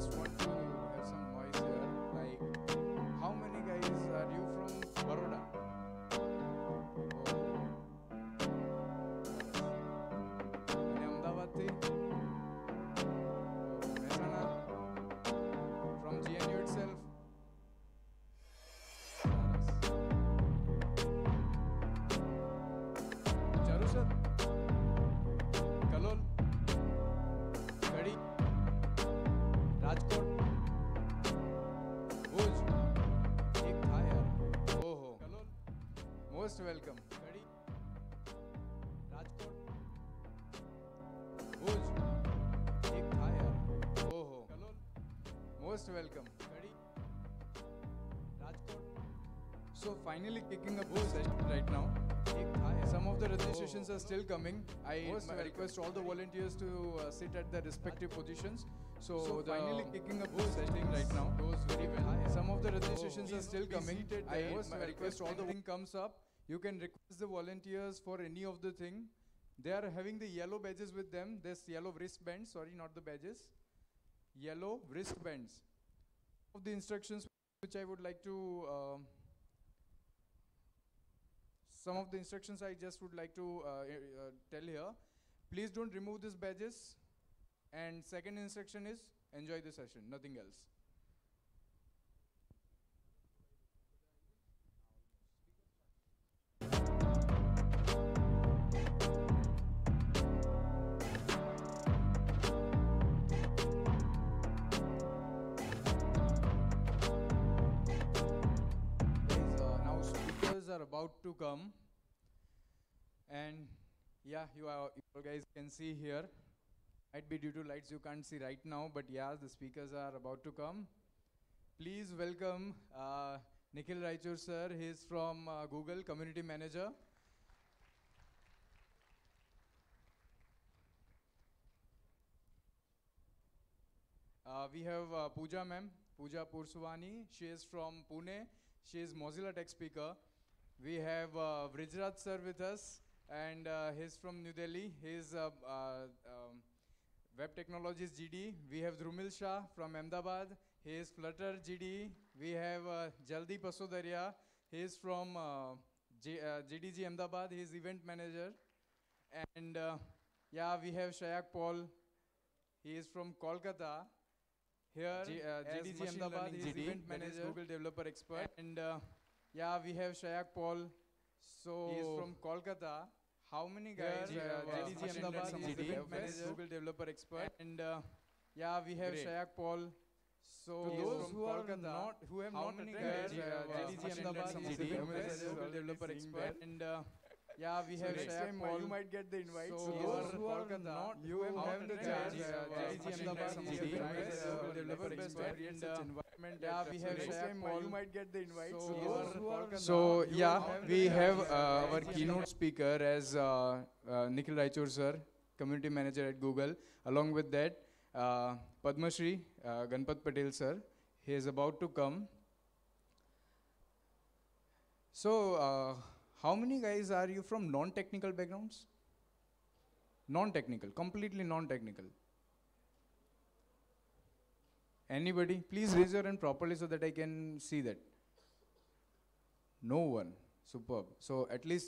just want to have some noise here. Like, how many guys are you from Baroda? અને અમદાવાદથી? Mehsana? From GNU itself? Charusat? Kalol? Kadi? Rajkot Bhuj એક था यार ઓહો Kalol most welcome Kadi Rajkot Bhuj એક था यार ઓહો Kalol most welcome Kadi Rajkot so finally kicking up this session right now. Some of the registrations are still coming. I request all the volunteers to sit at their respective positions. So finally kicking up this session right now. Goes very well. Some of the registrations are still coming. I request all the thing comes up. You can request the volunteers for any of the thing. They are having the yellow badges with them. This yellow wristbands. Sorry, not the badges. Yellow wristbands. Of the instructions which I would like to. Some of the instructions I just would like to tell here. Please don't remove these badges. And second instruction is enjoy the session, nothing else. Now speakers are about to come. And yeah, you all guys can see here. Might be due to lights you can't see right now, but yeah, the speakers are about to come. Please welcome Nikhil Raichur sir. He is from Google, Community Manager. We have Pooja ma'am, Pooja Pursuvani. She is from Pune. She is Mozilla Tech speaker. We have Vrijraj sir with us, and he's from New Delhi. He's Web Technologies GD. We have Drumil Shah from Ahmedabad. He is Flutter GD. We have Jaldi Pasodaria. He is from GDG Ahmedabad. He is Event Manager. And yeah, we have Shayak Paul. He is from Kolkata. Here, GDG Ahmedabad. He is Event Manager, Google Developer Expert. And yeah, we have Shayak Paul. So he is from Kolkata. How many guys? GDG Ahmedabad, Google Developer Expert. And yeah, we have Shayak Paul. So those who are not, who have not attended GDG Ahmedabad, Google Developer Expert. And yeah, we have Shayak Paul. You might get the invite. So those who are not, you have the chance. GDG Ahmedabad, Google Developer Expert. And yeah, we have Shayak Paul. You might get the invite. So yeah, we have our keynote speaker as Nikhil Raichur sir, Community Manager at Google. Along with that, Padma Shri Ganpat Patel sir. He is about to come. So how many guys are you from non-technical backgrounds? Non-technical, completely non-technical. Anybody? Please raise your hand properly so that I can see that. No one. Superb. So at least,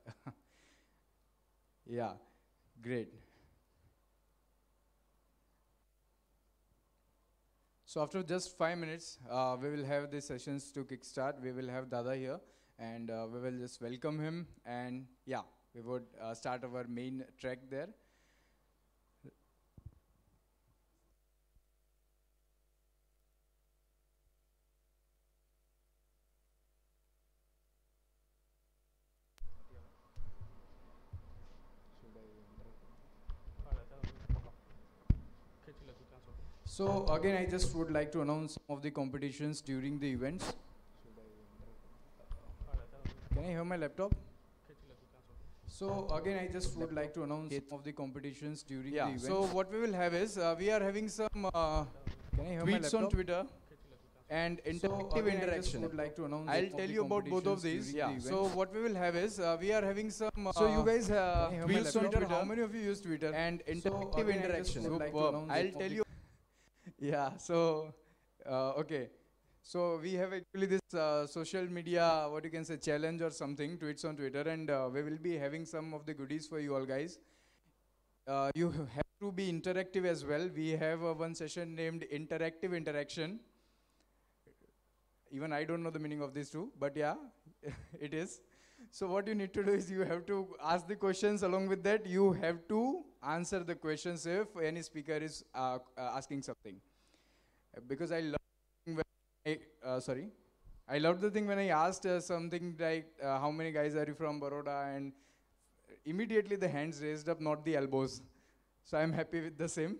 yeah, great. So after just 5 minutes, we will have the sessions to kickstart. We will have Dada here, and we will just welcome him. And yeah, we would start our main track there. So again, I just would like to announce some of the competitions during the events. Can I have my laptop? So again, I just would like to announce some of the competitions during the events. So what we will have is, we are having some tweets on Twitter and interactive interaction. I'll tell you about both of these. So what we will have is, we are having some. So you guys tweets on Twitter. How many of you use Twitter? And interactive interaction. I'll tell you. Yeah, so, okay. So we have actually this social media, what you can say, challenge or something, tweets on Twitter, and we will be having some of the goodies for you all guys. You have to be interactive as well. We have one session named Interactive Interaction. Even I don't know the meaning of this too, but yeah, it is. So what you need to do is you have to ask the questions. Along with that, you have to answer the questions if any speaker is asking something. Because I love when sorry, I loved the thing when I asked something like, "How many guys are you from Baroda?" and immediately the hands raised up, not the elbows. So I'm happy with the same.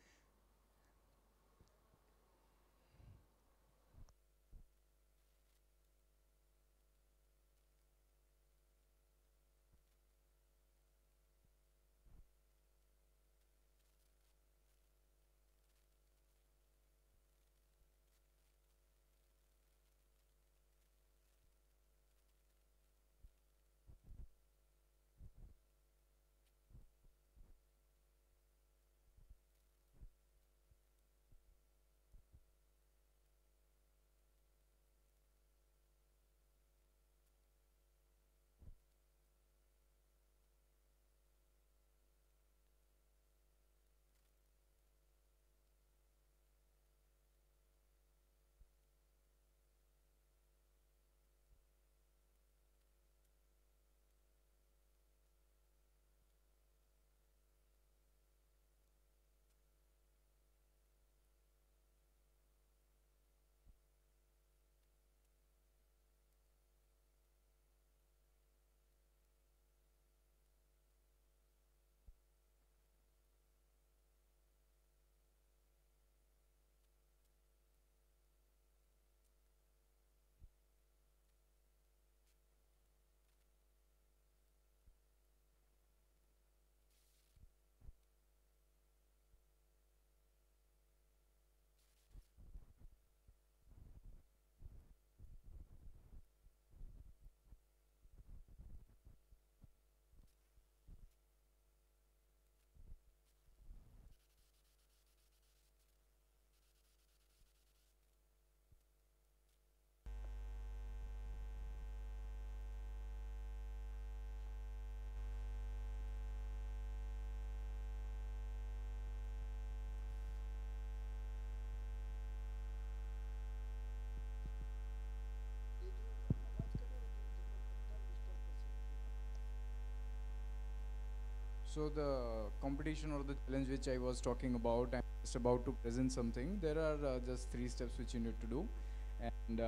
So the competition or the challenge which I was talking about, I'm just about to present something. There are just three steps which you need to do, and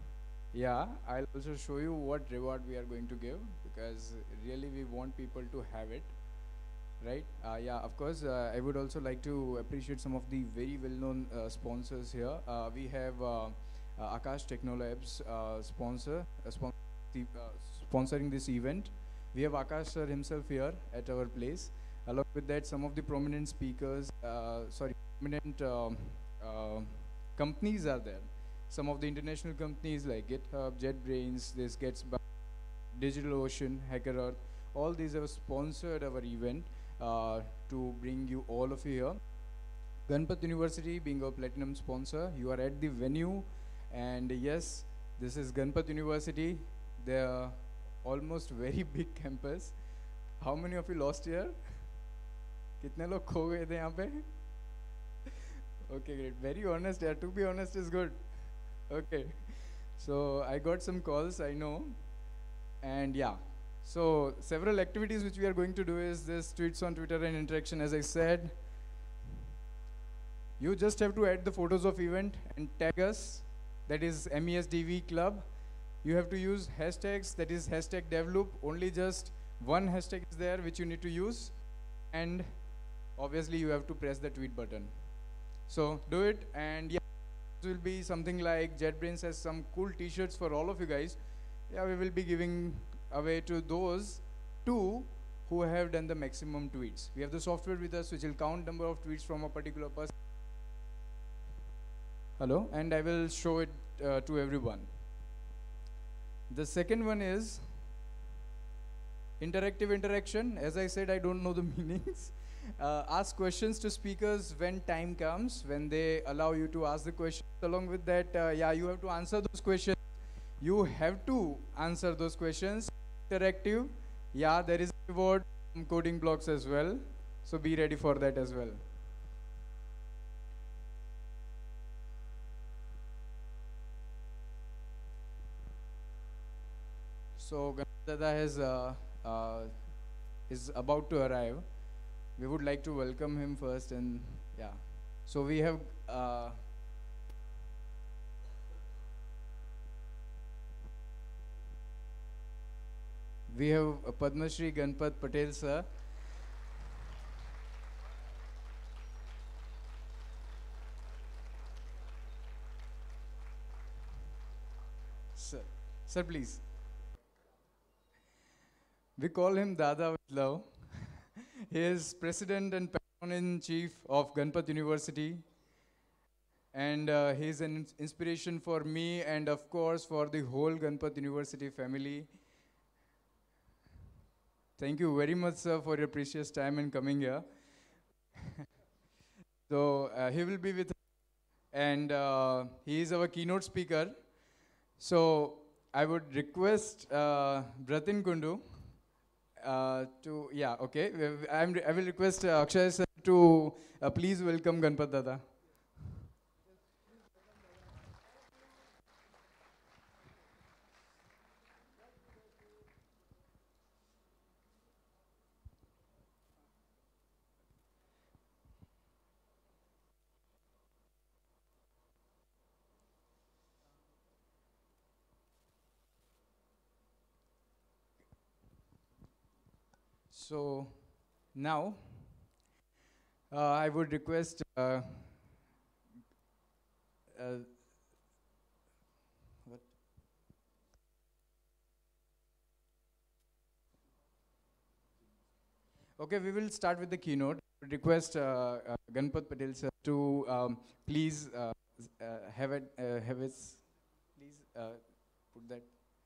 yeah, I'll also show you what reward we are going to give because really we want people to have it, right? Yeah, of course. I would also like to appreciate some of the very well-known sponsors here. We have Akash Technolabs sponsoring this event. We have Akash sir himself here at our place. Along with that, some of the prominent speakers, prominent companies are there. Some of the international companies like GitHub, JetBrains, this gets DigitalOcean, HackerEarth, all these have sponsored our event to bring you all of you here. Ganpat University being a platinum sponsor, you are at the venue, and yes, this is Ganpat University. They're almost very big campus. How many of you lost here? कितने लोग खो गए थे यहाँ पे? Okay, great. Very honest. Yeah, to be honest is good. Okay. So I got some calls, I know. And yeah, so several activities which we are going to do is this tweets on Twitter and interaction. As I said, you just have to add the photos of event and tag us. That is MESDV Club. You have to use hashtags. That is hashtag devloop. Only just one hashtag is there which you need to use, and obviously you have to press the tweet button. So do it, and yeah, it will be something like JetBrains has some cool T-shirts for all of you guys. Yeah, we will be giving away to those two who have done the maximum tweets. We have the software with us which will count number of tweets from a particular person. Hello, and I will show it to everyone. The second one is interactive interaction. As I said, I don't know the meanings. ask questions to speakers when time comes, when they allow you to ask the questions. Along with that, yeah, you have to answer those questions. You have to answer those questions. Interactive. Yeah, there is a reward from coding blocks as well. So be ready for that as well. So Ganpati is about to arrive. We would like to welcome him first, and yeah. So we have Padma Shri Ganpat Patel sir. Sir, please. We call him Dada with love. He is president and patron-in-chief of Ganpat University. And he is an inspiration for me and of course for the whole Ganpat University family. Thank you very much, sir, for your precious time in coming here. So he will be with us, and he is our keynote speaker. So I would request Bratin Kundu to, yeah, okay. I will request Akshay sir to please welcome Ganpat Dada. So now I would request what? Okay, we will start with the keynote. Request Ganpat Patel sir to please have his please put that.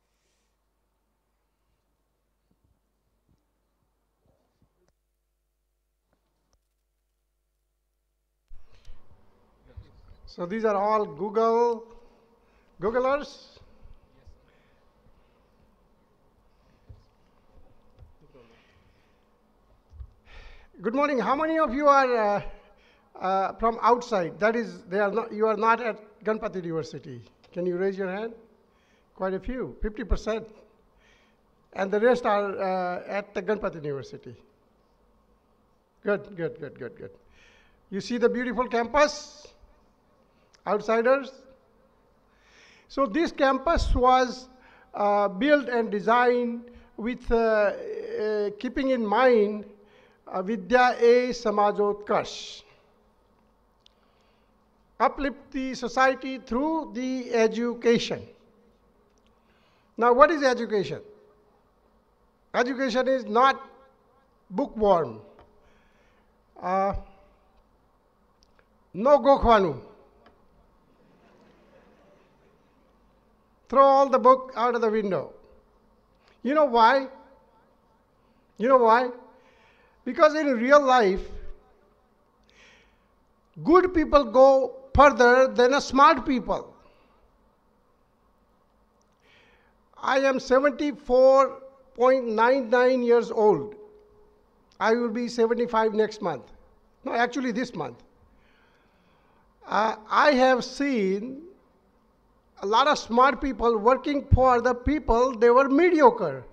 So these are all Googlers. Good morning. How many of you are from outside? That is, you are not at Ganpat University. Can you raise your hand? Quite a few, 50%. And the rest are at the Ganpat University. Good. You see the beautiful campus? Outsiders? So this campus was built and designed with keeping in mind Vidya A Samajotkarsh. Uplift the society through the education. Now what is education? Education is not bookworm. No gokhwanu. Throw all the book out of the window. You know why? Because in real life, good people go further than a smart people. I am 74.99 years old. I will be 75 next month. No, actually this month. I have seen a lot of smart people working for the people, they were mediocre.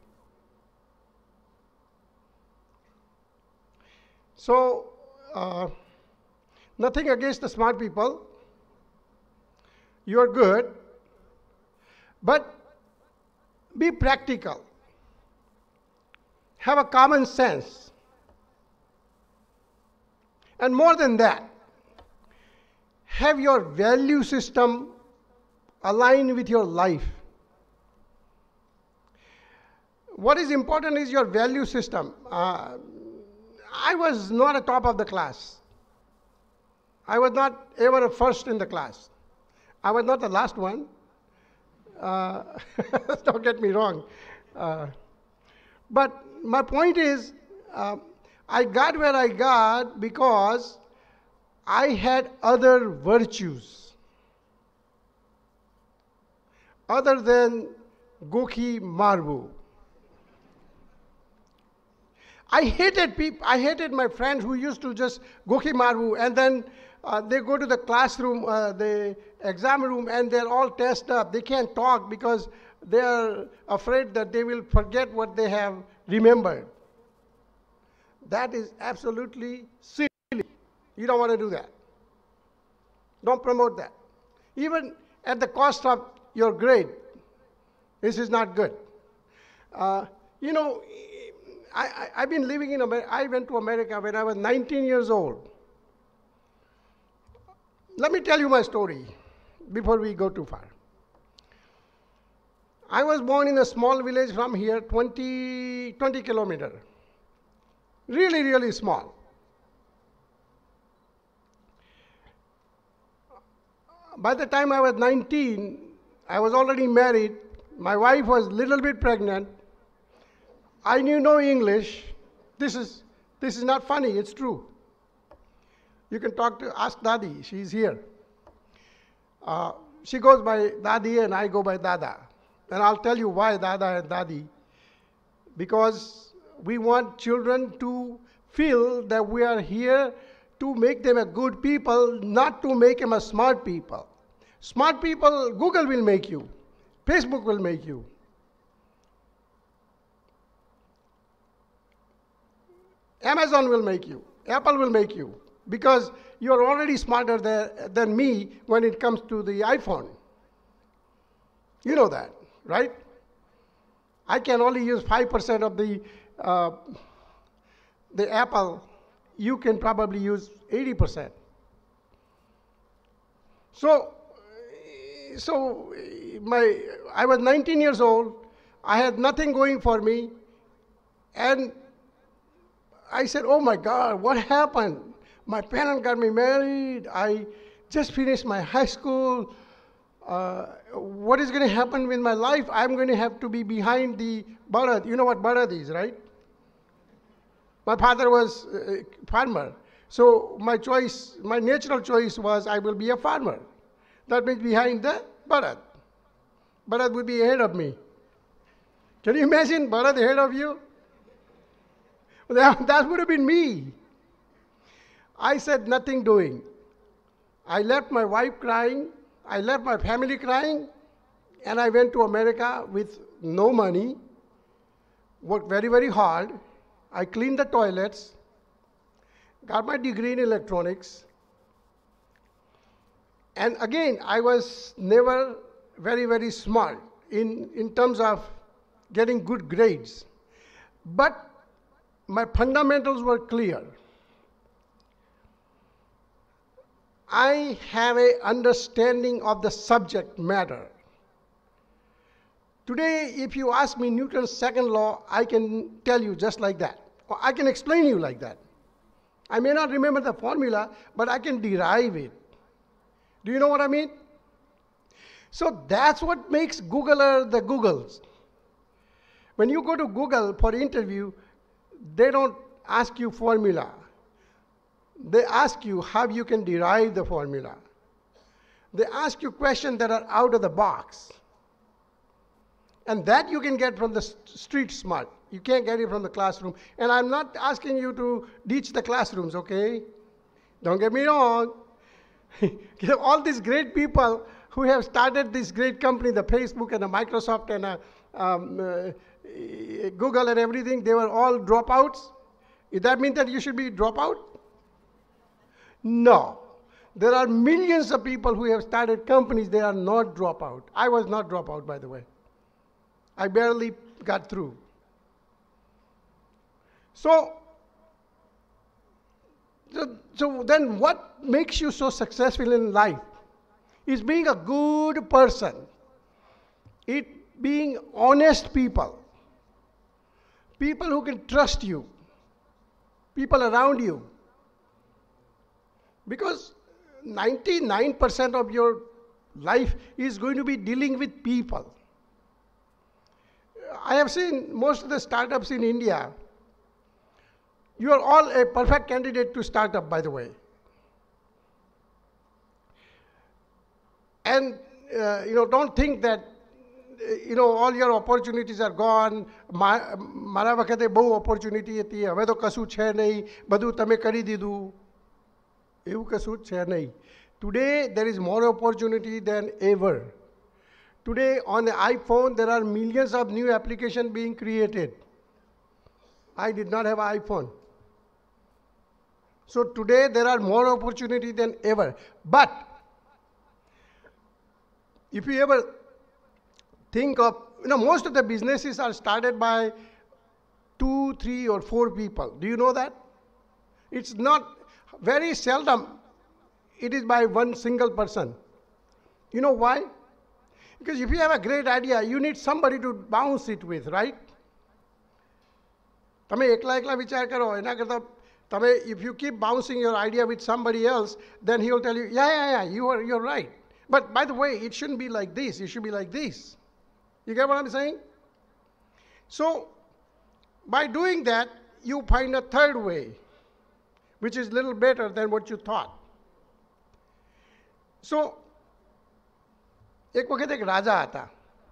So, nothing against the smart people. You are good. But be practical. Have a common sense. And more than that, have your value system align with your life. What is important is your value system. I was not a top of the class. I was not ever a first in the class. I was not the last one. Don't get me wrong. But my point is, I got where I got because I had other virtues other than Gokhi Marbu. I hated people. I hated my friends who used to just Gokhi Marbu, and then they go to the classroom, the exam room, and they're all tensed up. They can't talk because they are afraid that they will forget what they have remembered. That is absolutely silly. You don't want to do that. Don't promote that. Even at the cost of your grade, this is not good. You know, I've been living in America. I went to America when I was 19 years old. Let me tell you my story before we go too far. I was born in a small village from here, 20 kilometers. Really, really small. By the time I was 19, I was already married. My wife was a little bit pregnant. I knew no English. This is not funny, it's true. You can ask Dadi, she's here. She goes by Dadi and I go by Dada. And I'll tell you why Dada and Dadi. Because we want children to feel that we are here to make them a good people, not to make them a smart people. Smart people, Google will make you. Facebook will make you. Amazon will make you. Apple will make you. Because you're already smarter than me when it comes to the iPhone. You know that, right? I can only use 5% of the Apple. You can probably use 80%. So I was 19 years old. I had nothing going for me. And I said, oh my God, what happened? My parents got me married. I just finished my high school. What is going to happen with my life? I'm going to have to be behind the Bharat. You know what Bharat is, right? My father was a farmer. So my natural choice was I will be a farmer. That means behind the Bharat. Bharat would be ahead of me. Can you imagine Bharat ahead of you? That would have been me. I said nothing doing. I left my wife crying. I left my family crying. And I went to America with no money. Worked very, very hard. I cleaned the toilets. Got my degree in electronics. And again, I was never very, very smart in terms of getting good grades. But my fundamentals were clear. I have an understanding of the subject matter. Today, if you ask me Newton's second law, I can tell you just like that. Or I can explain you like that. I may not remember the formula, but I can derive it. Do you know what I mean? So that's what makes Googler the Googles. When you go to Google for interview, they don't ask you formula. They ask you how you can derive the formula. They ask you questions that are out of the box. And that you can get from the street smart. You can't get it from the classroom. And I'm not asking you to ditch the classrooms, okay? Don't get me wrong. All these great people who have started this great company, the Facebook and the Microsoft and Google and everything, they were all dropouts. Does that mean that you should be dropout? No. There are millions of people who have started companies, they are not dropout. I was not dropout, by the way. I barely got through. So then what makes you so successful in life is being a good person. Being honest people. People who can trust you. People around you. Because 99% of your life is going to be dealing with people. I have seen most of the startups in India. You are all a perfect candidate to start up, by the way. And don't think that all your opportunities are gone. મારા વખતે બહુ opportunity હતી, હવે તો કશું છે નહીં, બધું તમે કરી દીધું. એવું કશું છે નહીં. Today there is more opportunity than ever. Today on the iPhone there are millions of new applications being created. I did not have an iPhone. So today there are more opportunity than ever. But if you ever think of, most of the businesses are started by 2, 3, or 4 people. Do you know that? It's not, very seldom it is by one single person. You know why? Because if you have a great idea, you need somebody to bounce it with, right? તમે એકલા એકલા વિચાર કરો એના કરતાં તમે if you keep bouncing your idea with somebody else, then he will tell you, yeah, you're right. But by the way, it shouldn't be like this, it should be like this. You get what I'm saying? So, by doing that, you find a third way, which is a little better than what you thought. So, એક વખત એક રાજા હતા.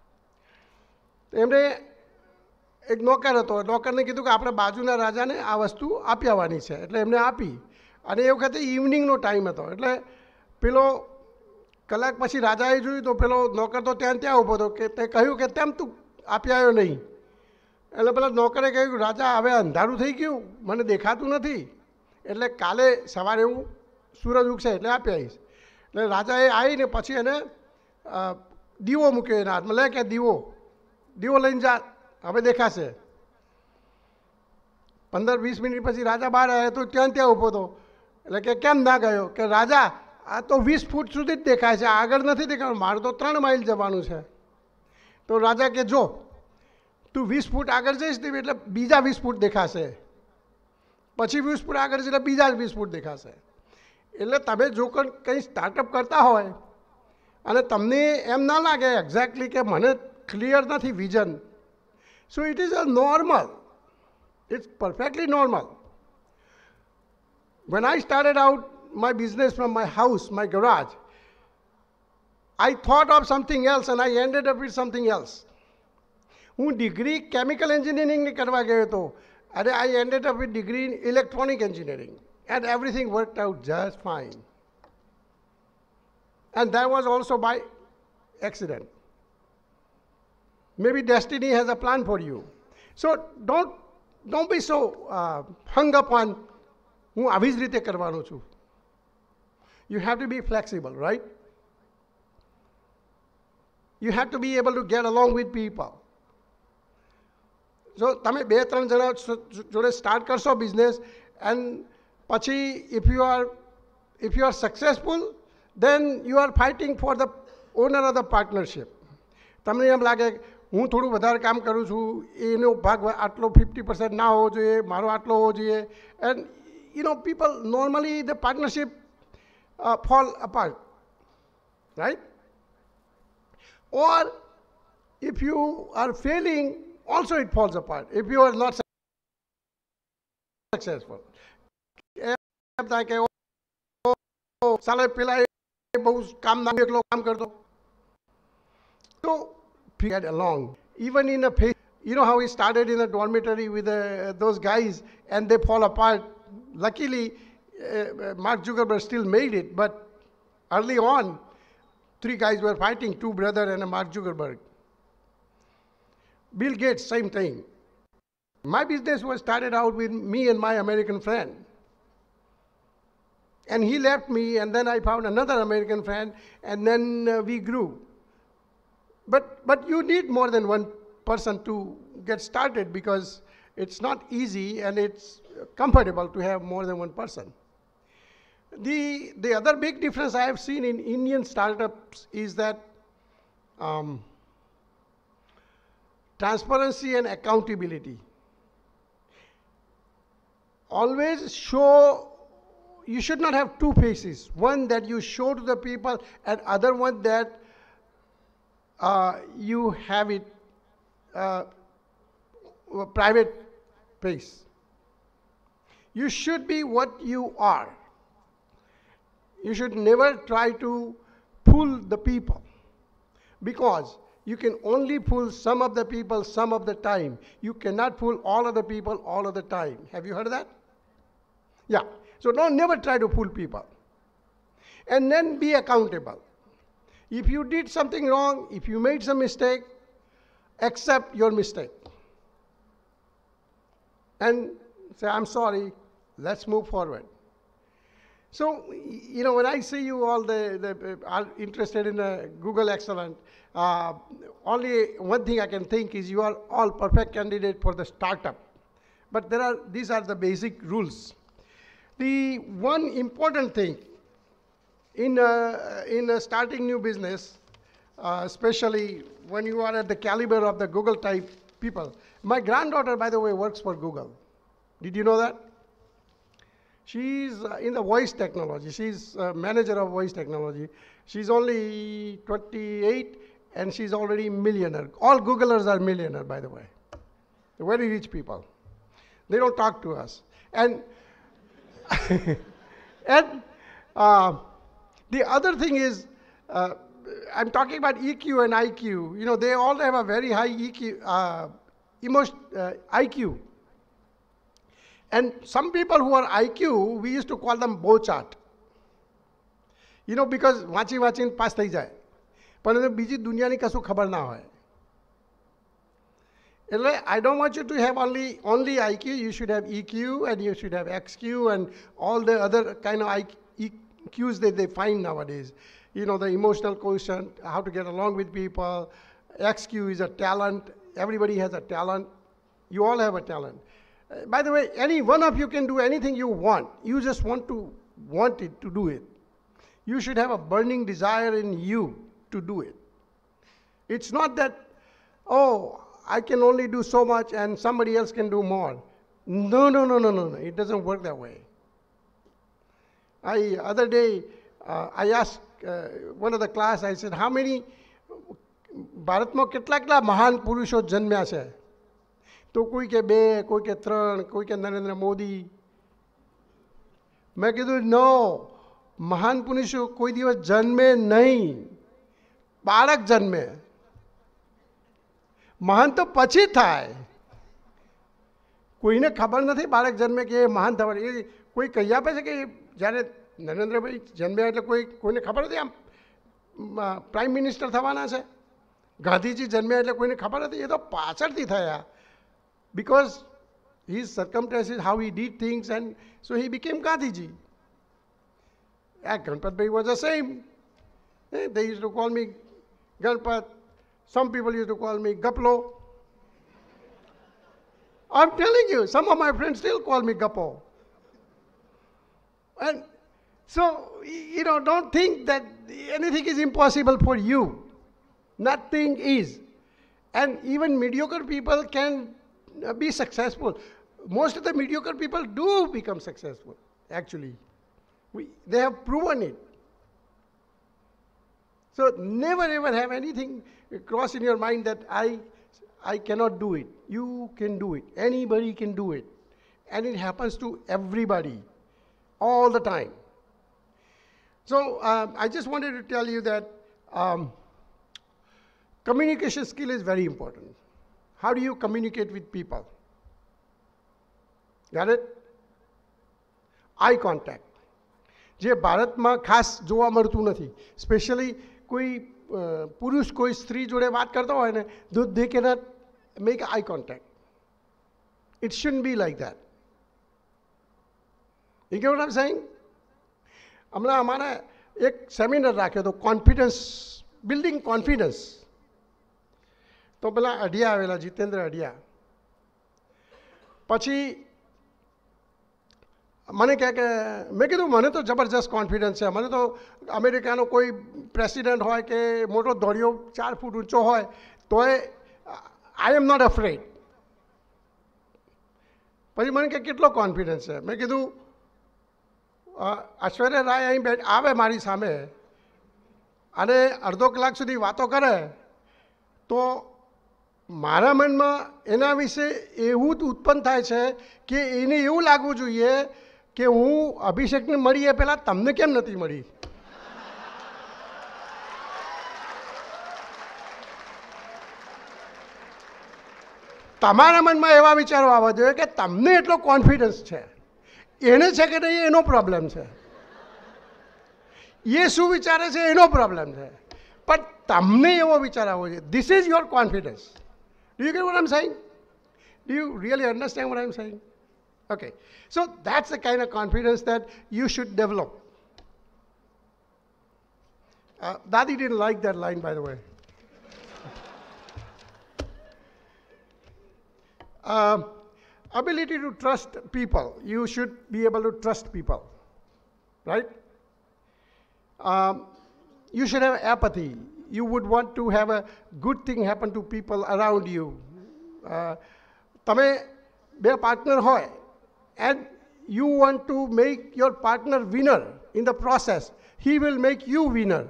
એમણે એક નોકર હતો. નોકરને કીધું કે આપણે બાજુના રાજાને આ વસ્તુ આપી આવવાની છે. એટલે એમને આપી. અને એ વખતે ઇવનિંગનો ટાઈમ હતો. એટલે પેલો કલાક પછી રાજાએ જોયું તો પેલો નોકર તો ત્યાં ત્યાં ઊભો હતો કે તે કહ્યું કે તેમ તું આપી આવ્યો નહીં. એટલે પેલા નોકરે કહ્યું રાજા હવે અંધારું થઈ ગયું, મને દેખાતું નથી, એટલે કાલે સવારે હું સૂરજ ઉગશે એટલે આપી આવીશ. એટલે રાજાએ આવીને પછી એને દીવો મૂક્યો એના હાથમાં, લે કે દીવો લઈને જા, હવે દેખાશે. 15-20 મિનિટ પછી રાજા બહાર આવ્યા તો ત્યાં ત્યાં ઊભો હતો. એટલે કે કેમ ના ગયો? કે રાજા આ તો 20 ફૂટ સુધી જ દેખાય છે, આગળ નથી દેખાતું, મારે તો 3 માઇલ જવાનું છે. તો રાજા કે જો તું 20 ફૂટ આગળ જઈશ ને એટલે બીજા 20 ફૂટ દેખાશે, પછી 20 ફૂટ આગળ જઈને બીજા 20 ફૂટ દેખાશે. એટલે તમે જો કંઈ સ્ટાર્ટઅપ કરતા હોય અને તમને એમ ના લાગે એક્ઝેક્ટલી કે મને ક્લિયર નથી vision, so it is a normal, it's perfectly normal. When I started out my business from my house, my garage, I thought of something else and I ended up with something else. હું degree chemical એન્જિનિયરિંગની કરવા ગયો હતો અને I ended up with degree in electronic engineering and everything worked out just fine. And that was also by accident. Maybe destiny has a plan for you. So don't be so hung up on હું આવી જ રીતે કરવાનો છું. You have to be flexible, right? You have to be able to get along with people. So તમે 2-3 જણા જોડે start કરશો બિઝનેસ and પછી if you are successful, then you are fighting for the owner of the partnership. તમને એમ લાગે હું થોડું વધારે કામ કરું છું, એનો ભાગ આટલો 50% ના હોવો જોઈએ, મારો આટલો હોવો જોઈએ. And people normally the partnership fall apart, right? Or if you are failing, also it falls apart if you are not successful. એમ થાય કે સાલે પેલા બહુ કામ ના એકલો કામ કરતો. So get along even in a phase. You know how he started in a dormitory with those guys and they fall apart. Luckily Mark Zuckerberg still made it, but early on 3 guys were fighting, 2 brothers and a Mark Zuckerberg. Bill Gates, same thing. My business was started out with me and my American friend. And he left me and then I found another American friend and then we grew. But you need more than one person to get started because it's not easy and it's comfortable to have more than one person. The other big difference I have seen in Indian startups is that transparency and accountability. Always show, you should not have 2 faces. One that you show to the people and other one that you have it private face. You should be what you are. You should never try to fool the people, because you can only fool some of the people some of the time. You cannot fool all of the people all of the time. Have you heard of that? Yeah. So don't never try to fool people. And then be accountable. If you did something wrong, if you made some mistake, accept your mistake. And say, I'm sorry, let's move forward. So, when I see you all are interested in Google Excellent, only one thing I can think is you are all perfect candidate for the startup. But these are the basic rules. The one important thing in starting new business, especially when you are at the caliber of the Google type people. My granddaughter, by the way, works for Google. Did you know that? She's in the voice technology. She's a manager of voice technology. She's only 28 and she's already millionaire. All Googlers are millionaire, by the way. They're very rich people. They don't talk to us. And and the other thing is, I'm talking about EQ and IQ. They all have a very high EQ, IQ. And some people who are IQ, we used to call them bow chart. Because વાંચી pass થઈ જાય. પણ એને બીજી દુનિયાની કશું ખબર ના હોય. એટલે I don't want you to have only IQ. You should have EQ and you should have XQ and all the other kind of EQs that they find nowadays. The emotional quotient, how to get along with people. XQ is a talent. Everybody has a talent. You all have a talent. By the way, any one of you can do anything you want. You just want it to do it. You should have a burning desire in you to do it. It's not that, I can only do so much and somebody else can do more. No. It doesn't work that way. Other day, I asked one of the class, I said, how many ભારતમાં કેટલા મહાન પુરુષો જન્મ્યા છે? તો કોઈ કે 2, કોઈ કે 3, કોઈ કે નરેન્દ્ર મોદી. મેં કીધું નો, મહાન પુરુષો કોઈ દિવસ જન્મે નહીં, બાળક જન્મે. મહાન તો પછી થાય. કોઈને ખબર નથી બાળક જન્મે કે એ મહાન થવાનું. એ કોઈ કહી આપે છે કે જ્યારે નરેન્દ્રભાઈ જન્મ્યા એટલે કોઈને ખબર હતી આમ પ્રાઇમ મિનિસ્ટર થવાના છે? ગાંધીજી જન્મ્યા એટલે કોઈને ખબર હતી? એ તો પાછળથી થયા. Because his circumstances, how he did things, and so he became Gandhiji. Ganpat Bhai was the same. They used to call me Ganpat. Some people used to call me Gaplo. I'm telling you, some of my friends still call me Gapo. And so, don't think that anything is impossible for you. Nothing is. And even mediocre people can be successful. Most of the mediocre people do become successful, actually. They have proven it. So never ever have anything cross in your mind that I cannot do it. You can do it. Anybody can do it. And it happens to everybody all the time. So I just wanted to tell you that communication skill is very important. How do you communicate with people? Got it? Eye contact. જે ભારતમાં ખાસ જોવા મળતું નથી. Specially કોઈ પુરુષ કોઈ સ્ત્રી જોડે વાત કરતો હોય ને, they cannot make eye contact. It shouldn't be like that. You get what I'm saying? હમણાં અમારે એક સેમિનાર રાખ્યો હતો, કોન્ફિડન્સ, બિલ્ડિંગ કોન્ફિડન્સ. તો પેલા અઢિયા આવેલા, જીતેન્દ્ર અઢિયા. પછી મને કહે કે, મેં કીધું મને તો જબરજસ્ત કોન્ફિડન્સ છે. મને તો અમેરિકાનો કોઈ પ્રેસિડેન્ટ હોય કે મોટો ધોળિયો 4 ફૂટ ઊંચો હોય તોય આઈ એમ નોટ અફ્રેડ. પછી મને કે કેટલો કોન્ફિડન્સ છે? મેં કીધું ઐશ્વર્યા રાય અહીં આવે મારી સામે અને અડધો કલાક સુધી વાતો કરે તો મારા મનમાં એના વિશે એવું જ ઉત્પન્ન થાય છે કે એને એવું લાગવું જોઈએ કે હું અભિષેકને મળી એ પહેલાં તમને કેમ નથી મળી. તમારા મનમાં એવા વિચારો આવવા જોઈએ કે તમને એટલો કોન્ફિડન્સ છે, એને છે કે નહીં એનો પ્રોબ્લેમ છે, એ શું વિચારે છે એનો પ્રોબ્લેમ છે, પણ તમને એવો વિચાર આવવો જોઈએ. This is your confidence. Do you get what I'm saying? Do you really understand what I'm saying? Okay. So that's the kind of confidence that you should develop. Dadi didn't like that line, by the way. Ability to trust people. You should be able to trust people, right? You should have apathy. You would want to have a good thing happen to people around you. તમે બે partner હોય and you want to make your partner winner in the process. He will make you winner.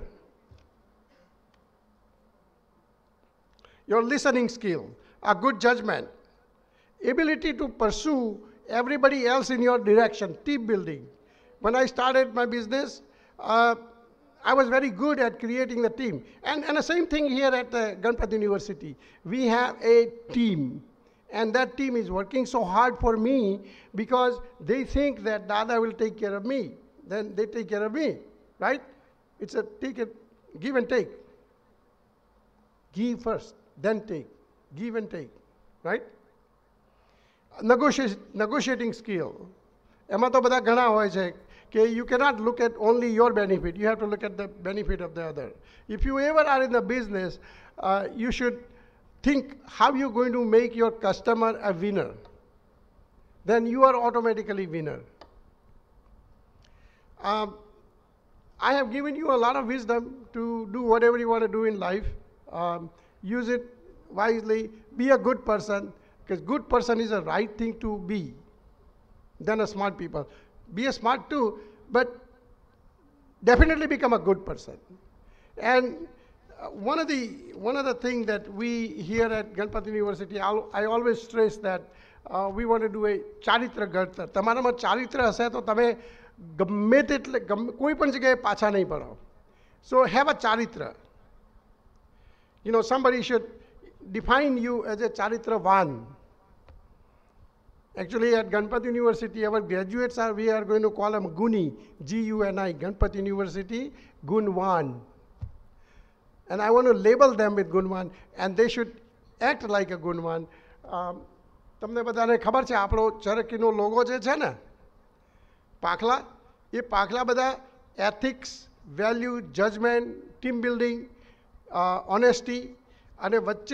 Your listening skill, a good judgment, ability to pursue everybody else in your direction, team building. When I started my business, I was very good at creating the team. And the same thing here at Ganpati University. We have a team. And that team is working so hard for me because they think that Dada will take care of me. Then they take care of me, right? It's a give and take. Give first, then take. Give and take, right? Negotiating skill. એમાં તો બધા ઘણા હોય છે કે you cannot look at only your benefit. You have to look at the benefit of the other. If you ever are in the business, you should think how you're going to make your customer a winner. Then you are automatically winner. I have given you a lot of wisdom to do whatever you want to do in life. Use it wisely. Be a good person, because good person is the right thing to be than a smart people. Be a smart too, but definitely become a good person. And one of the things that we here at Ganpati University, I always stress that we want to do a charitra gartar. તમારામાં ચારિત્ર હશે તો તમે ગમે તેટલે કોઈ પણ જગ્યાએ પાછા નહીં પડો. So have a charitra. You know, somebody should define you as a charitravan. Actually, at Ganpati University, our graduates we are going to call them Guni, G-U-N-I, Ganpati University, Gunwan. And I want to label them with Gunwan, and they should act like a Gunwan. તમને બધાને ખબર છે આપણો ચરકીનો logo જે છે ને પાખલા, એ પાખલા બધા ethics, value, judgement, team building, honesty અને વચ્ચે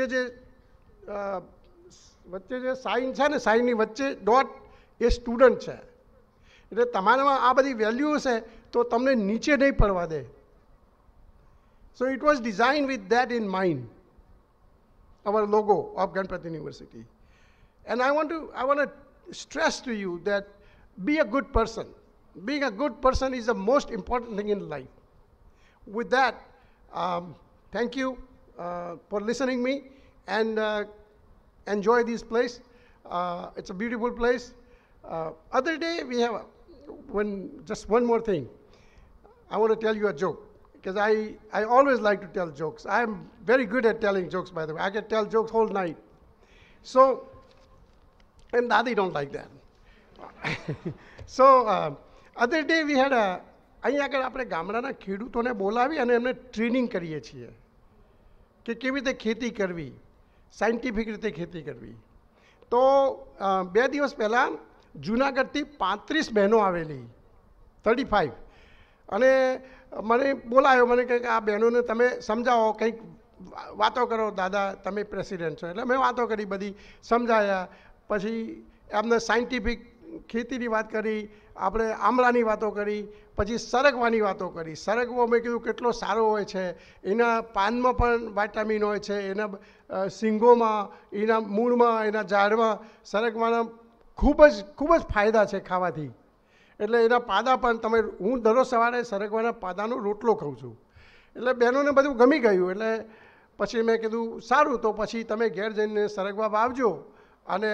જે સાઇન છે ને સાઇનની વચ્ચે ડોટ એ સ્ટુડન્ટ છે. એટલે તમારામાં આ બધી વેલ્યુ હશે તો તમને નીચે નહીં પડવા દે. So it was designed with that in mind, our logo of Ganpati University. And I want to stress to you that be a good person. Being a good person is the most important thing in life. With that, thank you for listening me, and enjoy this place. It's a beautiful place. Other day we have just one more thing. I want to tell you a joke, because I always like to tell jokes. I am very good at telling jokes, by the way. I can tell jokes whole night. So, and Dadi don't like that. So, other day we had અહીં આગળ આપણે ગામડાના ખેડૂતોને બોલાવી અને એમને training કરીએ છીએ કે કેવી રીતે ખેતી કરવી, સાયન્ટિફિક રીતે ખેતી કરવી. તો 2 દિવસ પહેલાં જુનાગઢથી 35 બહેનો આવેલી, 35, અને મને બોલાયો. મને કહે કે આ બહેનોને તમે સમજાવો, કંઈક વાતો કરો, દાદા તમે પ્રેસિડેન્ટ છો. એટલે મેં વાતો કરી, બધી સમજાયા. પછી એમને સાયન્ટિફિક ખેતીની વાત કરી, આપણે આમળાની વાતો કરી, પછી સરગવાની વાતો કરી. સરગવો મેં કીધું કેટલો સારો હોય છે, એના પાનમાં પણ વિટામિન હોય છે, એના શીંગોમાં, એના મૂળમાં, એના ઝાડમાં સરગવાના ખૂબ જ ફાયદા છે ખાવાથી. એટલે એના પાદા પણ તમે, હું દરરોજ સવારે સરગવાના પાદાનો રોટલો ખાઉં છું. એટલે બહેનોને બધું ગમી ગયું. એટલે પછી મેં કીધું સારું તો પછી તમે ઘેર જઈને સરગવા વાવજો અને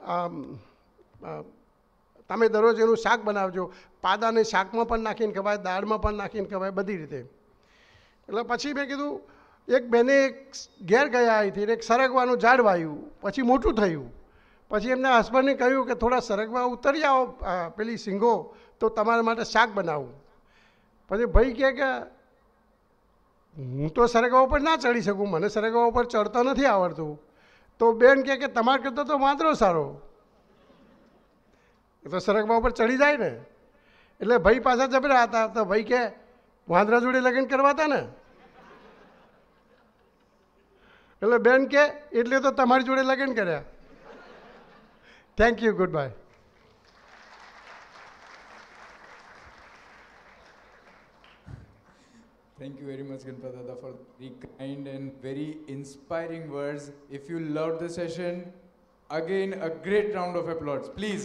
તમે દરરોજ એનું શાક બનાવજો. પાદાને શાકમાં પણ નાખીને ખવાય, દાળમાં પણ નાખીને ખવાય, બધી રીતે. એટલે પછી મેં કીધું એક બેને એક ઘેર ગયા અહીંથી એક સરગવાનું ઝાડ વાવ્યું, પછી મોટું થયું. પછી એમના હસબન્ડને કહ્યું કે થોડા સરગવા ઉતરી આવો પેલી સિંગો તો તમારા માટે શાક બનાવું. પછી ભાઈ કહે કે હું તો સરગવા ઉપર ના ચડી શકું, મને સરગવા ઉપર ચડતો નથી આવડતું. તો બેન કહે કે તમારા કરતાં તો વાંદરો સારો, એ તો સરગવા ઉપર ચડી જાય ને. એટલે ભાઈ પાછા જબરા હતા. તો ભાઈ કે વાંદરા જોડે લગ્ન કરવા હતા ને. એટલે બેન કે એટલે તો તમારી જોડે લગ્ન કર્યા. Thank you, goodbye. Thank you very much, Ganpat Dada, for the kind and very inspiring words. If you loved the session, again a great round of applause, please.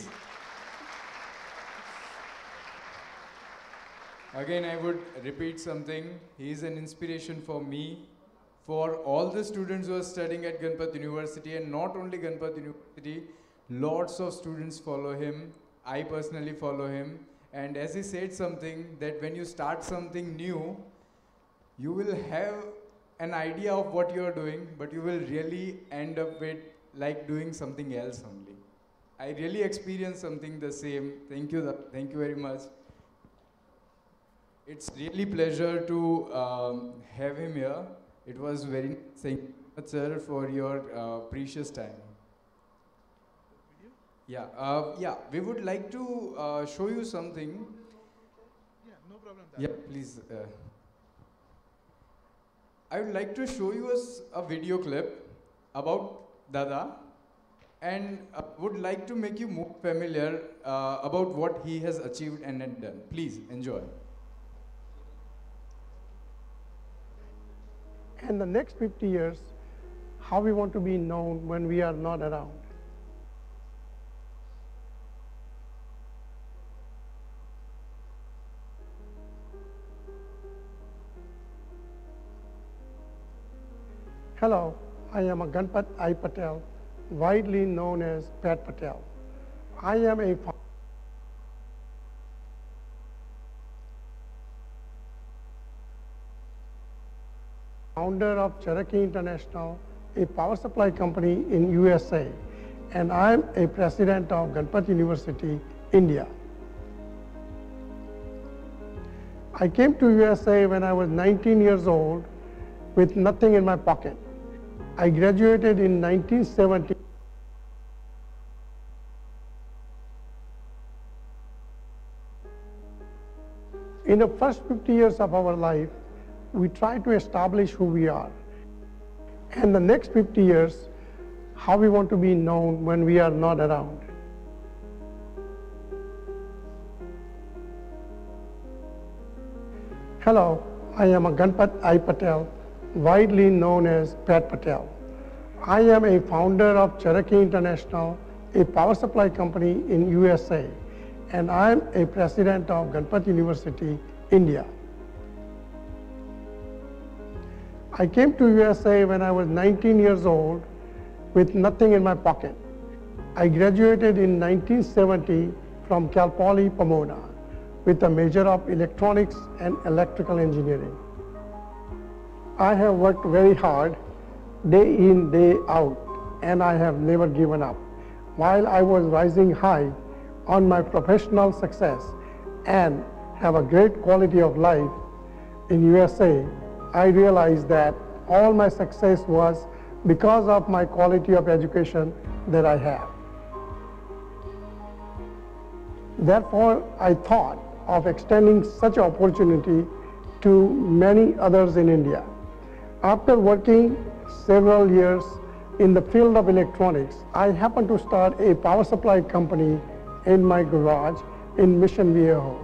Again, I would repeat something. He is an inspiration for me, for all the students who are studying at Ganpat University, and not only Ganpat University, lots of students follow him. I personally follow him. And as he said something, that when you start something new, you will have an idea of what you are doing, but you will really end up with like doing something else only. I really experienced something the same. Thank you very much. It's really pleasure to have him here. It was very nice. Thank you very much, sir, for your precious time. Yeah, we would like to show you something. Yeah, no problem. Yeah, please. I would like to show you a video clip about Dada, and would like to make you more familiar about what he has achieved and had done. Please enjoy. And the next 50 years, how we want to be known when we are not around. Hello, I am Ganpat I. Patel, widely known as Pat Patel. I am a founder of Cherokee International, a power supply company in USA, and I am a president of Ganpat University, India. I came to USA when I was 19 years old with nothing in my pocket. I graduated in 1970. In the first 50 years of our life, we try to establish who we are. And the next 50 years, how we want to be known when we are not around. Hello, I am Ganpat I. Patel, widely known as Pat Patel. I am a founder of Cherokee International, a power supply company in USA, and I am a president of Ganpat University, India. I came to USA when I was 19 years old with nothing in my pocket. I graduated in 1970 from Cal Poly Pomona with a major of electronics and electrical engineering. I have worked very hard, day in, day out, and I have never given up. While I was rising high on my professional success and have a great quality of life in USA, I realized that all my success was because of my quality of education that I have. Therefore, I thought of extending such opportunity to many others in India. After working several years in the field of electronics, I happened to start a power supply company in my garage in Mission Viejo.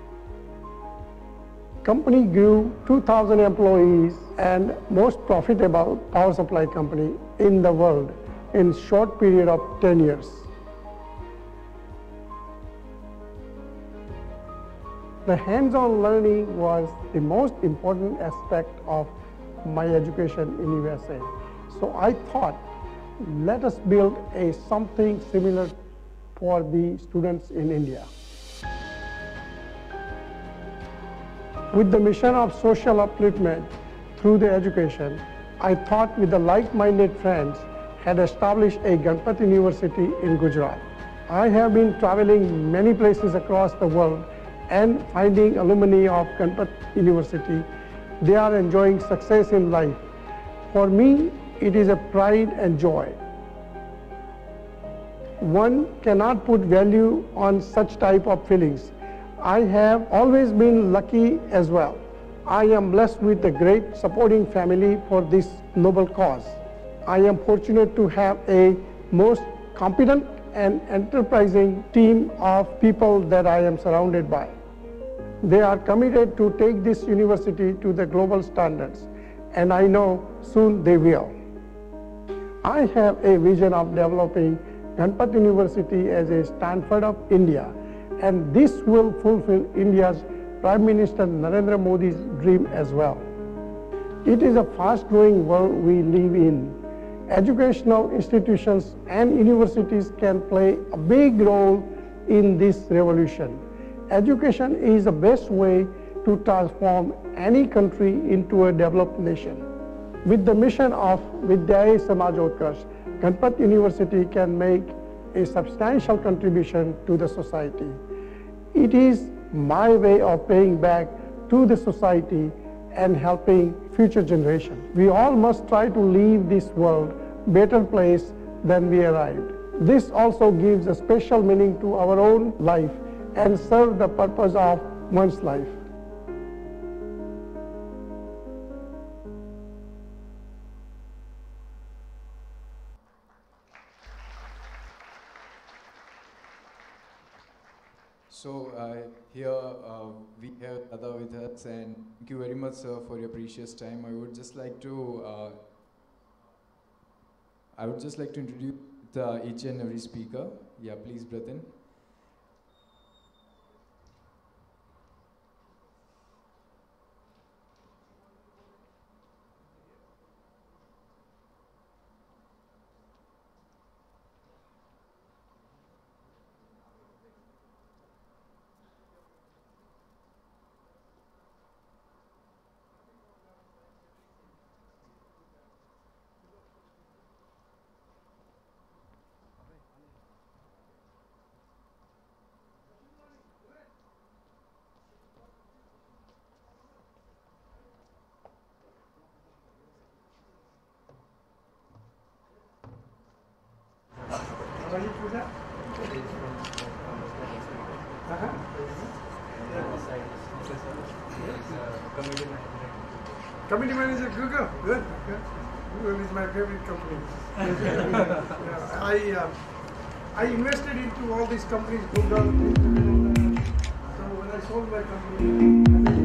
Company grew 2,000 employees and most profitable power supply company in the world in short period of 10 years. The hands-on learning was the most important aspect of my education in USA. So I thought, let us build something similar for the students in India. With the mission of social upliftment through the education, I thought with the like-minded friends had established a Ganpati University in Gujarat. I have been traveling many places across the world and finding alumni of Ganpati University. They are enjoying success in life. For me, it is a pride and joy. One cannot put value on such type of feelings. I have always been lucky as well. I am blessed with a great supporting family for this noble cause. I am fortunate to have a most competent and enterprising team of people that I am surrounded by. They are committed to take this university to the global standards, and I know soon they will. I have a vision of developing Ganpati University as a Stanford of India, and this will fulfill India's Prime Minister Narendra Modi's dream as well. It is a fast-growing world we live in. Educational institutions and universities can play a big role in this revolution. Education is the best way to transform any country into a developed nation. With the mission of Vidyai Samajotkarsh, Ganpati University can make a substantial contribution to the society. It is my way of paying back to the society and helping future generations. We all must try to leave this world a better place than we arrived. This also gives a special meaning to our own life and serve the purpose of one's life. So here we have Dada with us, and thank you very much, sir, for your precious time. I would just like to introduce each and every speaker. Yeah, please, Bratin. Committee manager, Google. Good. Google is my favorite company. Yeah, I invested into all these companies, Google. So when I sold my company,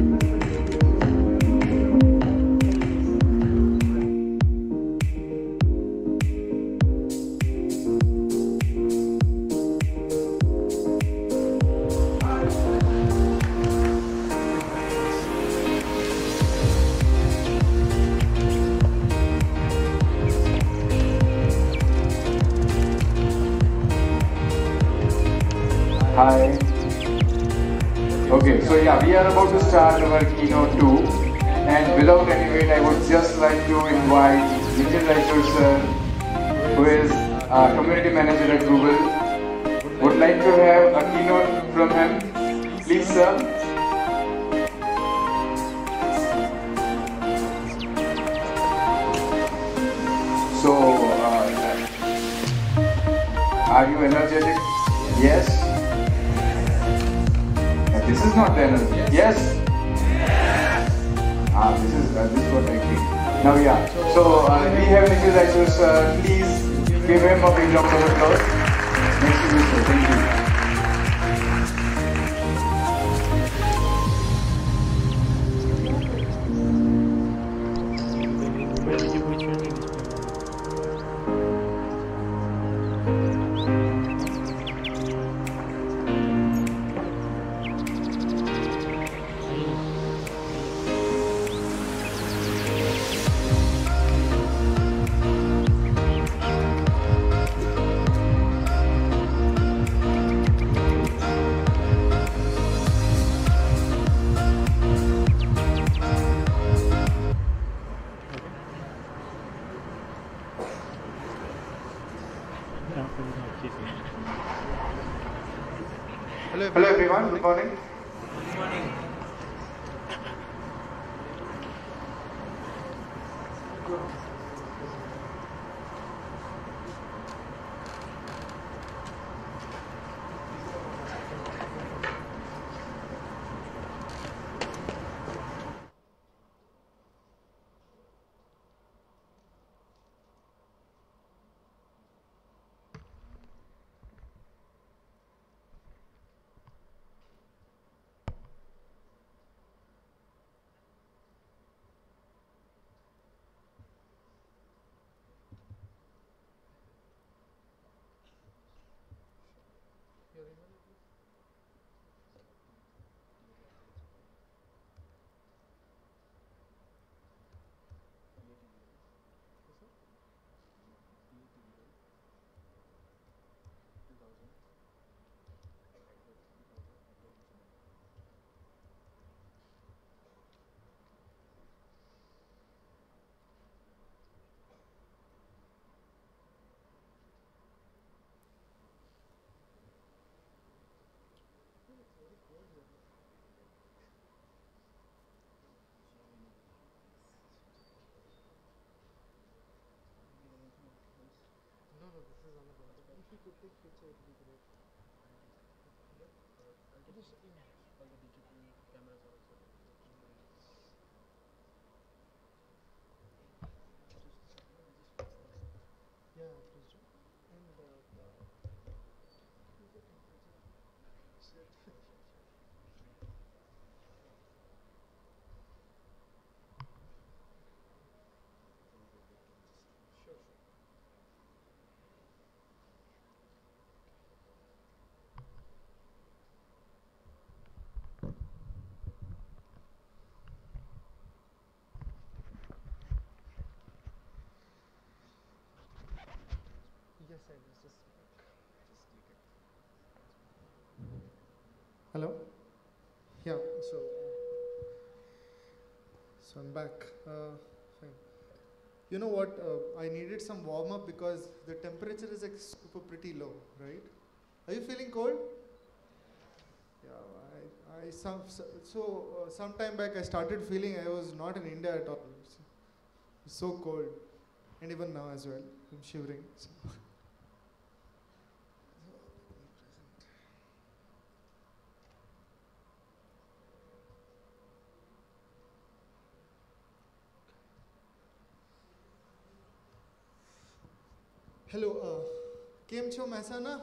Hi. Okay, so yeah, we are about to start our keynote 2, and without any wait, I would just like to invite Nitin Raichur sir, who is community manager at Google. Would like to have a keynote from him. Please, sir. So, are you energetic? Yes. This is not the energy. Yes? This is what I think. Now, yeah. So, we have Nikhil Raichur sir. Please give him a big round of applause. Next to you, sir. Thank you. Hello everyone, good morning. Hello? Yeah, so I'm back. Fine. You know what? I needed some warm up because the temperature is like super pretty low, right? Are you feeling cold? Yeah, some time back I started feeling I was not in India at all. It's so cold, and even now as well, I'm shivering. So. Hello, Kem Cho Mehsana?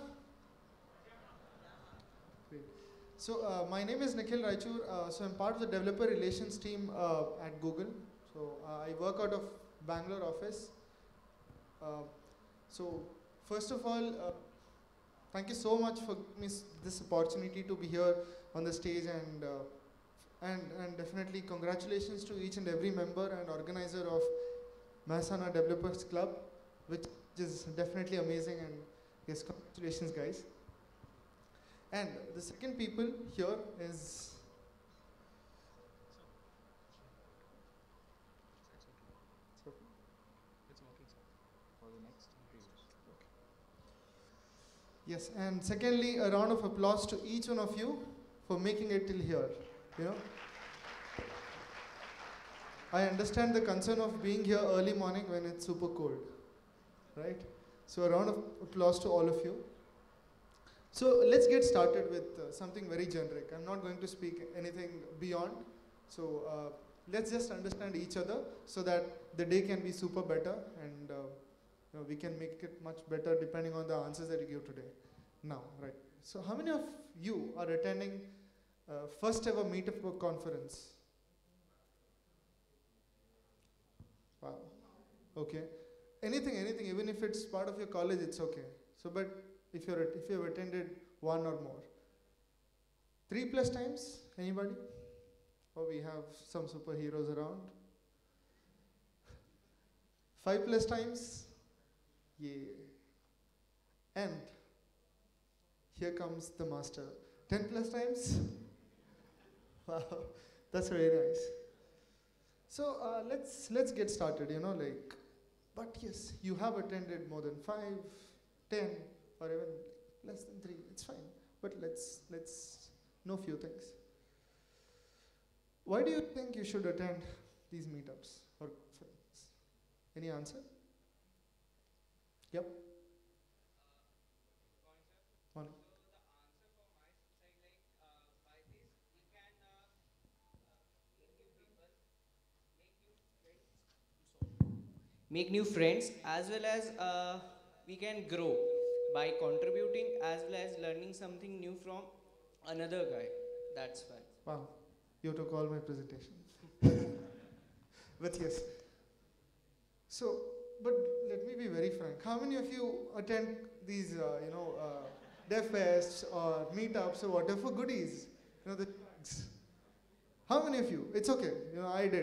Great. So my name is Nikhil Raichur. So I'm part of the developer relations team at Google. So I work out of Bangalore office. So first of all, thank you so much for giving me this opportunity to be here on the stage, and definitely congratulations to each and every member and organizer of Mehsana Developers Club, which is definitely amazing, and yes, congratulations guys. And the second people here is yes, and secondly, a round of applause to each one of you for making it till here. You know, I understand the concern of being here early morning when it's super cold, right? So a round of applause to all of you. So let's get started with something very generic. I'm not going to speak anything beyond. So let's just understand each other so that the day can be super better, and we can make it much better depending on the answers that you give today. Now, right. So how many of you are attending first ever Meetup conference? Wow. Okay. Anything, even if it's part of your college, it's okay. So, but if you've attended one or more, 3+ times, anybody? Or we have some superheroes around. 5+ times, yeah. And here comes the master. 10+ times. Wow, that's very nice. So let's get started. But yes, you have attended more than 5, 10, or even less than 3, it's fine. But let's know few things. Why do you think you should attend these meetups or conferences? Any answer? Yep. Morning. Make new friends, as well as we can grow by contributing as well as learning something new from another guy. That's why. Wow, you took all my presentation. But yes. So, but let me be very frank. How many of you attend these, dev fests or meetups or whatever for goodies? You know, the things. How many of you? It's okay. You know, I did.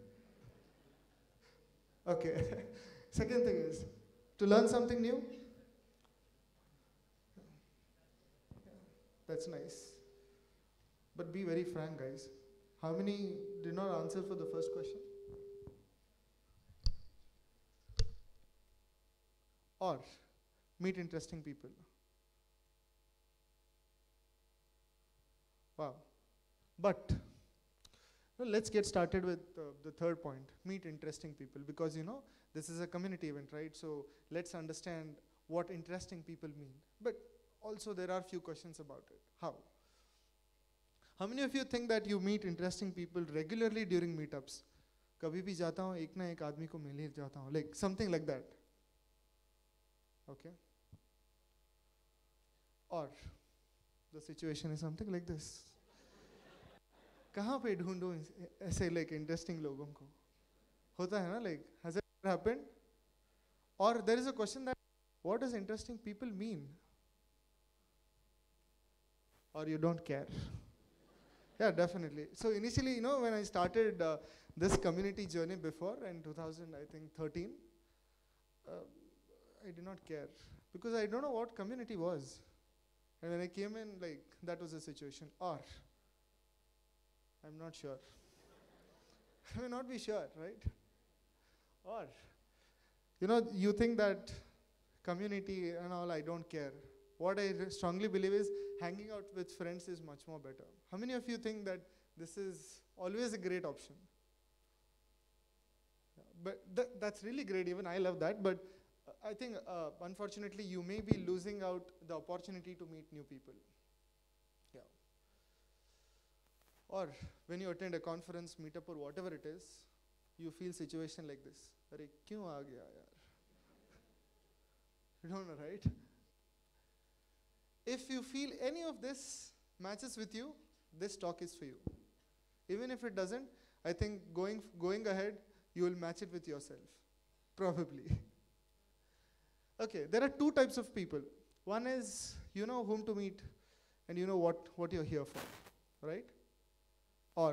Okay. Second thing is to learn something new. That's nice. But be very frank, guys. How many did not answer for the first question? Or meet interesting people. Wow. But well, let's get started with the third point, meet interesting people, because this is a community event, right? So let's understand what interesting people mean. But also there are few questions about it. How? How many of you think that you meet interesting people regularly during meetups? कभी भी जाता हूँ एक ना एक आदमी को मिल ही जाता हूँ, like something like that. Okay. Or the situation is something like this. कहाँ पे ढूंढूं ऐसे like interesting लोगों को? होता है ना, like has it happened? Or there is a question that what does interesting people mean? Or you don't care? Yeah, definitely. So initially, when I started this community journey before in 2013, I did not care because I don't know what community was. And when I came in, like that was the situation. Or I'm not sure. I may not be sure, right? Or you think that community and all, I don't care. What I strongly believe is hanging out with friends is much more better. How many of you think that this is always a great option? Yeah, but that's really great, even I love that, but I think unfortunately you may be losing out the opportunity to meet new people. Yeah. Or when you attend a conference, meetup or whatever it is, you feel situation like this. Arey, kyun aa gaya yaar? You don't know, right? If you feel any of this matches with you, this talk is for you. Even if it doesn't, I think going ahead, you will match it with yourself. Probably. Okay, there are two types of people. One is, you know whom to meet, and you know what you're here for, right? Or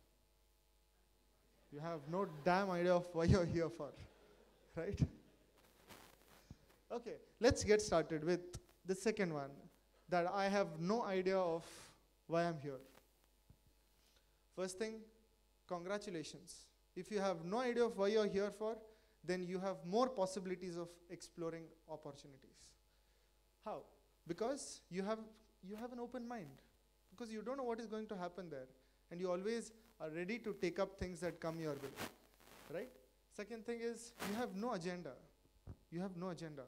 you have no damn idea of why you're here for, right? Okay, let's get started with the second one, that I have no idea of why I'm here. First thing, congratulations. If you have no idea of why you're here for, then you have more possibilities of exploring opportunities. How? Because you have an open mind. Because you don't know what is going to happen there. And you always are ready to take up things that come your way. Right? Second thing is, you have no agenda. You have no agenda.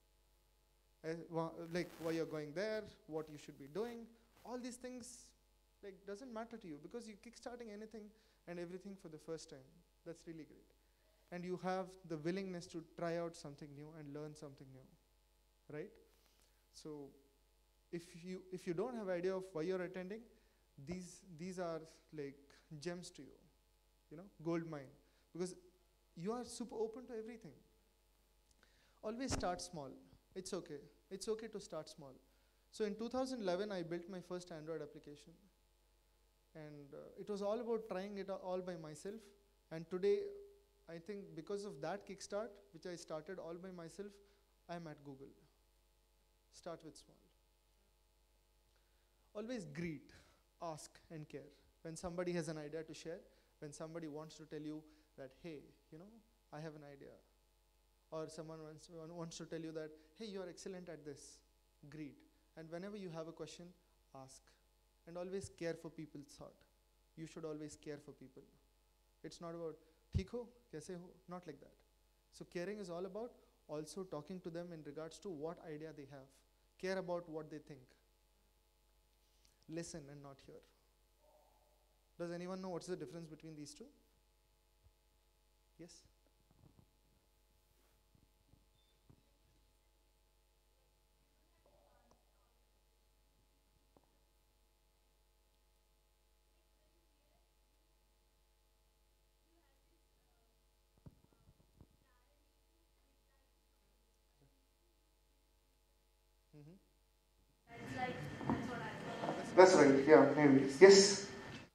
Like why you're going there, what you should be doing, all these things doesn't matter to you because you're kickstarting anything and everything for the first time. That's really great. And you have the willingness to try out something new and learn something new, right? So if you don't have idea of why you're attending, these are like gems to you, gold mine, because you are super open to everything. Always start small. It's okay. It's okay to start small. So in 2011, I built my first Android application. And it was all about trying it all by myself. And today, I think because of that kickstart, which I started all by myself, I'm at Google. Start with small. Always greet, ask, and care. When somebody has an idea to share, when somebody wants to tell you that, hey, I have an idea. Or someone wants to tell you that, hey, you're excellent at this. greet. And whenever you have a question, ask. And always care for people's thought. You should always care for people. It's not about, theek ho, kaise ho, not like that. So caring is all about also talking to them in regards to what idea they have. Care about what they think. Listen and not hear. Does anyone know what's the difference between these two? Yes? That's right, yeah, maybe. Yes?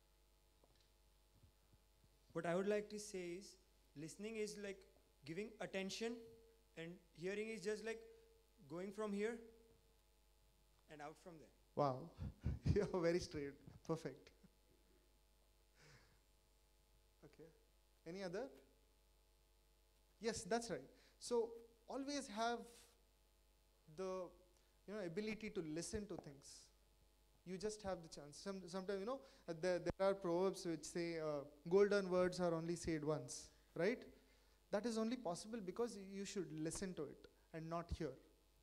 What I would like to say is, listening is like giving attention, and hearing is just like going from here and out from there. Wow. You're very straight. Perfect. Okay. Any other? Yes, that's right. So always have the ability to listen to things. You just have the chance. Sometimes, there are proverbs which say golden words are only said once, right? That is only possible because you should listen to it and not hear.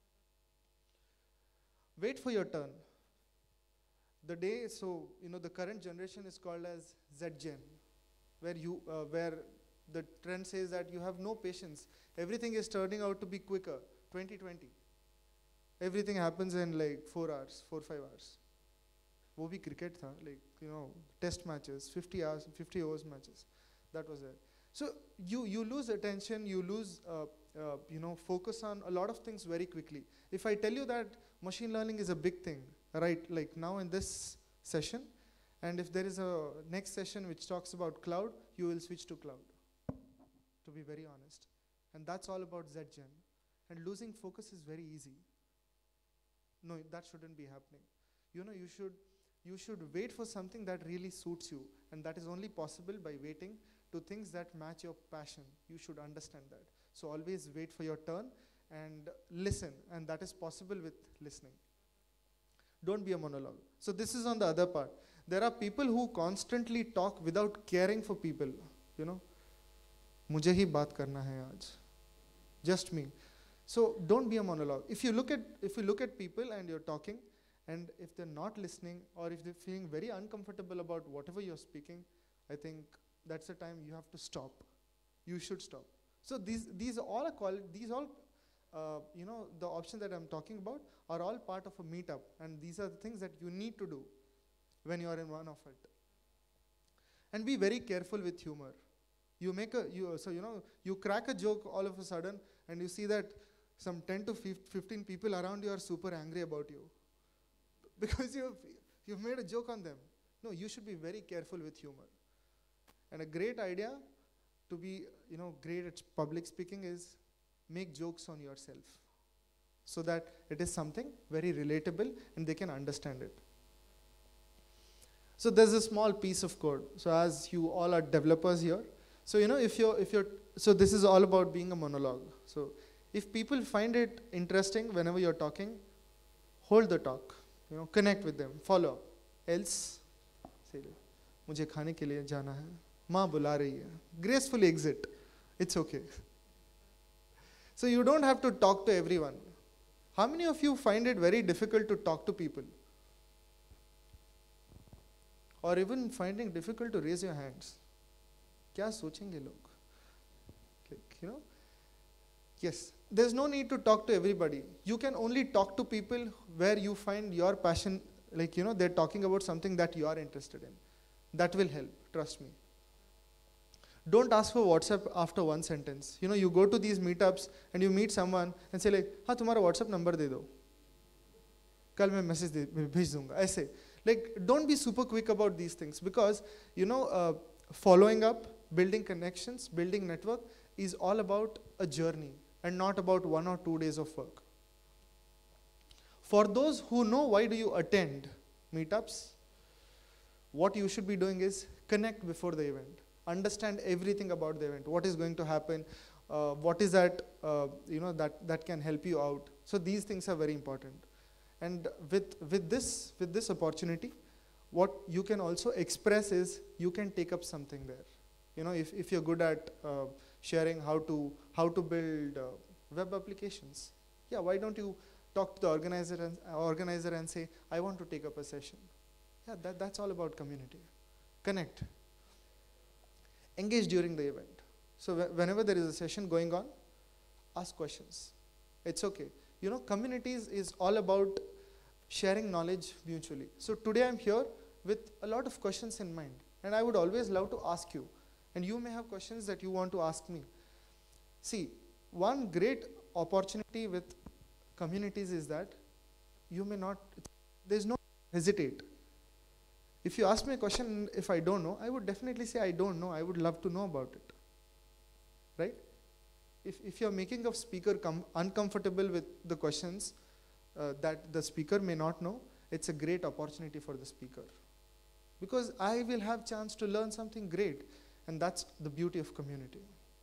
Wait for your turn. The current generation is called as Z-Gen, where the trend says that you have no patience. Everything is turning out to be quicker. 2020. Everything happens in like 4 hours, 4-5 hours. वो भी cricket था, test matches, 50 overs matches. That was it. So you lose attention, you lose focus on a lot of things very quickly. If I tell you that machine learning is a big thing, right? Like now in this session, and if there is a next session which talks about cloud, you will switch to cloud. To be very honest, and that's all about Z-Gen. And losing focus is very easy. No, that shouldn't be happening. You should wait for something that really suits you, and that is only possible by waiting to things that match your passion. You should understand that. So always wait for your turn and listen, and that is possible with listening. Don't be a monologue. So this is on the other part. There are people who constantly talk without caring for people. मुझे ही बात करना है आज. Just me. So don't be a monologue. If you look at people and you're talking, and if they're not listening, or if they're feeling very uncomfortable about whatever you're speaking, I think that's the time you have to stop. You should stop. So these all the options that I'm talking about are all part of a meetup, and these are the things that you need to do when you are in one of it. And be very careful with humor. You crack a joke all of a sudden, and you see that some 10 to 15 people around you are super angry about you because you've made a joke on them. No, you should be very careful with humor. And a great idea to be great at public speaking is make jokes on yourself, so that it is something very relatable and they can understand it. So there's a small piece of code. So as you all are developers here, so so this is all about being a monologue. So if people find it interesting whenever you're talking, hold the talk. Connect with them, follow up. Else, say, मुझे खाने के लिए जाना है, माँ बुला रही है. Gracefully exit. It's okay. So you don't have to talk to everyone. How many of you find it very difficult to talk to people? Or even finding difficult to raise your hands? क्या सोचेंगे लोग? Yes, there's no need to talk to everybody. You can only talk to people where you find your passion, they're talking about something that you are interested in. That will help, trust me. Don't ask for WhatsApp after one sentence. You go to these meetups and you meet someone and say like, हाँ तुम्हारा WhatsApp number दे दो. कल मैं message भेज दूँगा. ऐसे. Don't be super quick about these things, because following up, building connections, building network is all about a journey and not about 1 or 2 days of work. For those who know why do you attend meetups, what you should be doing is connect before the event. Understand everything about the event. What is going to happen? What is that, that can help you out. So these things are very important. And with this opportunity, what you can also express is you can take up something there. You know, if you're good at sharing how to build web applications, yeah, why don't you talk to the organizer and say, I want to take up a session. Yeah, that's all about community. Connect. Engage during the event. So whenever there is a session going on, ask questions. It's okay. You know, communities is all about sharing knowledge mutually. So today I'm here with a lot of questions in mind, and I would always love to ask you, and you may have questions that you want to ask me. See, one great opportunity with communities is that you may not, there's no hesitate. If you ask me a question, if I don't know, I would definitely say I don't know. I would love to know about it, right? If you're making a speaker uncomfortable with the questions that the speaker may not know, it's a great opportunity for the speaker. Because I will have chance to learn something great, and that's the beauty of community.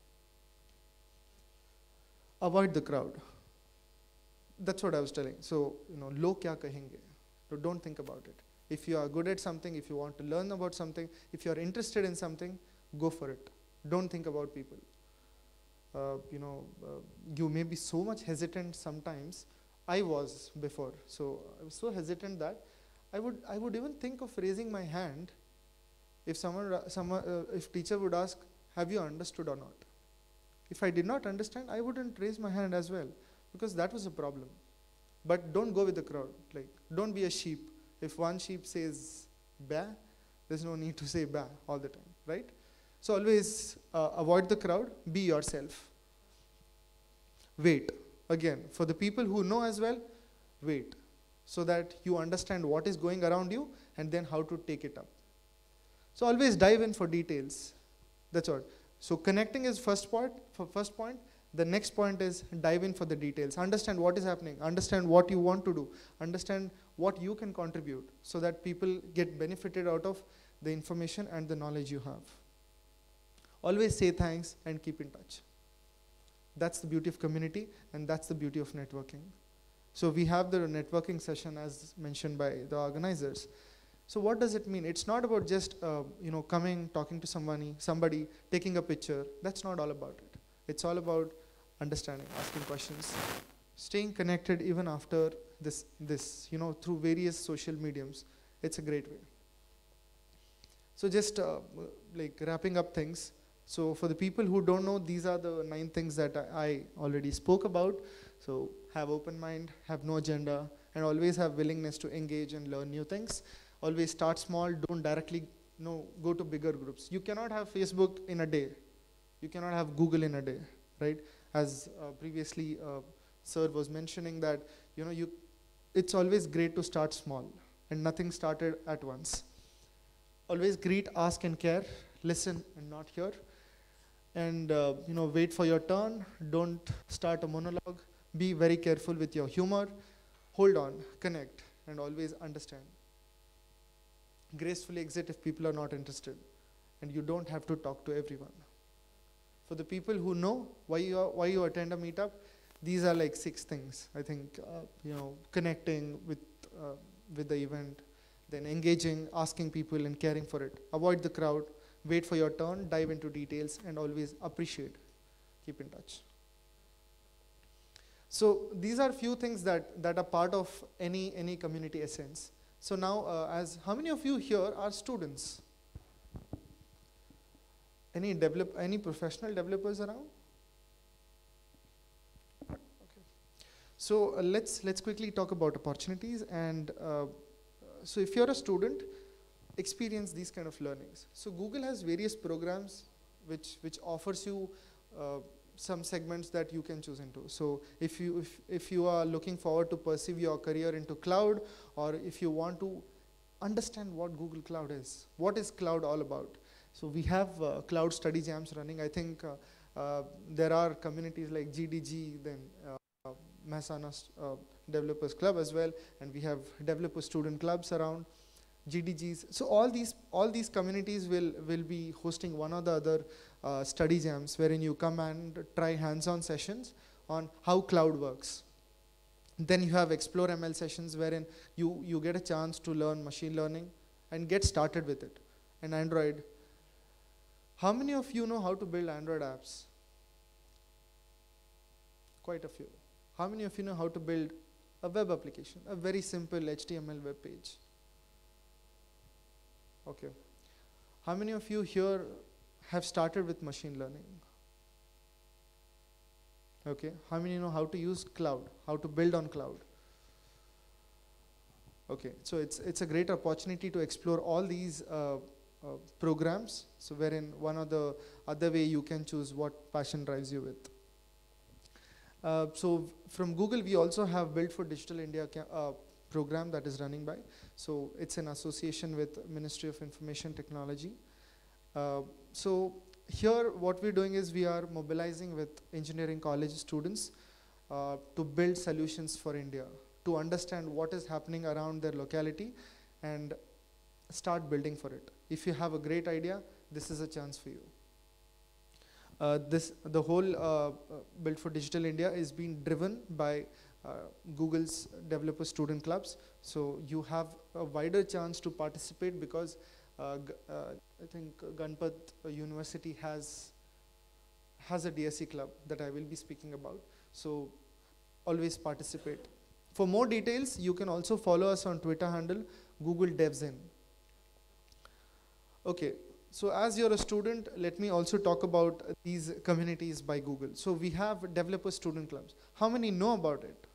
Avoid the crowd. That's what I was telling. So, you know, log kya kahenge? So don't think about it. If you are good at something, if you want to learn about something, if you are interested in something, go for it. Don't think about people. You may be so much hesitant sometimes. I was before. So I was so hesitant that I would even think of raising my hand if if teacher would ask, have you understood or not? If I did not understand, I wouldn't raise my hand as well, because that was a problem. But don't go with the crowd. Like, don't be a sheep. If one sheep says bah, there's no need to say bah all the time, right? So always avoid the crowd, be yourself. Wait. Again, for the people who know as well, wait, so that you understand what is going around you and then how to take it up. So always dive in for details. That's all. So connecting is first point. The next point is dive in for the details. Understand what is happening. Understand what you want to do. Understand what you can contribute so that people get benefited out of the information and the knowledge you have. Always say thanks and keep in touch. That's the beauty of community, and that's the beauty of networking. So we have the networking session as mentioned by the organizers. So what does it mean? It's not about just coming, talking to somebody, taking a picture. That's not all about it. It's all about understanding, asking questions, staying connected even after this through various social mediums. It's a great way. So just wrapping up things. So for the people who don't know, these are the 9 things that I already spoke about. So have open mind, have no agenda, and always have willingness to engage and learn new things. Always start small, don't directly go to bigger groups. You cannot have Facebook in a day. You cannot have Google in a day, right? As previously Sir was mentioning that, it's always great to start small, and nothing started at once. Always greet, ask and care, listen and not hear. And wait for your turn. Don't start a monologue. Be very careful with your humor. Hold on, connect, and always understand. Gracefully exit if people are not interested, and you don't have to talk to everyone. For the people who know why you attend a meetup, these are like 6 things. I think connecting with the event, then engaging, asking people and caring for it. Avoid the crowd. Wait for your turn, dive into details, and always appreciate. Keep in touch. So these are few things that are part of any community essence. So now, how many of you here are students? Any professional developers around? Okay. So let's quickly talk about opportunities. And so if you're a student, experience these kind of learnings. So Google has various programs which offers you some segments that you can choose into. So if you are looking forward to pursue your career into cloud, or if you want to understand what Google Cloud is, what is cloud all about? So we have cloud study jams running. I think there are communities like GDG, then Mehsana Developers Club as well, and we have developer student clubs around. GDGs. So all these communities will be hosting one or the other study jams wherein you come and try hands-on sessions on how cloud works. Then you have Explore ML sessions wherein you get a chance to learn machine learning and get started with it. And Android. How many of you know how to build Android apps? Quite a few. How many of you know how to build a web application, a very simple HTML web page? Okay. How many of you here have started with machine learning? Okay. How many know how to use cloud, how to build on cloud? Okay. So it's a great opportunity to explore all these programs. So wherein one or the other way you can choose what passion drives you with. So from Google, we also have Build for Digital India program that is running by. So it's an association with Ministry of Information Technology. So here what we're doing is we are mobilizing with engineering college students to build solutions for India, to understand what is happening around their locality and start building for it. If you have a great idea, this is a chance for you. The whole Build for Digital India is being driven by Google's developer student clubs. So you have a wider chance to participate because I think Ganpat University has a DSE club that I will be speaking about. So always participate. For more details, you can also follow us on Twitter handle Google DevZen. Okay. So as you're a student, let me also talk about these communities by Google. So we have developer student clubs. How many know about it?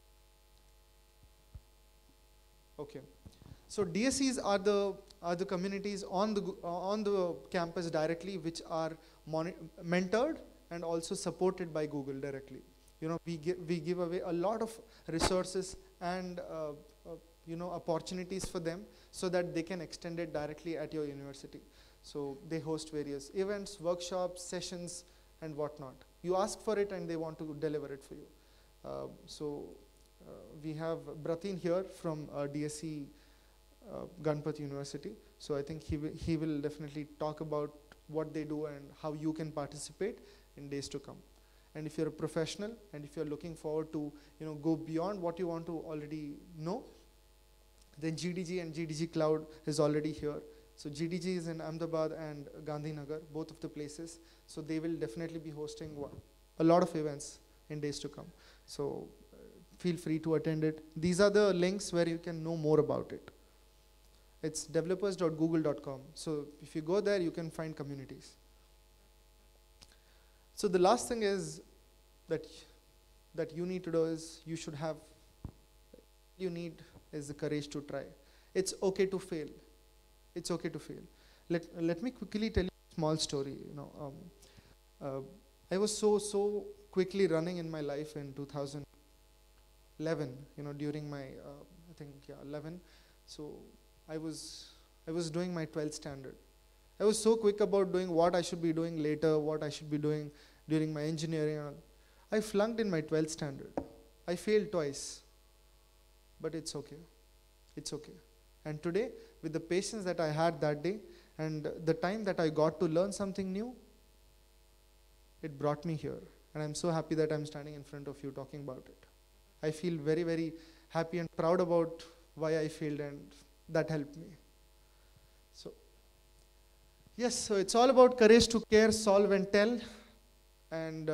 Okay. So DSEs are the communities on the campus directly, which are mentored and also supported by Google directly. You know, we give away a lot of resources and you know, opportunities for them so that they can extend it directly at your university. So they host various events, workshops, sessions, and whatnot. You ask for it and they want to deliver it for you. We have Bratin here from DSE Ganpat University. So I think he will definitely talk about what they do and how you can participate in days to come. And if you're a professional and if you're looking forward to go beyond what you want to already know, then GDG and GDG Cloud is already here. So GDG is in Ahmedabad and Gandhinagar, both of the places. So they will definitely be hosting a lot of events in days to come. So feel free to attend it. These are the links where you can know more about it. It's developers.google.com. So if you go there, you can find communities. So the last thing is that you need to do is you need is the courage to try. It's okay to fail. It's okay to fail. Let me quickly tell you a small story. I was so quickly running in my life in 2011. During my I think 11. So I was doing my 12th standard. I was so quick about doing what I should be doing later, what I should be doing during my engineering. I flunked in my 12th standard. I failed twice. But it's okay. It's okay. And today, with the patience that I had that day and the time that I got to learn something new, it brought me here. And I'm so happy that I'm standing in front of you talking about it. I feel very, very happy and proud about why I failed, and that helped me. So, yes, so it's all about courage to care, solve, and tell. And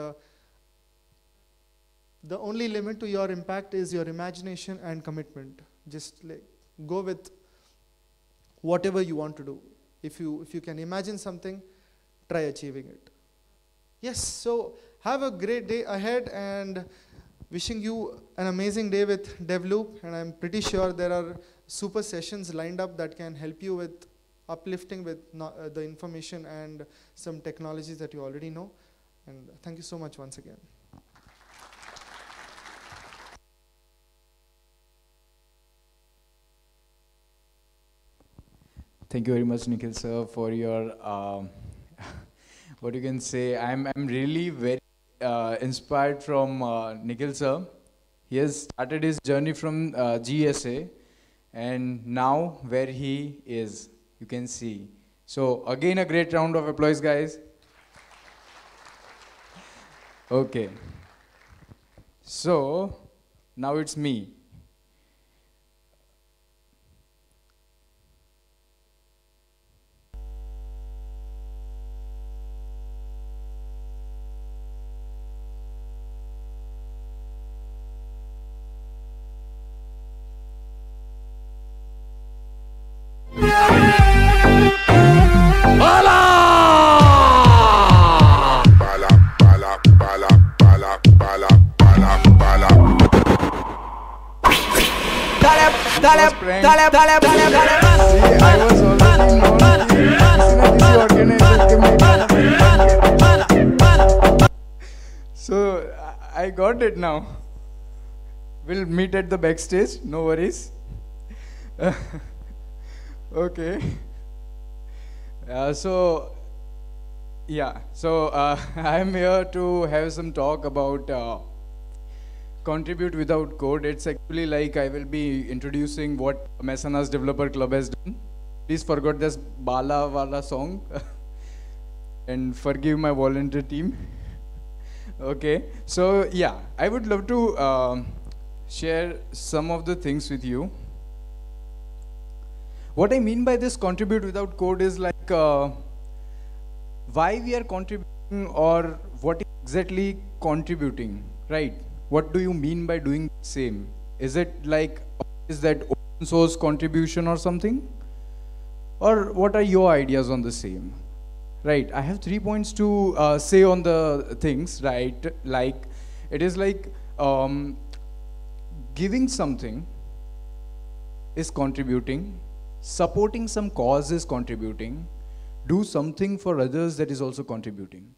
the only limit to your impact is your imagination and commitment. Just go with whatever you want to do. If you can imagine something, try achieving it. Yes, so have a great day ahead and wishing you an amazing day with DevLoop. And I'm pretty sure there are super sessions lined up that can help you with uplifting with the information and some technologies that you already know. And thank you so much once again. Thank you very much, Nikhil sir, for your what you can say. I'm really very inspired from Nikhil sir. He has started his journey from GSA, and now where he is, you can see. So again, a great round of applause, guys. Okay. So Now it's me. So I got it now. We'll meet at the backstage, no worries. Okay. So I'm here to have some talk about Contribute Without Code. It's actually like I will be introducing what Mecenas Developer Club has done. Please forget this Bala Wala song and forgive my volunteer team. Okay, so yeah, I would love to share some of the things with you. What I mean by this Contribute Without Code is like why we are contributing or what exactly contributing, right? What do you mean by doing the same? Is it like, is that open source contribution or something? Or what are your ideas on the same? Right, I have 3 points to say on the things, right? Like, it is like giving something is contributing, supporting some cause is contributing, do something for others that is also contributing.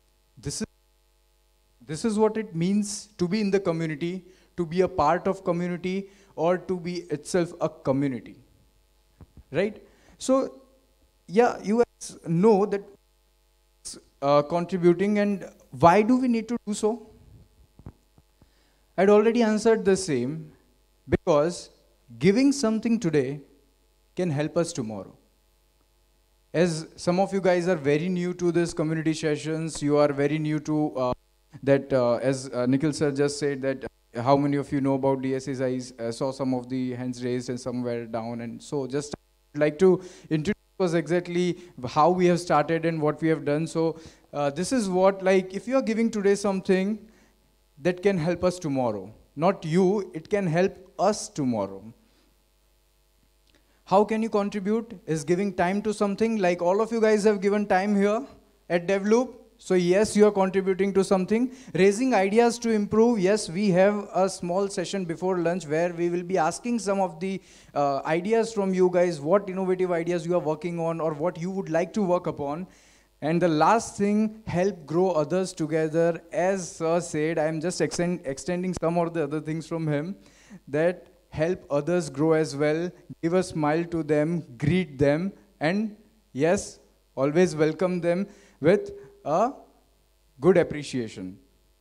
This is what it means to be in the community, to be a part of community, or to be itself a community, right? So, yeah, you guys know that contributing, and why do we need to do so? I'd already answered the same, because giving something today can help us tomorrow. As some of you guys are very new to this community sessions, you are very new to that, as Nikhil sir just said, that how many of you know about DSS? I saw some of the hands raised and some were down, and so just like to introduce was exactly how we have started and what we have done. So this is what, like, if you are giving today something that can help us tomorrow, not you, it can help us tomorrow. How can you contribute? Is giving time to something, like all of you guys have given time here at DevLoop. So yes, you are contributing to something. Raising ideas to improve. Yes, we have a small session before lunch where we will be asking some of the ideas from you guys, what innovative ideas you are working on or what you would like to work upon. And the last thing, help grow others together. As Sir said, I am just extending some of the other things from him, that help others grow as well, give a smile to them, greet them, and yes, always welcome them with a good appreciation.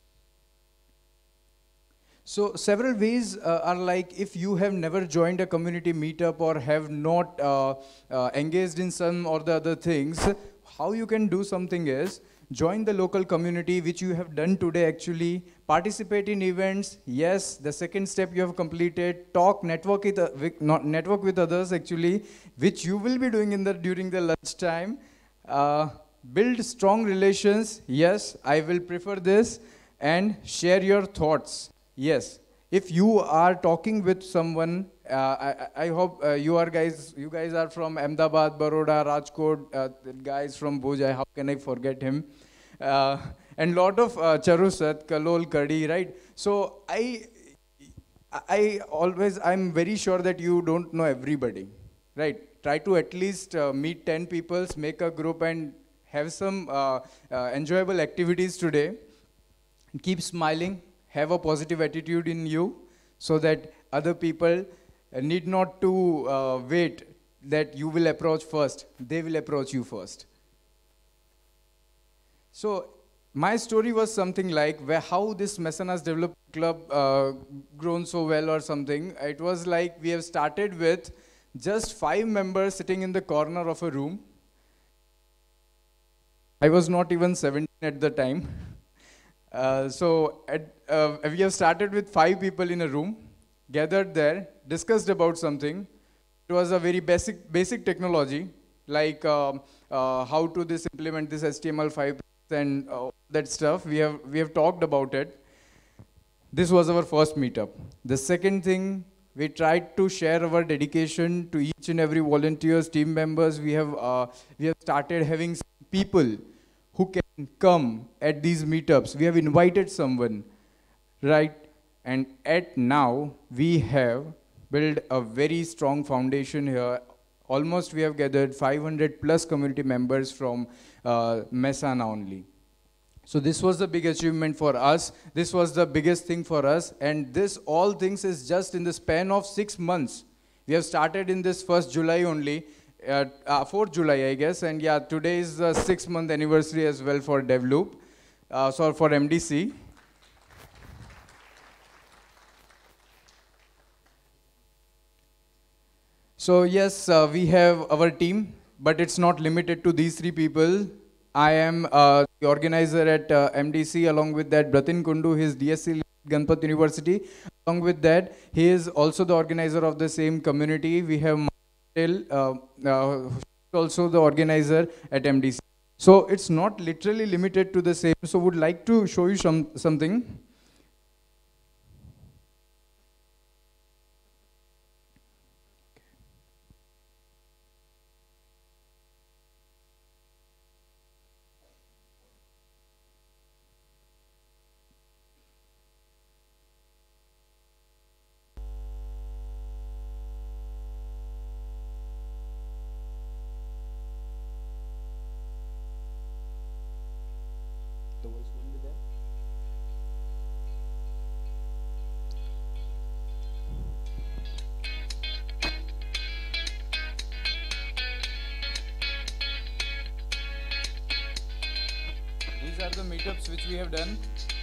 So several ways are like, if you have never joined a community meetup or have not engaged in some or the other things, how you can do something is, join the local community, which you have done today actually, participate in events, yes, the second step you have completed, talk, network with others actually, which you will be doing during the lunch time, build strong relations, yes, I will prefer this, and share your thoughts, yes. If you are talking with someone, I hope you guys are from Ahmedabad, Baroda, Rajkot, guys from Bhojai, how can I forget him? And lot of Charusat, Kalol, Kadi, right? So I'm very sure that you don't know everybody, right? Try to at least meet 10 people, make a group and have some enjoyable activities today. Keep smiling, have a positive attitude in you so that other people need not to wait that you will approach first. They will approach you first. So my story was something like how this Mecenas Developer Club grown so well or something. It was like we have started with just 5 members sitting in the corner of a room. I was not even 17 at the time. We have started with 5 people in a room, gathered there, discussed about something. It was a very basic technology, like how to implement this HTML5 and that stuff. We have talked about it. This was our first meetup. The second thing, we tried to share our dedication to each and every volunteers, team members. We have started having people who can come at these meetups. We have invited someone, right? And at now, we have built a very strong foundation here. Almost we have gathered 500 plus community members from Mehsana only. So this was the big achievement for us. This was the biggest thing for us. And this all things is just in the span of 6 months. We have started in this 1st July only, 4th July, I guess. And yeah, today is the 6th-month anniversary as well for DevLoop, so for MDC. So yes, we have our team, but it's not limited to these 3 people. I am the organizer at MDC. Along with that, Bratin Kundu, his DSC Ganpat University. Along with that, he is also the organizer of the same community. We have Martel, also the organizer at MDC. So it's not literally limited to the same. So would like to show you something. These are the meetups which we have done.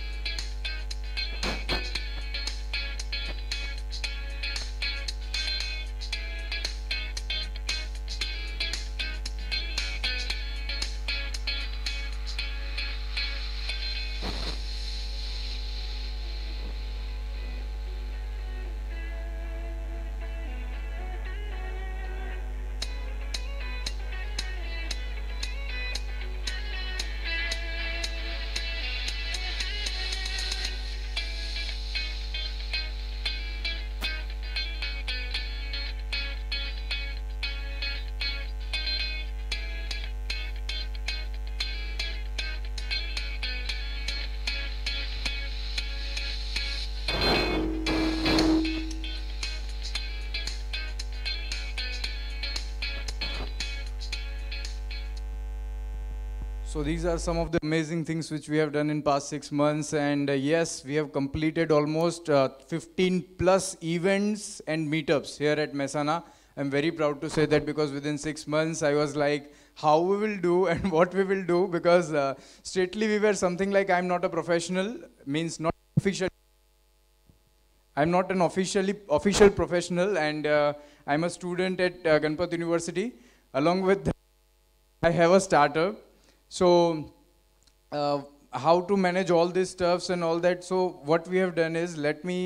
So these are some of the amazing things which we have done in past 6 months. And yes, we have completed almost 15 plus events and meetups here at Mehsana. I'm very proud to say that, because within 6 months, I was like, how we will do and what we will do, because straightly we were something like, I'm not a professional, means not official. I'm not an official professional, and I'm a student at Ganpat University. Along with that, I have a startup. So how to manage all these stuffs and all that. So what we have done is,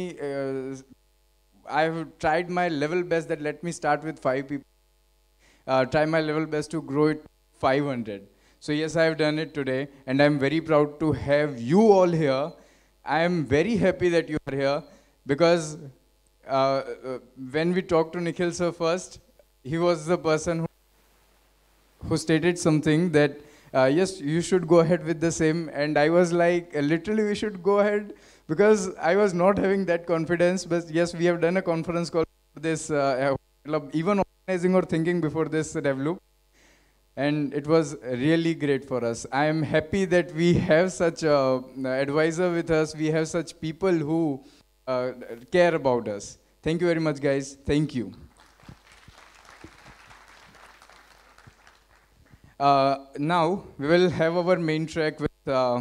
I have tried my level best that let me start with 5 people. Try my level best to grow it 500. So yes, I have done it today, and I'm very proud to have you all here. I am very happy that you are here, because when we talked to Nikhil sir first, he was the person who stated something that yes, you should go ahead with the same. And I was like, literally we should go ahead, because I was not having that confidence. But yes, we have done a conference call for this, even organizing or thinking before this DevLoop. And it was really great for us. I am happy that we have such an advisor with us. We have such people who care about us. Thank you very much, guys. Thank you. Now, we will have our main track with,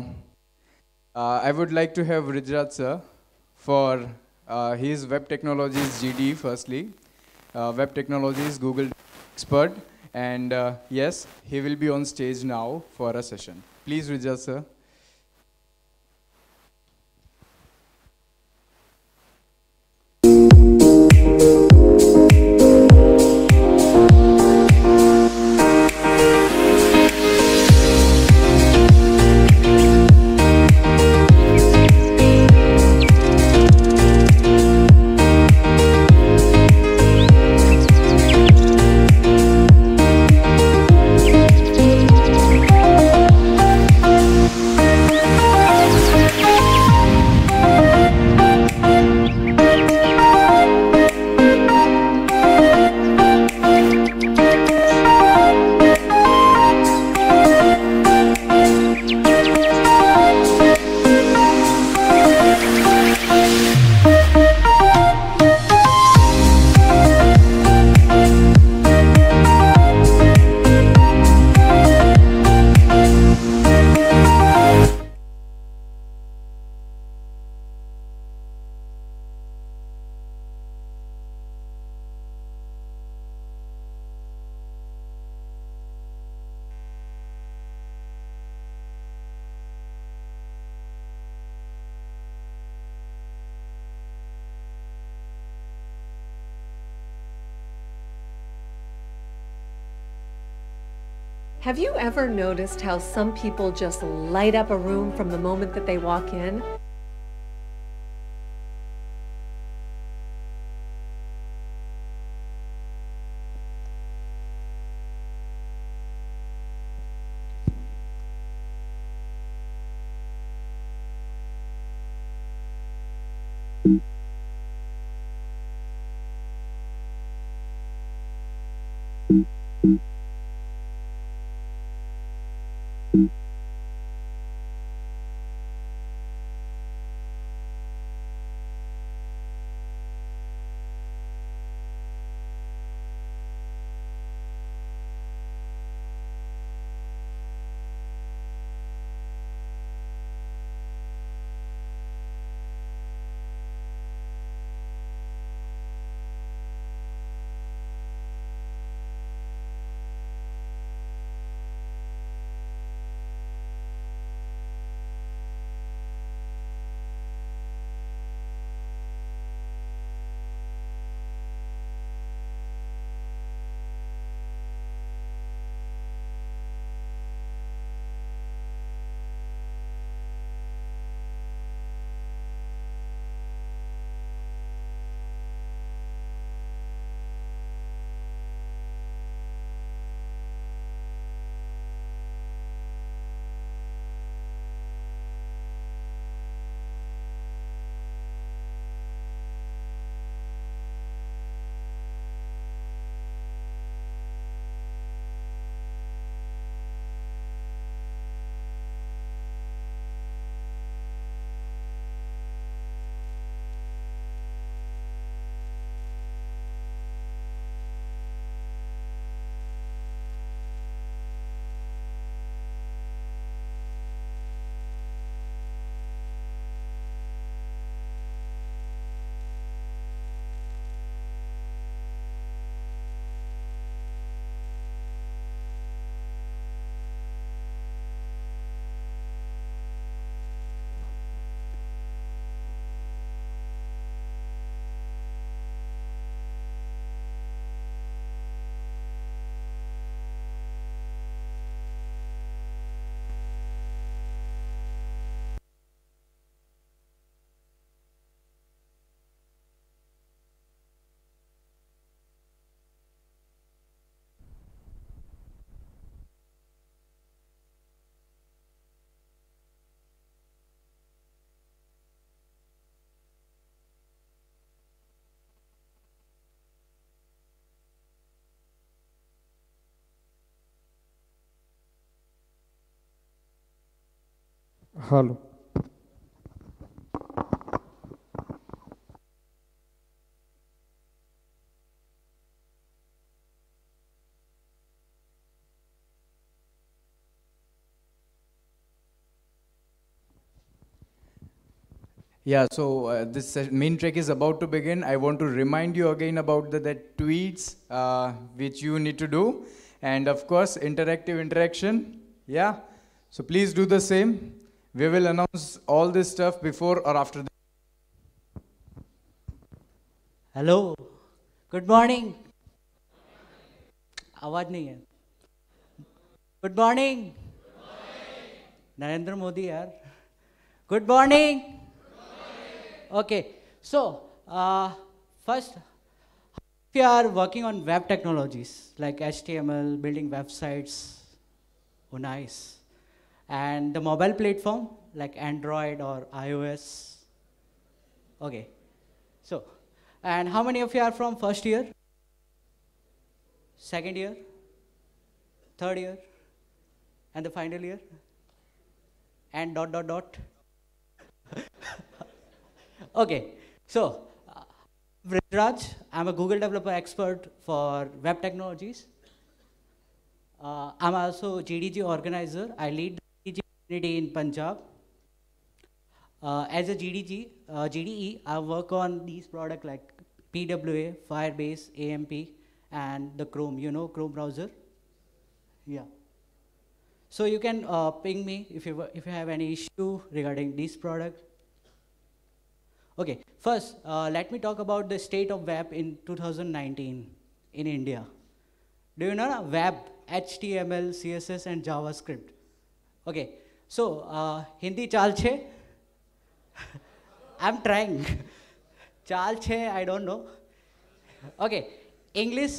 I would like to have Rijat sir for his Web Technologies GD firstly. Web Technologies Google expert. And yes, he will be on stage now for a session. Please, Rijat sir. Have you ever noticed how some people just light up a room from the moment that they walk in? Hello. Yeah, so this main track is about to begin. I want to remind you again about the tweets which you need to do. And of course, interactive interaction. Yeah, so please do the same. We will announce all this stuff before or after the hello good morning आवाज नहीं है good morning Narendra Modi यार good morning okay so first we are working on web technologies like HTML, building websites, oh nice, and the mobile platform like Android or iOS. Okay, so, and how many of you are from first year, second year, third year, and the final year, and dot dot dot. Okay, so Raj, I'm a Google developer expert for web technologies. I'm also GDG organizer. I lead the GDG community in Punjab. As a GDE, I work on these products like PWA, Firebase, AMP, and the Chrome. You know Chrome browser? Yeah. So you can ping me if you have any issue regarding this product. Okay, first, let me talk about the state of web in 2019 in India. Do you know web HTML, CSS, and JavaScript. Okay, so Hindi chal che? I'm trying. Chal che, I don't know. Okay, English,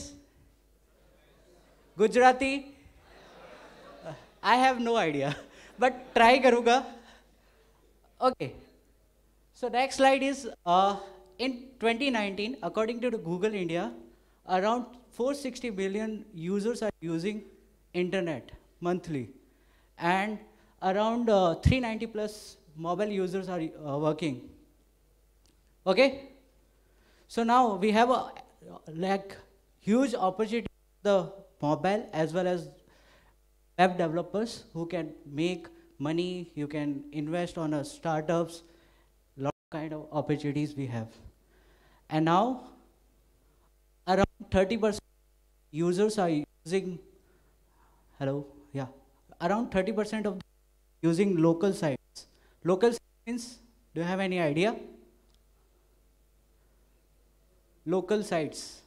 Gujarati, I have no idea, but try karuga. Okay, so next slide is in 2019, according to the Google India, around 460 billion users are using internet monthly, and around 390 plus mobile users are working. Okay, so now we have a like huge opportunity for the mobile as well as web developers who can make money. You can invest on startups, lot of kind of opportunities we have. And now around 30% users are using, hello, yeah, around 30% of using local sites. Local sites means, do you have any idea? Local sites.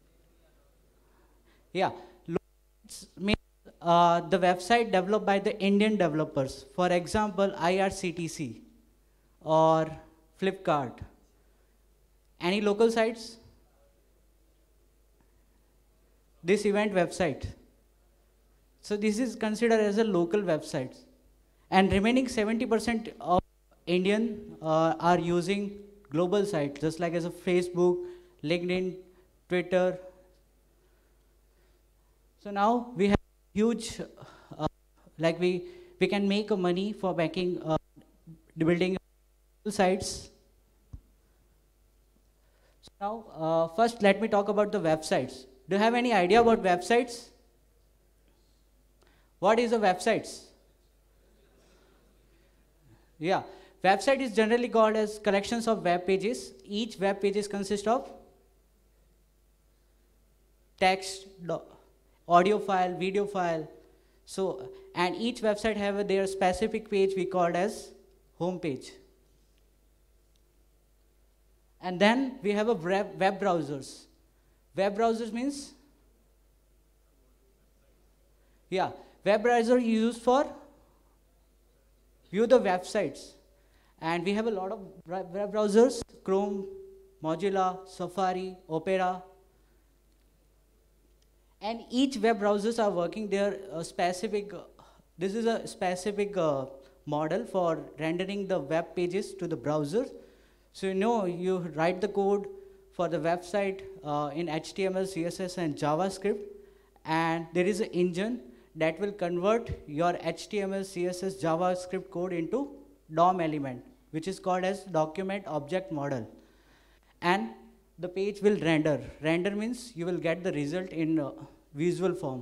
Yeah, local sites means the website developed by the Indian developers. For example, IRCTC or Flipkart. Any local sites? This event website. So this is considered as a local website. And remaining 70% of Indian are using global sites, just like as a Facebook, LinkedIn, Twitter. So now we have huge, like we can make money for making, building sites. So now, first let me talk about the websites. Do you have any idea about websites? What is a websites? Yeah, website is generally called as collections of web pages. Each web pages consist of text, audio file, video file. So, and each website have their specific page we called as home page. And then we have a web browsers. Web browsers means, yeah, web browser used for view the websites. And we have a lot of web browsers: Chrome, Mozilla, Safari, Opera. And each web browsers are working their specific, this is a specific model for rendering the web pages to the browser. So you write the code for the website in HTML, CSS, and JavaScript, and there is an engine that will convert your HTML, CSS, JavaScript code into DOM element, which is called as document object model. And the page will render. Render means you will get the result in visual form.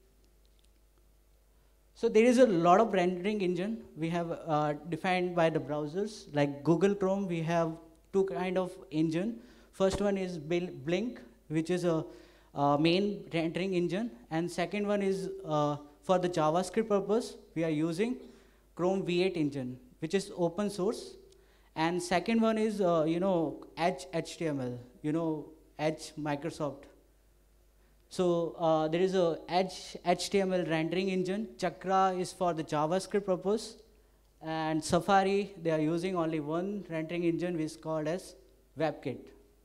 So there is a lot of rendering engine we have defined by the browsers. Like Google Chrome, we have two kind of engine. First one is Blink, which is a main rendering engine, and second one is for the JavaScript purpose we are using Chrome V8 engine, which is open source. And second one is Edge HTML, Edge Microsoft. So there is a Edge HTML rendering engine. Chakra is for the JavaScript purpose, and Safari, they are using only one rendering engine, which is called as WebKit.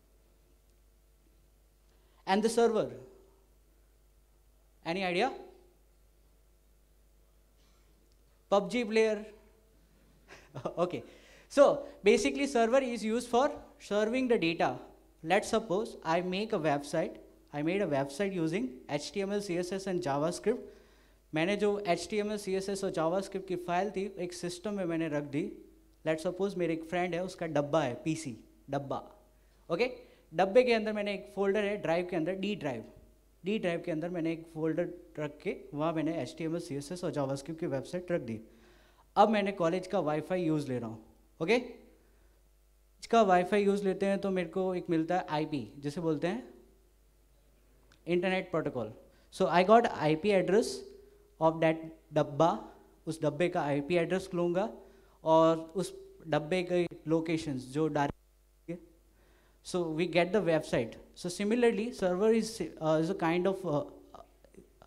And the server, any idea? PUBG player. Okay, so basically server is used for serving the data. Let's suppose I make a website. I made a website using HTML, CSS and JavaScript. मैंने जो HTML, CSS और JavaScript की file थी एक system में मैंने रख दी. Let's suppose मेरे एक फ्रेंड है, उसका डब्बा है, PC डब्बा. ओके, डब्बे के अंदर मैंने एक फोल्डर है ड्राइव के अंदर, डी ड्राइव के अंदर मैंने एक फोल्डर रख के वहाँ मैंने HTML, CSS और JavaScript की वेबसाइट रख दी. अब मैंने कॉलेज का वाईफाई यूज़ ले रहा हूँ. ओके, इसका वाईफाई यूज़ लेते हैं तो मेरे को एक मिलता है IP, जिसे बोलते हैं internet protocol. So I got IP address of that डब्बा. उस डब्बे का IP एड्रेस लूँगा और उस डब्बे के लोकेशंस जो direct. So we get the website. So similarly, server is a kind of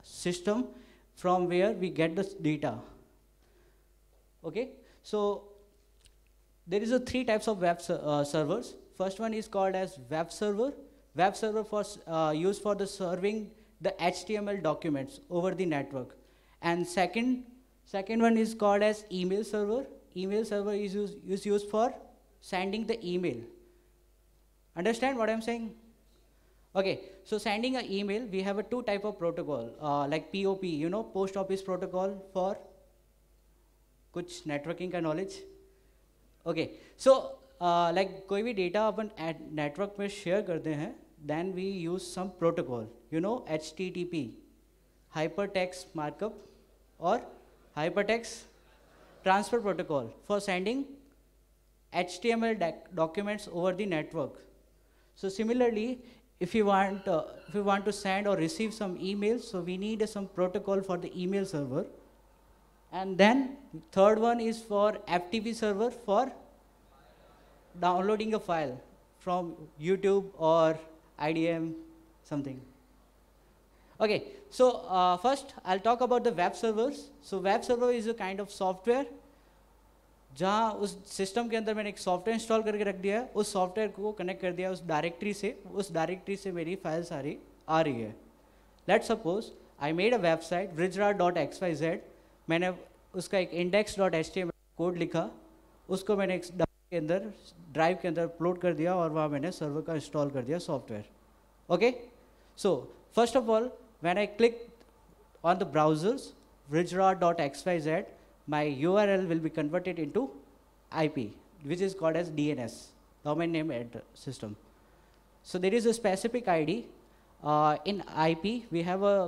system from where we get the data. Okay, so there is a three types of web servers. First one is called as web server. Web server for used for the serving the HTML documents over the network. And second one is called as email server. Email server is used for sending the email. Understand what I'm saying? Okay, so sending an email, we have a two type of protocol, like POP, you know, post office protocol for कुछ networking का knowledge. Okay, so like कोई भी data अपन network में share करते हैं, then we use some protocol, you know, HTTP, hypertext markup, or hypertext transfer protocol for sending HTML documents over the network. So similarly, if you want to send or receive some emails, so we need some protocol for the email server. And then third one is for FTP server for downloading a file from YouTube or IDM something. Okay, so first I'll talk about the web servers. So web server is a kind of software जहाँ उस system के अंदर मैंने एक software install करके रख दिया है, उस सॉफ्टवेयर को कनेक्ट कर दिया उस डायरेक्टरी से मेरी फाइल सारी आ रही है. Let's suppose I made a website bridgerard.xyz. मैंने उसका एक index.html कोड लिखा, उसको मैंने एक ड्राइव के अंदर अपलोड कर दिया और वहाँ मैंने सर्वर का इंस्टॉल कर दिया software. Okay, so first of all when I click on the browsers bridgerard.xyz, my URL will be converted into IP, which is called as DNS, domain name address system. So there is a specific ID. In IP, we have a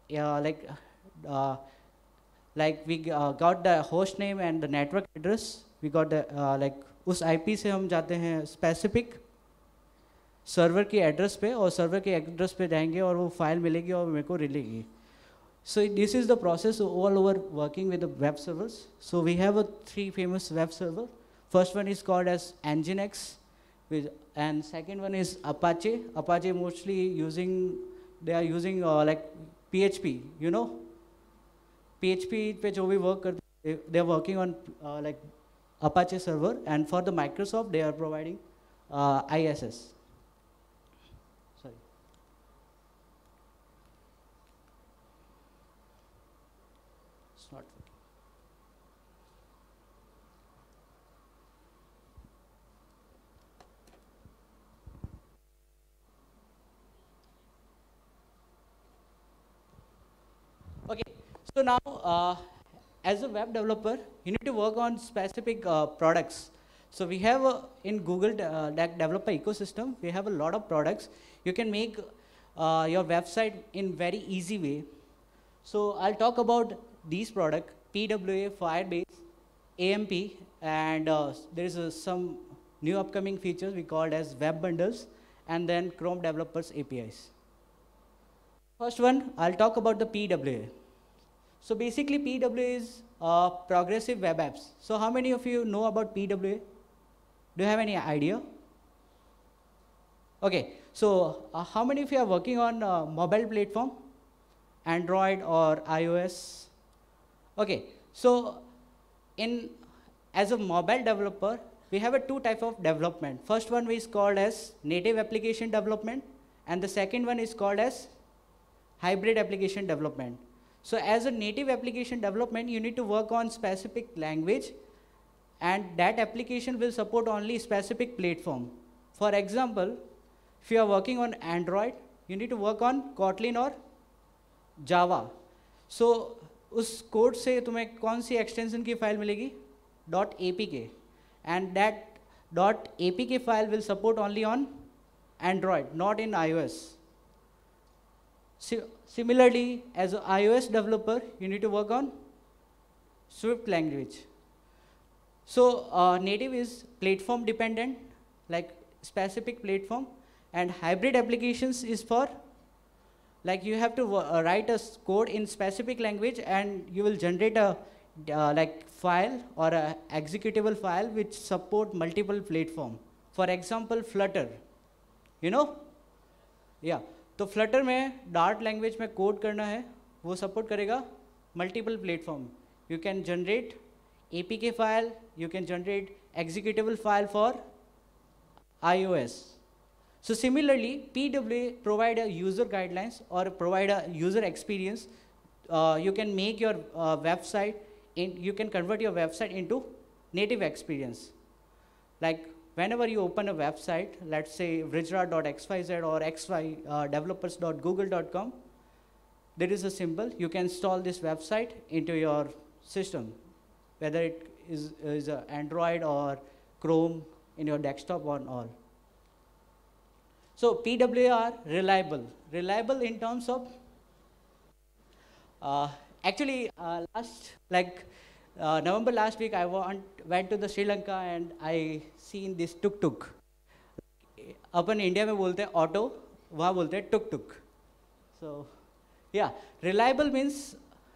like we got the host name and the network address. We got the like उस IP से हम जाते हैं specific server के address पे, और server के address पे जाएंगे और वो file मिलेगी और मेरे को मिलेगी. So this is the process all over working with the web servers. So we have three famous web server. First one is called as Nginx, and second one is Apache. Apache mostly they are using like PHP, you know. PHP पे जो भी work करते, they are working on like Apache server, and for the Microsoft they are providing ISS. Sorry. Not working. Okay, so now as a web developer, you need to work on specific products. So we have in Google developer ecosystem, we have a lot of products. You can make your website in very easy way. So I'll talk about these products: PWA, Firebase, AMP, and there is some new upcoming features we called as web bundles, and then Chrome developers APIs. First one, I'll talk about the PWA. So basically PWA is progressive web apps. So how many of you know about PWA? Do you have any idea? Okay, so how many of you are working on mobile platform? Android or iOS? Okay, so as a mobile developer, we have two type of development. First one is called as native application development, and the second one is called as hybrid application development. So as a native application development, you need to work on specific language, and that application will support only specific platform. For example, if you are working on Android, you need to work on Kotlin or Java. So उस code से तुम्हें कौन सी extension की file मिलेगी? .apk, and that .apk file will support only on Android, not in iOS. Similarly, as an iOS developer, you need to work on Swift language. So native is platform dependent, like specific platform, and hybrid applications is for like you have to write a code in specific language, and you will generate a like file or a executable file which support multiple platform. For example, Flutter, you know? Yeah. तो Flutter में Dart language में code करना है, वो support करेगा multiple platform. You can generate APK file, you can generate executable file for iOS. So similarly, PWA provide a user guidelines or provide a user experience. You can make your website, you can convert your website into native experience. Like whenever you open a website, let's say rijra.xyz or developers.google.com, there is a symbol. You can install this website into your system, whether it is Android or Chrome in your desktop or all. So PWA are reliable. Reliable in terms of, actually November last week I went to the Sri Lanka and I seen this tuk-tuk. अपन India में बोलते हैं auto, वहाँ बोलते हैं tuk-tuk. So yeah, reliable means,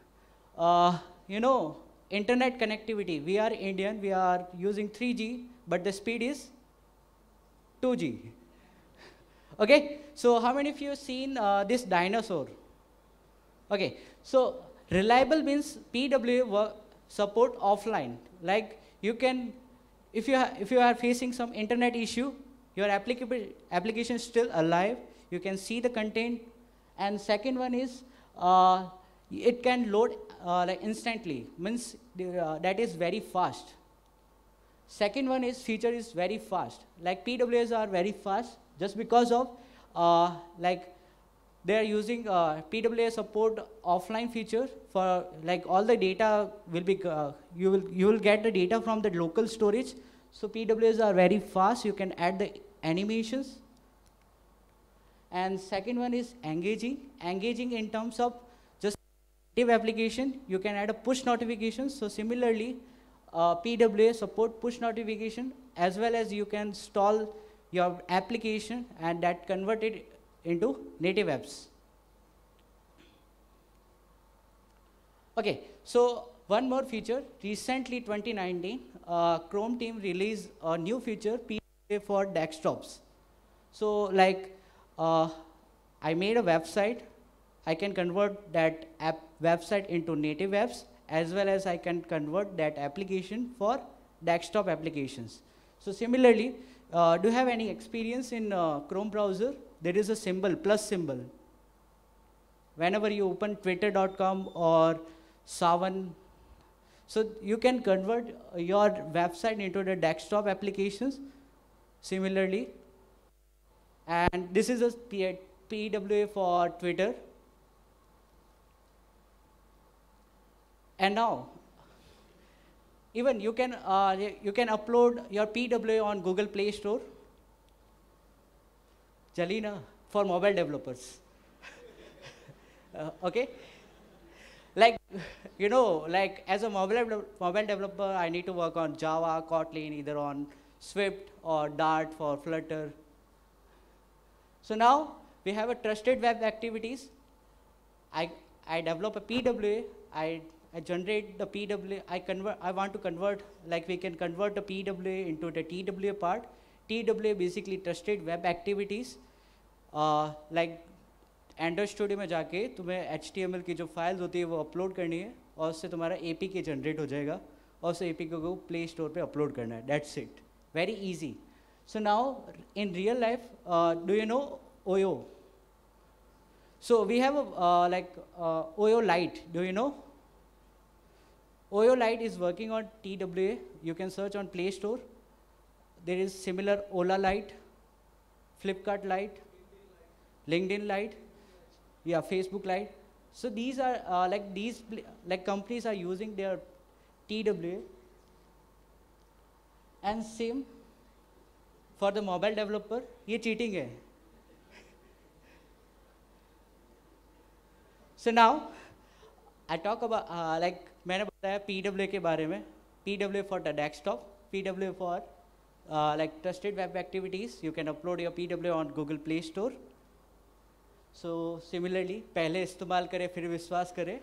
internet connectivity. We are Indian, we are using 3G, but the speed is 2G. Okay, so how many of you have seen this dinosaur? Okay, so reliable means PWA support offline. Like you can, if you are facing some internet issue, your application is still alive, you can see the content. And second one is, it can load like instantly, means that is very fast. Second one is feature is very fast. Like PWAs are very fast just because of like they are using PWA support offline feature for like all the data will be you will get the data from the local storage. So PWAs are very fast. You can add the animations. And second one is engaging. Engaging in terms of just native application, you can add a push notification. So similarly, PWA support push notification as well as you can install your application and that convert it into native apps. Okay, so one more feature. Recently, 2019, Chrome team released a new feature, PWA for desktops. So like, I made a website. I can convert that website into native apps as well as I can convert that application for desktop applications. So similarly, do you have any experience in Chrome browser? There is a symbol, plus symbol. Whenever you open twitter.com or Savan, so you can convert your website into the desktop applications similarly. And this is a PWA for Twitter. And now, even you can upload your PWA on Google Play Store. Jalina, for mobile developers. Okay? Like, like as a mobile developer, I need to work on Java, Kotlin, either on Swift or Dart for Flutter. So now we have a trusted web activities. I develop a PWA. I generate the PWA. I want to convert, like we can convert the PWA into the TWA part. TWA basically trusted web activities. Like Android Studio में जाके तुम्हें HTML की जो files होती है वो upload करनी है और उससे तुम्हारा APK जनरेट हो जाएगा और उस APK को प्ले स्टोर पे अपलोड करना है. That's it. Very easy. So now in real life, do you know OYO? So we have a OYO Lite. Do you know? OYO Lite is working on TWA. You can search on Play Store. There is similar Ola Lite, Flipkart Lite, LinkedIn Lite, yeah, Facebook Lite. So these are companies are using their TWA. And same for the mobile developer. ये cheating है. So now I talk about मैंने बताया PWA के बारे में. PWA for the desktop, PWA for like trusted web activities. You can upload your PWA on Google Play Store. So similarly, पहले इस्तेमाल करें फिर विश्वास करें.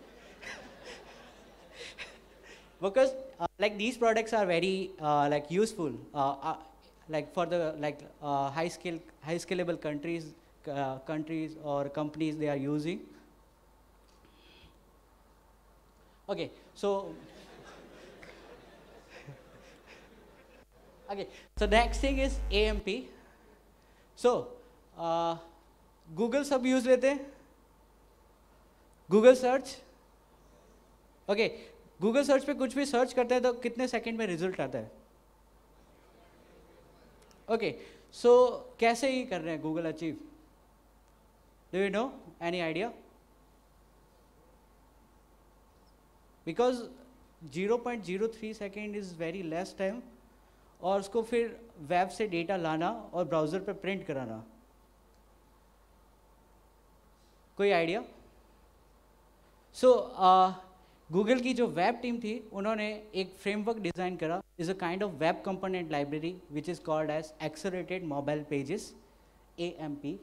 Because like these products are very like useful like for the high scalable countries or companies they are using. Okay, so okay, so next thing is AMP. So Google सब use लेते हैं? Google search? Okay, Google search पे कुछ भी search करते हैं तो कितने सेकंड में result आता है? Okay, so कैसे ही कर रहे हैं Google achieve? Do you know? Any idea? Because 0.03 second is very less time, और उसको फिर वेब से डेटा लाना और ब्राउज़र पे प्रिंट कराना. कोई आइडिया? सो गूगल की जो वेब टीम थी उन्होंने एक फ्रेमवर्क डिज़ाइन करा, is a kind of web component library which is called as accelerated mobile pages, AMP.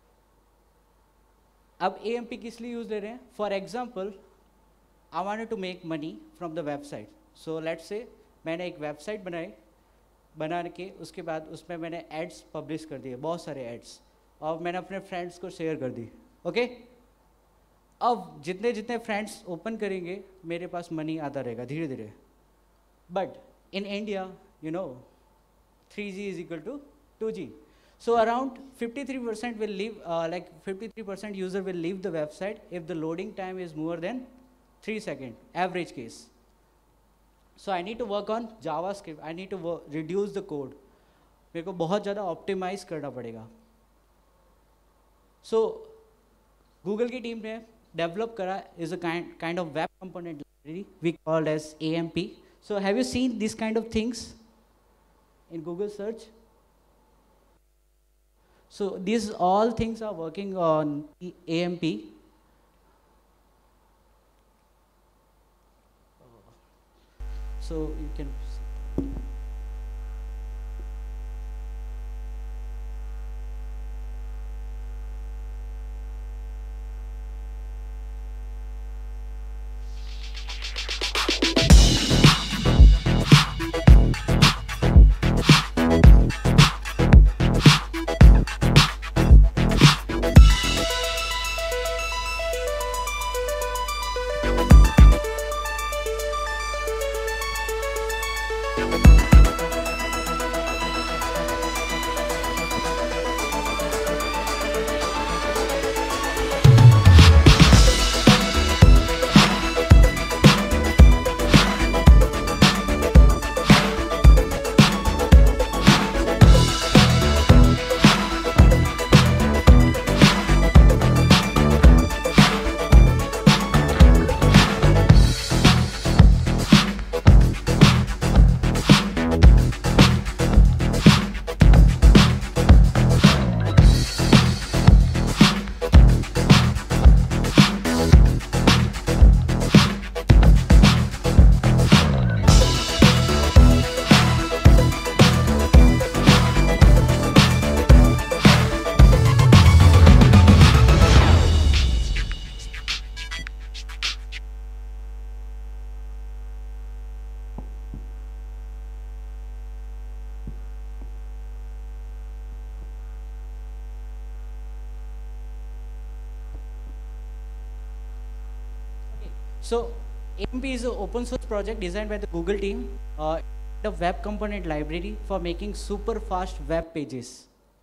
अब AMP किस लिए यूज़ ले रहे हैं? For example, I wanted to make money from the website. So let's say मैंने एक website बना के उसके बाद उसमें मैंने एड्स पब्लिश कर दिए, बहुत सारे एड्स, और मैंने अपने फ्रेंड्स को शेयर कर दी. ओके, अब जितने जितने फ्रेंड्स ओपन करेंगे मेरे पास मनी आता रहेगा धीरे धीरे. But in India you know 3G is equal to 2G. So around 53% will leave, 53% user will leave the website if the loading time is more than 3 seconds, average case. So I need to work on JavaScript. I need to reduce the code. मेरे को बहुत ज़्यादा optimize करना पड़ेगा. So Google की team ने develop करा is a kind of web component library we called as AMP. So have you seen these kind of things in Google search? So these all things are working on AMP. So you can So AMP is an open source project designed by the Google team, the web component library for making super fast web pages.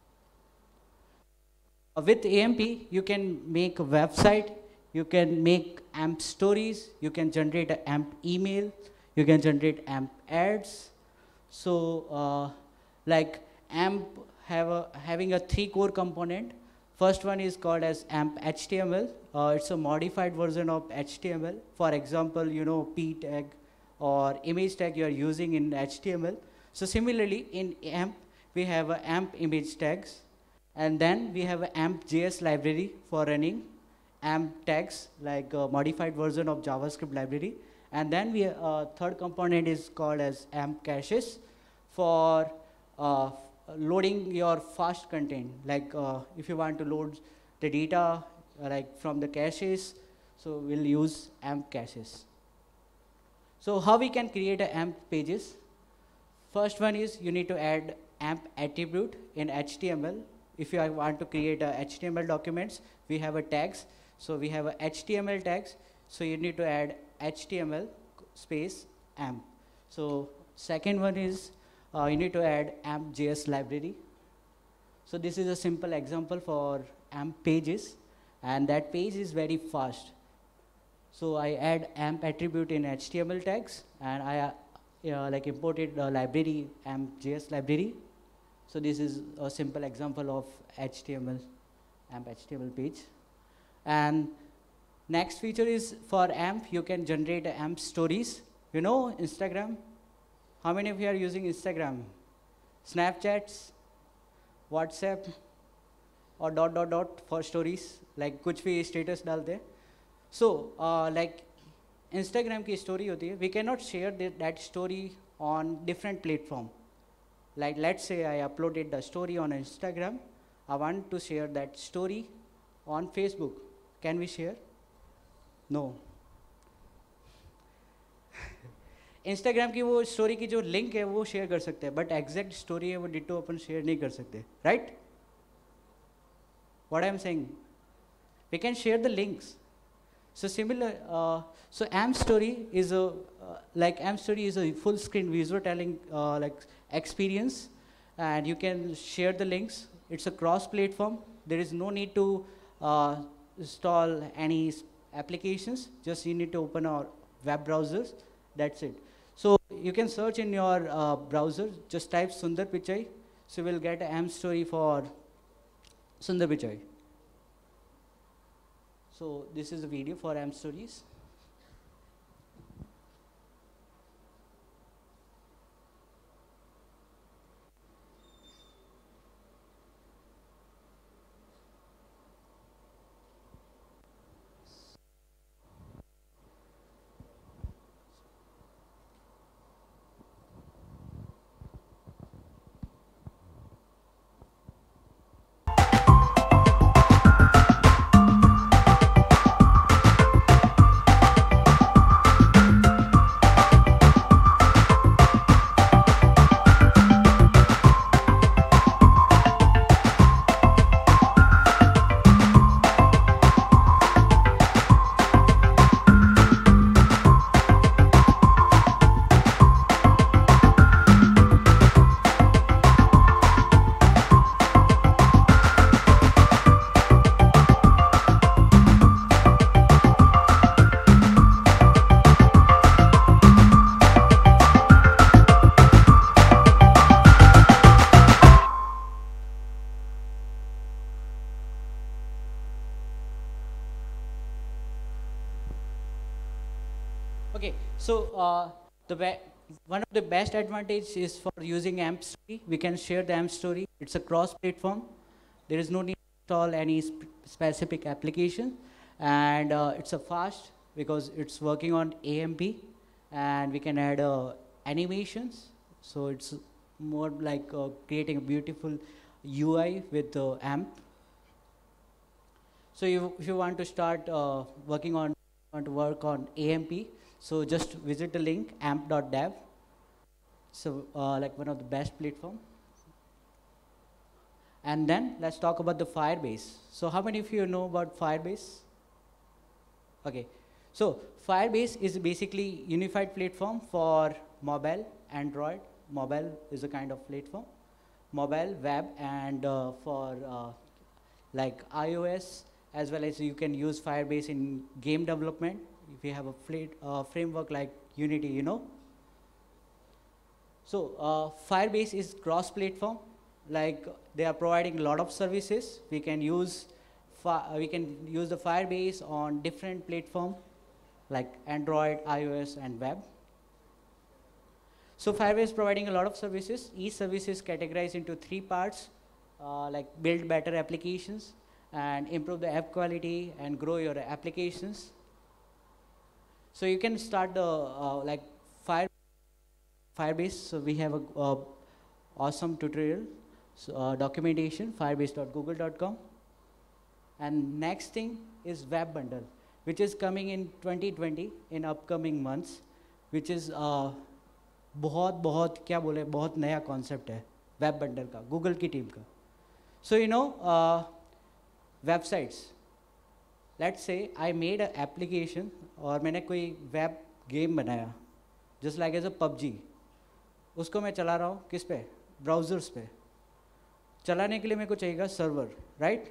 With AMP, you can make a website, you can make AMP stories, you can generate an AMP email, you can generate AMP ads. So like AMP having a 3 core component. First one is called as AMP HTML. It's a modified version of HTML. For example, you know, p tag or image tag you are using in HTML. So similarly, in AMP, we have a AMP image tags. And then we have a AMP.js library for running AMP tags, like a modified version of JavaScript library. And then we third component is called as AMP caches for loading your fast content. Like if you want to load the data like from the caches, so we'll use AMP caches. So how we can create a AMP pages? First one is you need to add AMP attribute in HTML. If you want to create a HTML documents, we have a tags. So we have a HTML tags. So you need to add HTML space AMP. So second one is you need to add AMP.js library. So this is a simple example for AMP pages, and that page is very fast. So I add AMP attribute in HTML tags, and I like imported the library AMP.js library. So this is a simple example of HTML AMP HTML page. And next feature is for AMP, you can generate AMP stories. You know Instagram? How many of you are using Instagram? Snapchats, WhatsApp, or dot dot dot for stories, like कुछ भी status डालते हैं. So like Instagram की story होती है, we cannot share that story on different platform. Like let's say I uploaded the story on Instagram, I want to share that story on Facebook. Can we share? No. Instagram की वो story की जो link है वो share कर सकते हैं, but exact story है वो ditto अपन share नहीं कर सकते, right? What I am saying? We can share the links. So similar, so AMP story is a AMP story is a full screen visual telling like experience, and you can share the links. It's a cross platform. There is no need to install any applications. Just you need to open our web browsers. That's it. So you can search in your browser. Just type Sundar Pichai. So you will get an AMP story for Sundar Pichai. So this is a video for AMP stories. Okay, so one of the best advantages is for using AMP story. We can share the AMP story. It's a cross-platform. There is no need to install any specific application, and it's a fast because it's working on AMP, and we can add animations. So it's more like creating a beautiful UI with AMP. So if you want to start work on AMP, so just visit the link amp.dev. So like one of the best platform. And then let's talk about the Firebase. So how many of you know about Firebase? Okay, so Firebase is basically unified platform for mobile, Android. Mobile is a kind of platform. Mobile, web, and for like iOS, as well as you can use Firebase in game development. If you have a framework like Unity, you know. So Firebase is cross-platform. Like they are providing a lot of services. We can use the Firebase on different platforms like Android, iOS, and web. So Firebase is providing a lot of services. Each service is categorized into 3 parts, like build better applications and improve the app quality and grow your applications. So you can start the like Firebase. So we have a awesome tutorial, so, documentation, firebase.google.com. And next thing is Web Bundle, which is coming in 2020 in upcoming months, which is बहुत क्या बोले बहुत नया concept है Web Bundle का, Google की team का. So you know websites. Let's say I made a application और मैंने कोई वेब गेम बनाया just like as a PUBG, उसको मैं चला रहा हूँ किस पे, ब्राउज़र्स पे। चलाने के लिए मेरे को चाहिएगा server, right?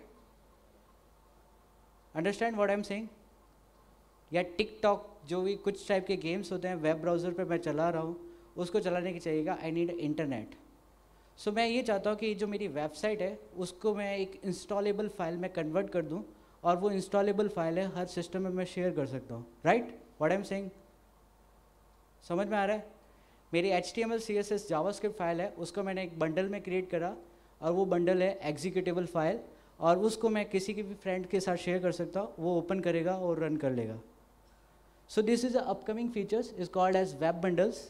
Understand what I am saying? या टिकटॉक जो भी कुछ टाइप के गेम्स होते हैं वेब ब्राउज़र पे मैं चला रहा हूँ, उसको चलाने की चाहिएगा आई नीड इंटरनेट। सो मैं ये चाहता हूँ कि जो मेरी वेबसाइट है उसको मैं एक इंस्टॉलेबल फाइल में कन्वर्ट कर दूँ, और वो इंस्टॉलेबल फाइल है हर सिस्टम में मैं शेयर कर सकता हूँ, right? What I am saying? समझ में आ रहा है? मेरी HTML CSS जावास्क्रिप्ट फाइल है, उसको मैंने एक बंडल में क्रिएट करा, और वो बंडल है एग्जीक्यूटेबल फाइल, और उसको मैं किसी के भी फ्रेंड के साथ शेयर कर सकता हूँ, वो ओपन करेगा और रन कर लेगा। So this is a upcoming features is called as web bundles.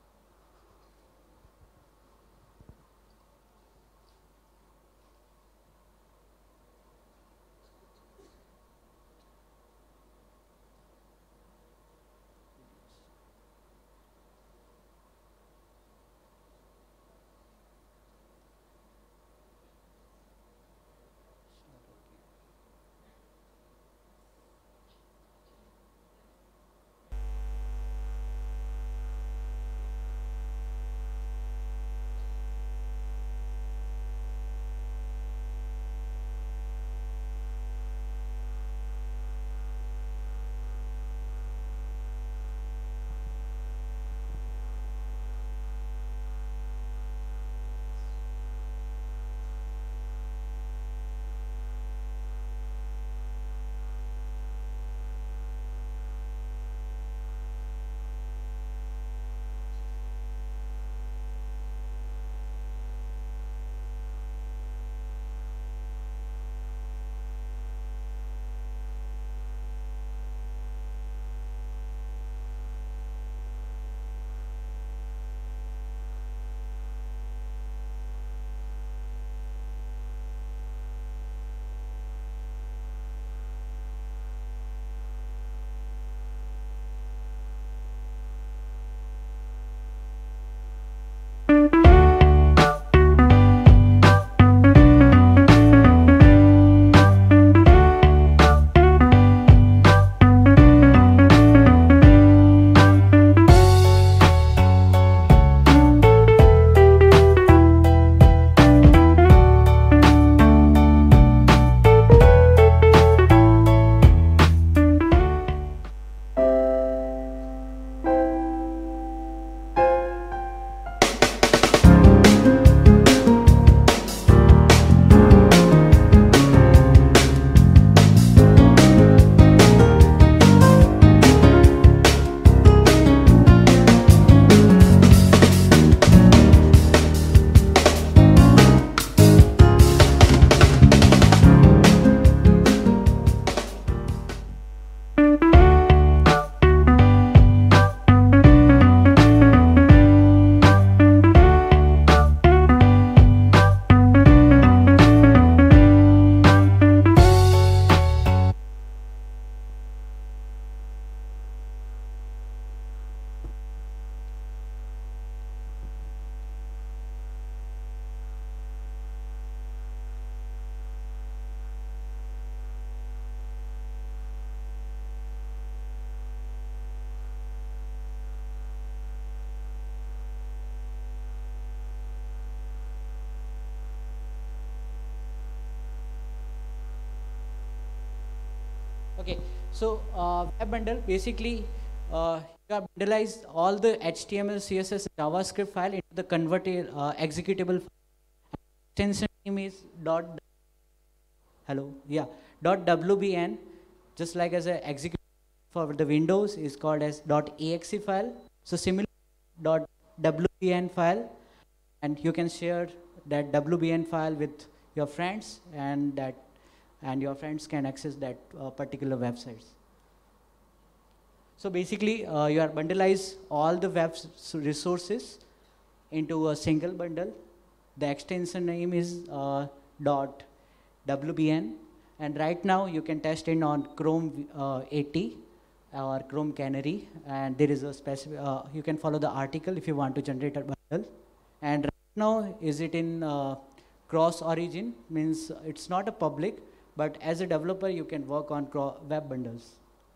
Okay, so web bundle basically you have bundleized all the HTML, CSS, JavaScript file into the converted executable file. Extension name is dot .wbn, just like as a executable for the Windows is called as .exe file. So similar .wbn file, and you can share that WBN file with your friends, and your friends can access that particular websites. So basically, you are bundleize all the web resources into a single bundle. The extension name is .wbn, and right now you can test it on Chrome 80 or Chrome Canary, and there is a specific, you can follow the article if you want to generate a bundle. And right now, is it in cross origin, means it's not a public, but as a developer, you can work on web bundles.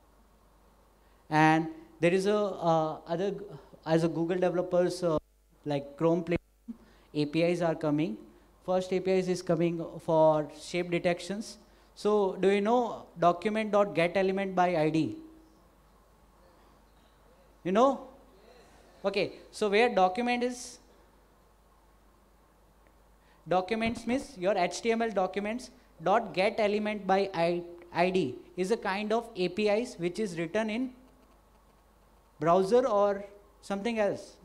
And there is as a Google developers, like Chrome platform, APIs are coming. First APIs is coming for shape detections. So do you know document.getElement by ID? You know? Okay, so where document is, documents means your HTML documents dot get element by ID is a kind of APIs which is written in browser or something else.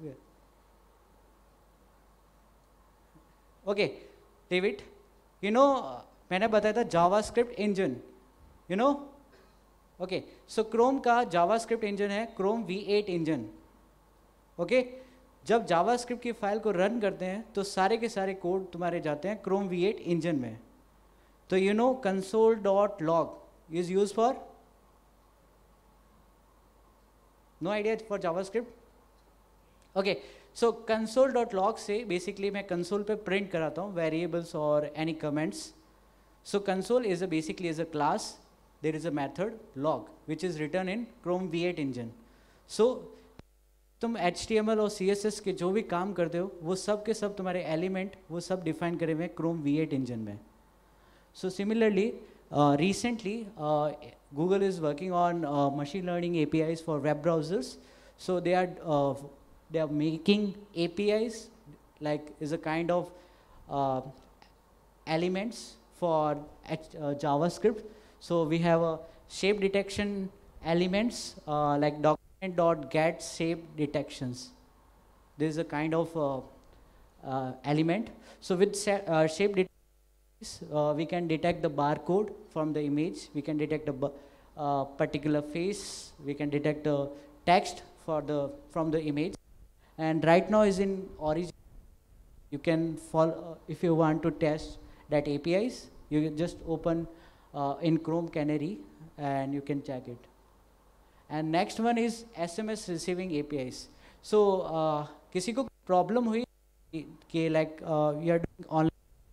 Okay, David, you know, मैंने बताया था JavaScript engine, you know? Okay, so Chrome का JavaScript engine है Chrome V8 engine. Okay, जब JavaScript की file को run करते हैं तो सारे के सारे कोड तुम्हारे जाते हैं Chrome V8 engine में. तो you know console.log is used for? No idea for JavaScript? Okay, so console.log से basically मैं console पे print कराता हूँ variables or any comments. So console is basically a class. There is a method log which is written in Chrome V8 engine. So तुम HTML और CSS के जो भी काम करते हो वो सब के सब तुम्हारे एलिमेंट वो सब डिफाइन करे हुए Chrome V8 इंजन में. So similarly, recently Google is working on machine learning APIs for web browsers. So they are making APIs like is a kind of elements for JavaScript. So we have a shape detection elements like document.get shape detections. This is a kind of element. So with shape detections, we can detect the barcode from the image. We can detect a particular face. We can detect the text from the image. And right now is in origin. You can follow if you want to test that APIs. You can just open in Chrome Canary and you can check it. And next one is SMS receiving APIs. So किसी को problem हुई कि like you are doing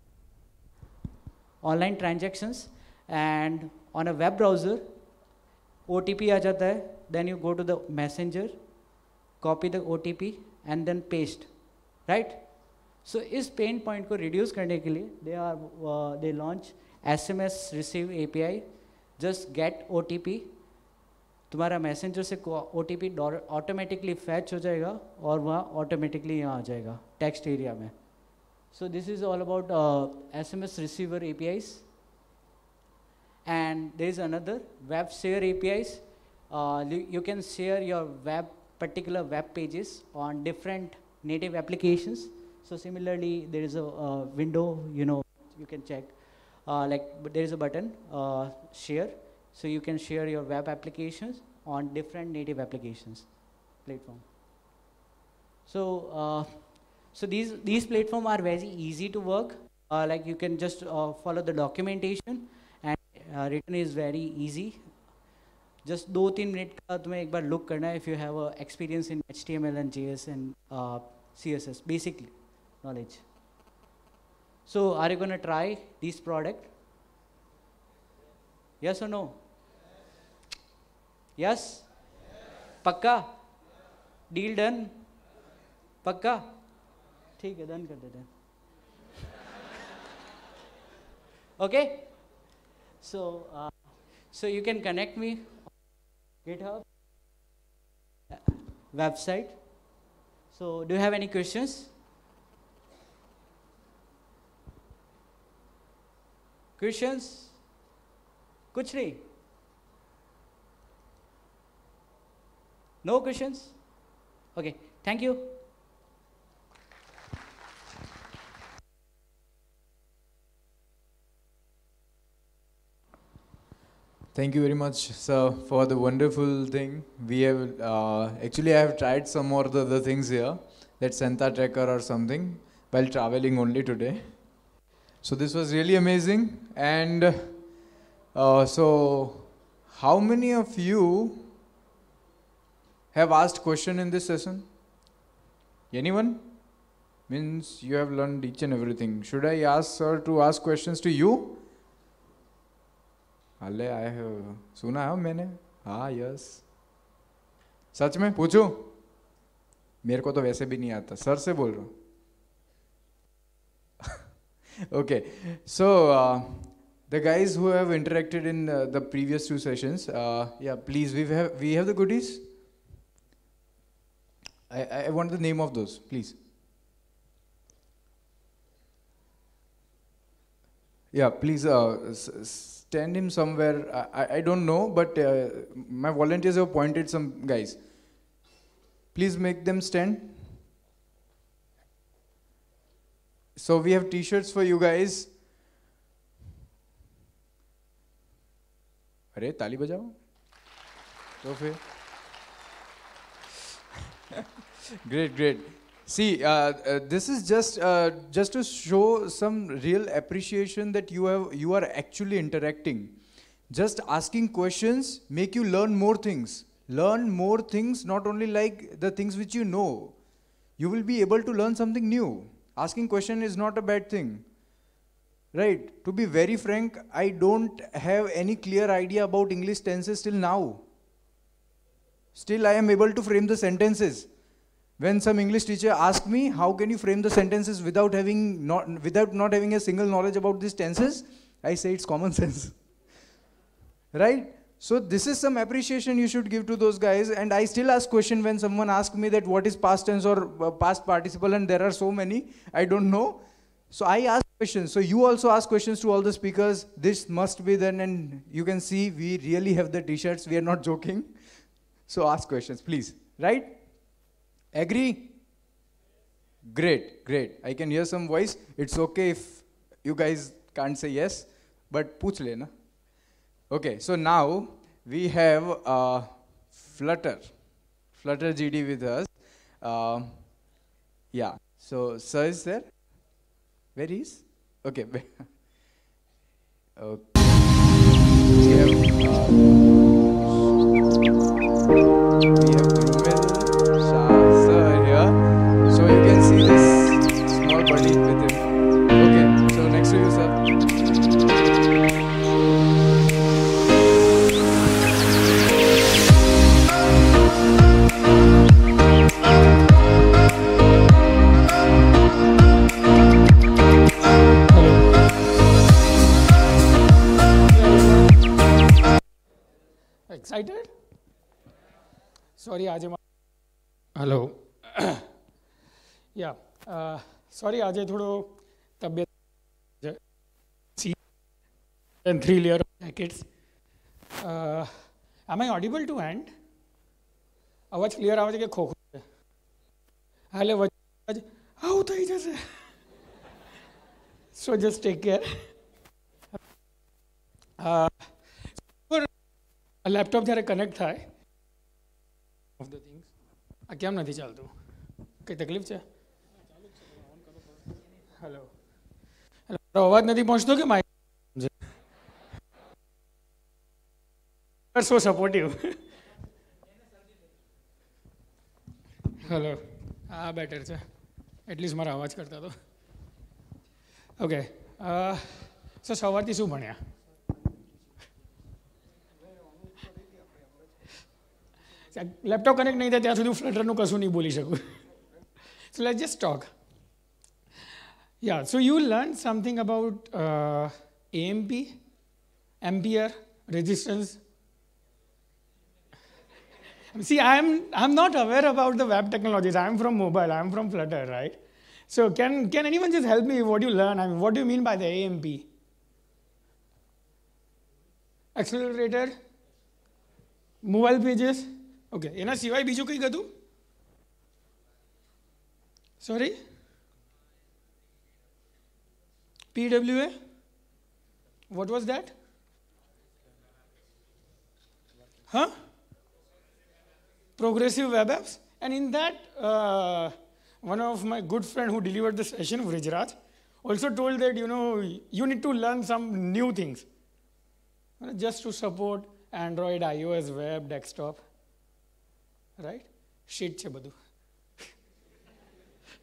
online transactions and on a web browser OTP आ जाता है, then you go to the messenger, copy the OTP and then paste, right? So इस pain point को reduce करने के लिए they launch SMS receive API. Just get OTP, तुम्हारा messenger से OTP automatically fetch हो जाएगा और वहाँ ऑटोमेटिकली यहाँ आ जाएगा टेक्स्ट एरिया में. So this is all about SMS receiver APIs. And there is another web share APIs. You can share your particular web pages on different native applications. So similarly, there is a window, you know, you can check. But there is a button, share. So you can share your web applications on different native applications platform. So these platforms are very easy to work. Like you can just follow the documentation and written is very easy. Just 2-3 minutes का तुम्हें एक बार look करना है if you have experience in HTML and JS and CSS, basically knowledge. So are you going to try this product? Yes or no? Yes? पक्का? Deal done? पक्का? ठीक है, done कर देते हैं. Okay? So you can connect me on GitHub website. So do you have any questions? Questions? कुछ नहीं? No questions? Okay, thank you. Thank you very much, sir, for the wonderful thing. We have actually I have tried some more of the other things here, that Santa Tracker or something, while traveling only today. So this was really amazing. And so how many of you have asked question in this session? Anyone? Means you have learned each and everything. Should I ask sir to ask questions to you? अले I have सुना है मैंने. हाँ yes. सच में पूछूं? मेरे को तो वैसे भी नहीं आता. सर से बोल रहा हूँ. Okay, so the guys who have interacted in the previous 2 sessions, yeah, please, we have the goodies. I want the name of those, please. Yeah, please stand him somewhere. I don't know, but my volunteers have appointed some guys. Please make them stand. So we have t-shirts for you guys. अरे ताली बजाओ तो फिर. Great. See, this is just to show some real appreciation that you are actually interacting. Just asking questions make you learn more things. Learn more things, not only like the things which you know. You will be able to learn something new. Asking question is not a bad thing, right? To be very frank, I don't have any clear idea about English tenses till now. Still, I am able to frame the sentences. When some English teacher asks me, how can you frame the sentences without not having a single knowledge about these tenses, I say it's common sense, right? So this is some appreciation you should give to those guys. And I still ask question when someone asks me that what is past tense or past participle, and there are so many, I don't know. So I ask questions. So you also ask questions to all the speakers. This must be done, and you can see we really have the t-shirts. We are not joking. So ask questions, please. Right? Agree? Great. I can hear some voice. It's okay if you guys can't say yes, but पूछ लेना. Okay, so now we have Flutter GD with us. Yeah, so sir is there? Where is? Okay. Okay. We have Drumil Shah sir here. So you can see this small buddy with him. Okay, so next to you, sir. Excited? Sorry, आज hello. Yeah. Sorry, आज थोड़ो तबियत and 3 layer jackets. Am I audible to end? અવાજ clear આવે છે કે ખોખો છે? હાલે વચ્ચે આવું થઈ જશે. So just take care. Laptop જ્યારે કનેક્ટ થાય ઓફ ધ થિંગ્સ આ કેમ નથી ચાલતું? કઈ તકલીફ છે? હેલો મારો અવાજ નથી પહોંચતો કે માઇક? So supportive. હેલો આ બેટર છે એટલીસ્ટ મારા અવાજ કરતા તો. ઓકે સો સવારથી શું ભણ્યા? લેપટોપ કનેક્ટ નહીં થાય ત્યાં સુધી હું ફ્લટરનું કશું નહીં બોલી શકું. So let's just talk. Yeah, so you learned something about AMP, ampere, resistance. See, I'm not aware about the web technologies. I'm from mobile. I'm from Flutter, right? So can anyone just help me? What do you learn? I mean, what do you mean by the AMP? Accelerator, mobile pages. Okay. એના સિવાય બીજું કંઈ હતું? Sorry? PWA? What was that? Huh? Progressive web apps. And in that, one of my good friend who delivered the session, Vrijraj, also told that, you need to learn some new things. Just to support Android, iOS, web, desktop. Right? Shit છે બધું.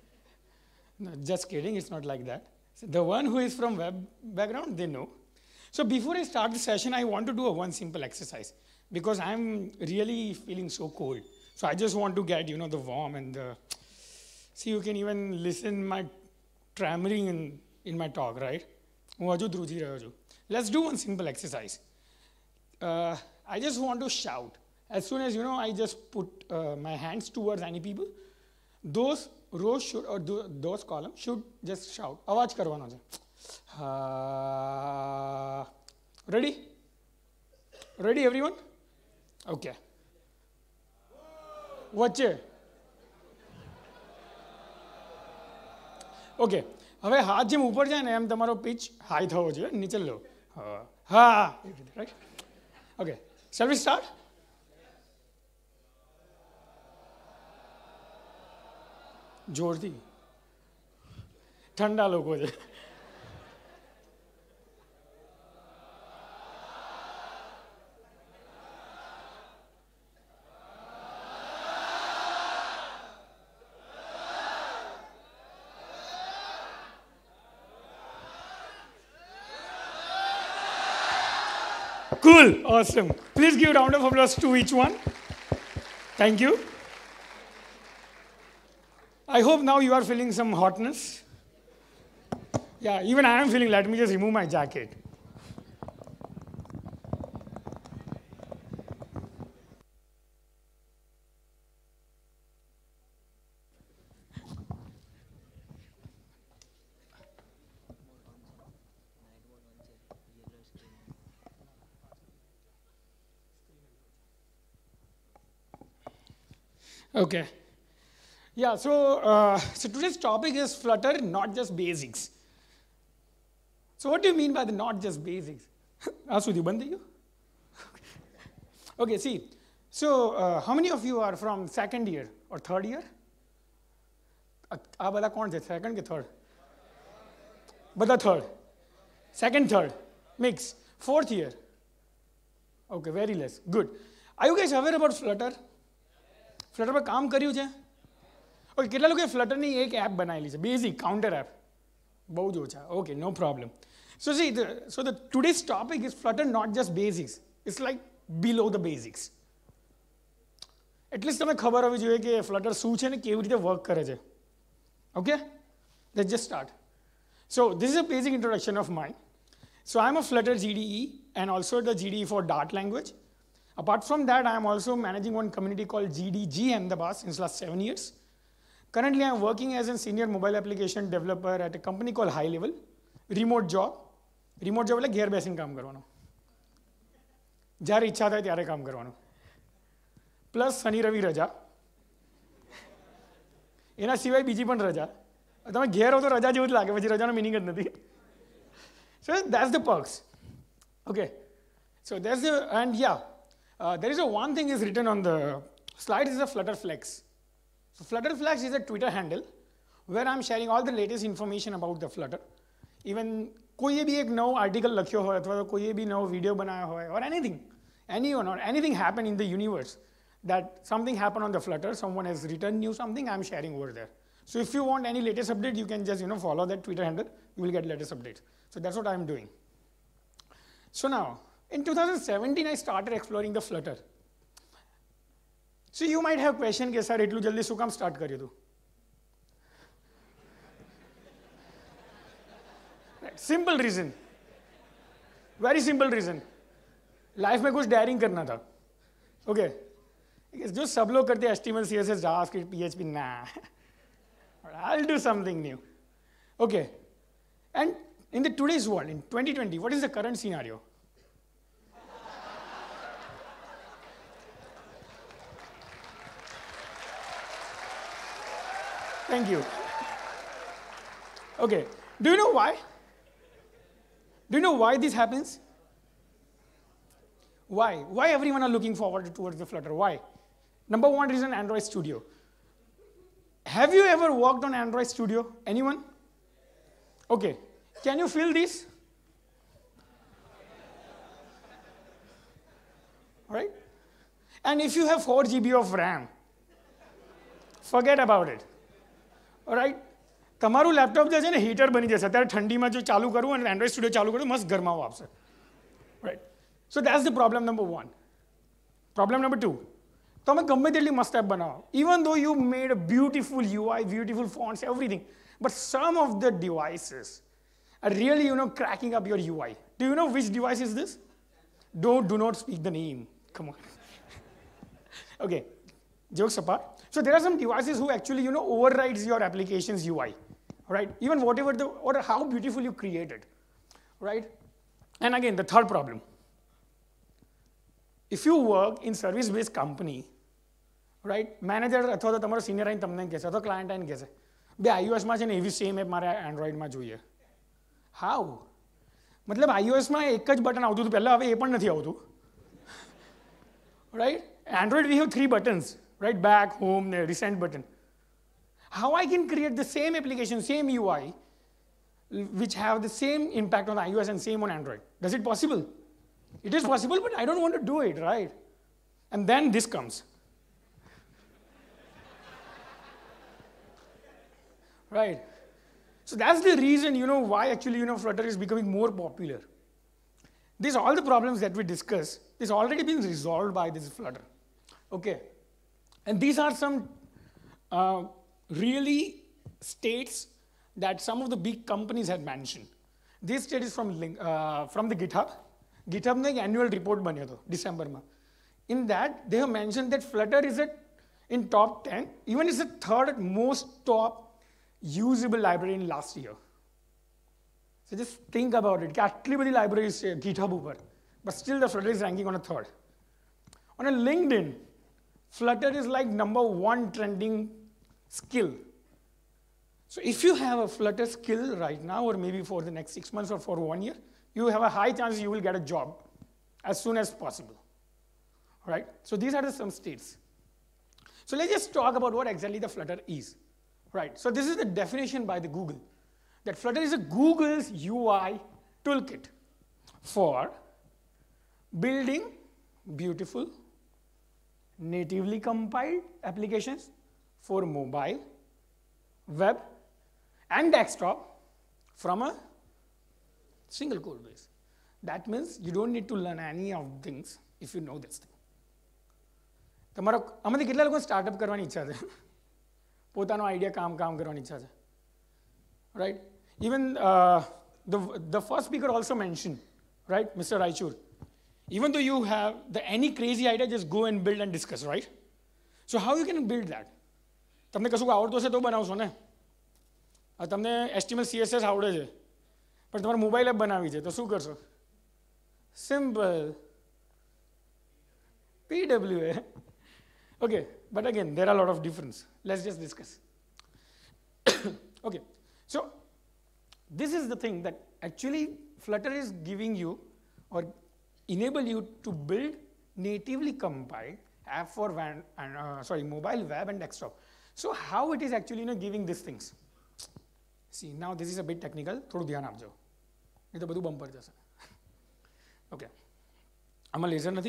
No, just kidding, it's not like that. So the one who is from web background, they know. So before I start the session, I want to do one simple exercise because I'm really feeling so cold. So I just want to get, the warm and the, see, you can even listen my tremoring in my talk, right? Let's do one simple exercise. I just want to shout. As soon as, I just put my hands towards any people, those rows should, or those columns should just shout. Awaj karwano hai. Ready? Ready, everyone? Okay. Vache. Okay. હવે હાથ જેમ ઉપર જાય ને એમ તમારો pitch high થવો જોઈએ નીચે લો હા right okay shall we start જોરથી ઠંડા લોકો છે Cool, awesome. Please give a round of applause to each one. Thank you. I hope now you are feeling some hotness. Yeah, even I am feeling. Let me just remove my jacket. Okay. Yeah, so today's topic is Flutter, not just basics. So what do you mean by the not just basics? Asudhi, bande you? Okay, see. So how many of you are from second year or third year? Bada kaun the second ke third? Bada third. Second, third. Mix. Fourth year. Okay, very less. Good. Are you guys aware about Flutter? Flutter પર કામ કર્યું છે okay કેટલા લોકોએ ફ્લટરની એક app બનાવેલી છે basic counter app બહુ જ ઓછા okay no problem so the today's topic is Flutter not just basics it's like below the basics at least તમને ખબર હોવી જોઈએ કે ફ્લટર શું છે ને કેવી રીતે વર્ક કરે છે okay let's just start so this is a basic introduction of mind so I am a Flutter GDE and also the GDE for Dart language. Apart from that, I am also managing one community called GDG Ahmedabad since last 7 years. Currently, I am working as a senior mobile application developer at a company called High Level. Remote job. Remote job એટલે ઘેર બેસીને કામ કરવાનું જ્યારે ઈચ્છા થાય ત્યારે કામ કરવાનું પ્લસ શનિ રવિ રજા એના સિવાય બીજી પણ રજા તમે ઘેર હો તો રજા જેવું જ લાગે પછી રજાનો મિનિંગ જ નથી So that's the perks. Okay. So there's the, and yeah, there is a one thing is written on the slide is a Flutter Flex. So Flutter Flex is a Twitter handle where I'm sharing all the latest information about the Flutter. Even कोई भी एक नव article लख्यो हो अथवा कोई भी नव video बनाया हो or anything, anyone or anything happened in the universe that something happened on the Flutter, someone has written new something, I'm sharing over there. So if you want any latest update, you can just follow that Twitter handle, you will get latest updates. So that's what I'm doing. So now, in 2017, I started exploring the Flutter. So you might have question कि sir इतलू जल्दी सुकम start करियो तू? Simple reason, very simple reason. Life में कुछ daring करना था, okay? जो सब लोग करते HTML, CSS, JavaScript, PHP, nah. I'll do something new, okay? And in the today's world, in 2020, what is the current scenario? Thank you. Okay, do you know why? Do you know why this happens? Why? Why everyone are looking forward towards the Flutter? Why? Number one reason, Android Studio. Have you ever worked on Android Studio? Anyone? Okay, can you feel this? All right? And if you have 4 GB of RAM, forget about it. All right? તમારું laptop જે છે ને heater બની જશે અત્યારે ઠંડીમાં જો ચાલુ કરવું અને એન્ડ્રોઈડ સ્ટુડિયો ચાલુ કરવું મસ્ત ગરમાવો આપશે Right. So that's the problem number one. Problem number two. તમે ગમે તેટલી મસ્ત એપ બનાવો, even though you made a beautiful UI, beautiful fonts, everything, but some of the devices are really, cracking up your UI. Do you know which device is this? Do not speak the name. Come on. Okay, jokes apart. So there are some devices who actually, overrides your application's UI, right? Even whatever or how beautiful you created, right? And again, the third problem. If you work in service-based company, right? Manager અથવા તો તમારો senior આઈને તમને કહેશે અથવા client આઈને કહેશે બે iOS માં છે ને એવી સેમ એપ મારે Android માં જોઈએ. How? મતલબ iOS માં એક જ બટન આવતું હતું પહેલા, હવે એ પણ નથી આવતું. Right? Android we have 3 buttons, right? Back, home, recent button. How I can create the same application, same UI, which have the same impact on iOS and same on Android? Does it possible? It is possible, but I don't want to do it, right? And then this comes. Right? So that's the reason, why actually, Flutter is becoming more popular. These all the problems that we discuss is already been resolved by this Flutter. Okay? And these are some really states that some of the big companies had mentioned. This state is from the GitHub. GitHub ने एक annual report बनिया था December में. In that, they have mentioned that Flutter is in top 10, even is the third most top usable library in last year. So just think about it. आटली बड़ी libraries है GitHub ऊपर, but still the Flutter is ranking on a third. On a LinkedIn, Flutter is like #1 trending skill. So if you have a Flutter skill right now, or maybe for the next 6 months or for 1 year, you have a high chance you will get a job as soon as possible, right? So these are some states. So let's just talk about what exactly the Flutter is, right? So this is the definition by the Google, that Flutter is a Google's UI toolkit for building beautiful, natively compiled applications for mobile, web, and desktop from a single code base. That means you don't need to learn any of things if you know this thing. તમારો આમાંથી કેટલા લોકો startup કરવાની ઈચ્છા છે, પોતાનો idea કામ કરવાની ઈચ્છા છે, right? Even the first speaker also mentioned, right, Mr. Raichur, even though you have any crazy idea, just go and build and discuss, right? So how you can build that? તમને કશું આવડતું હશે તો બનાવશો ને. તમને HTML CSS આવડે છે પણ તમારે મોબાઈલ એપ બનાવી છે તો શું કરશો? Simple PWA. Okay, but again, there are a lot of difference. Let's just discuss. Okay, so this is the thing that actually Flutter is giving you or enable you to build natively compiled app for mobile, web, and desktop. So how it is actually giving these things? See, now this is a bit technical. થોડું ધ્યાન આપજો, નહીં તો બધું bumper જશે. Okay, આમાં laser નથી?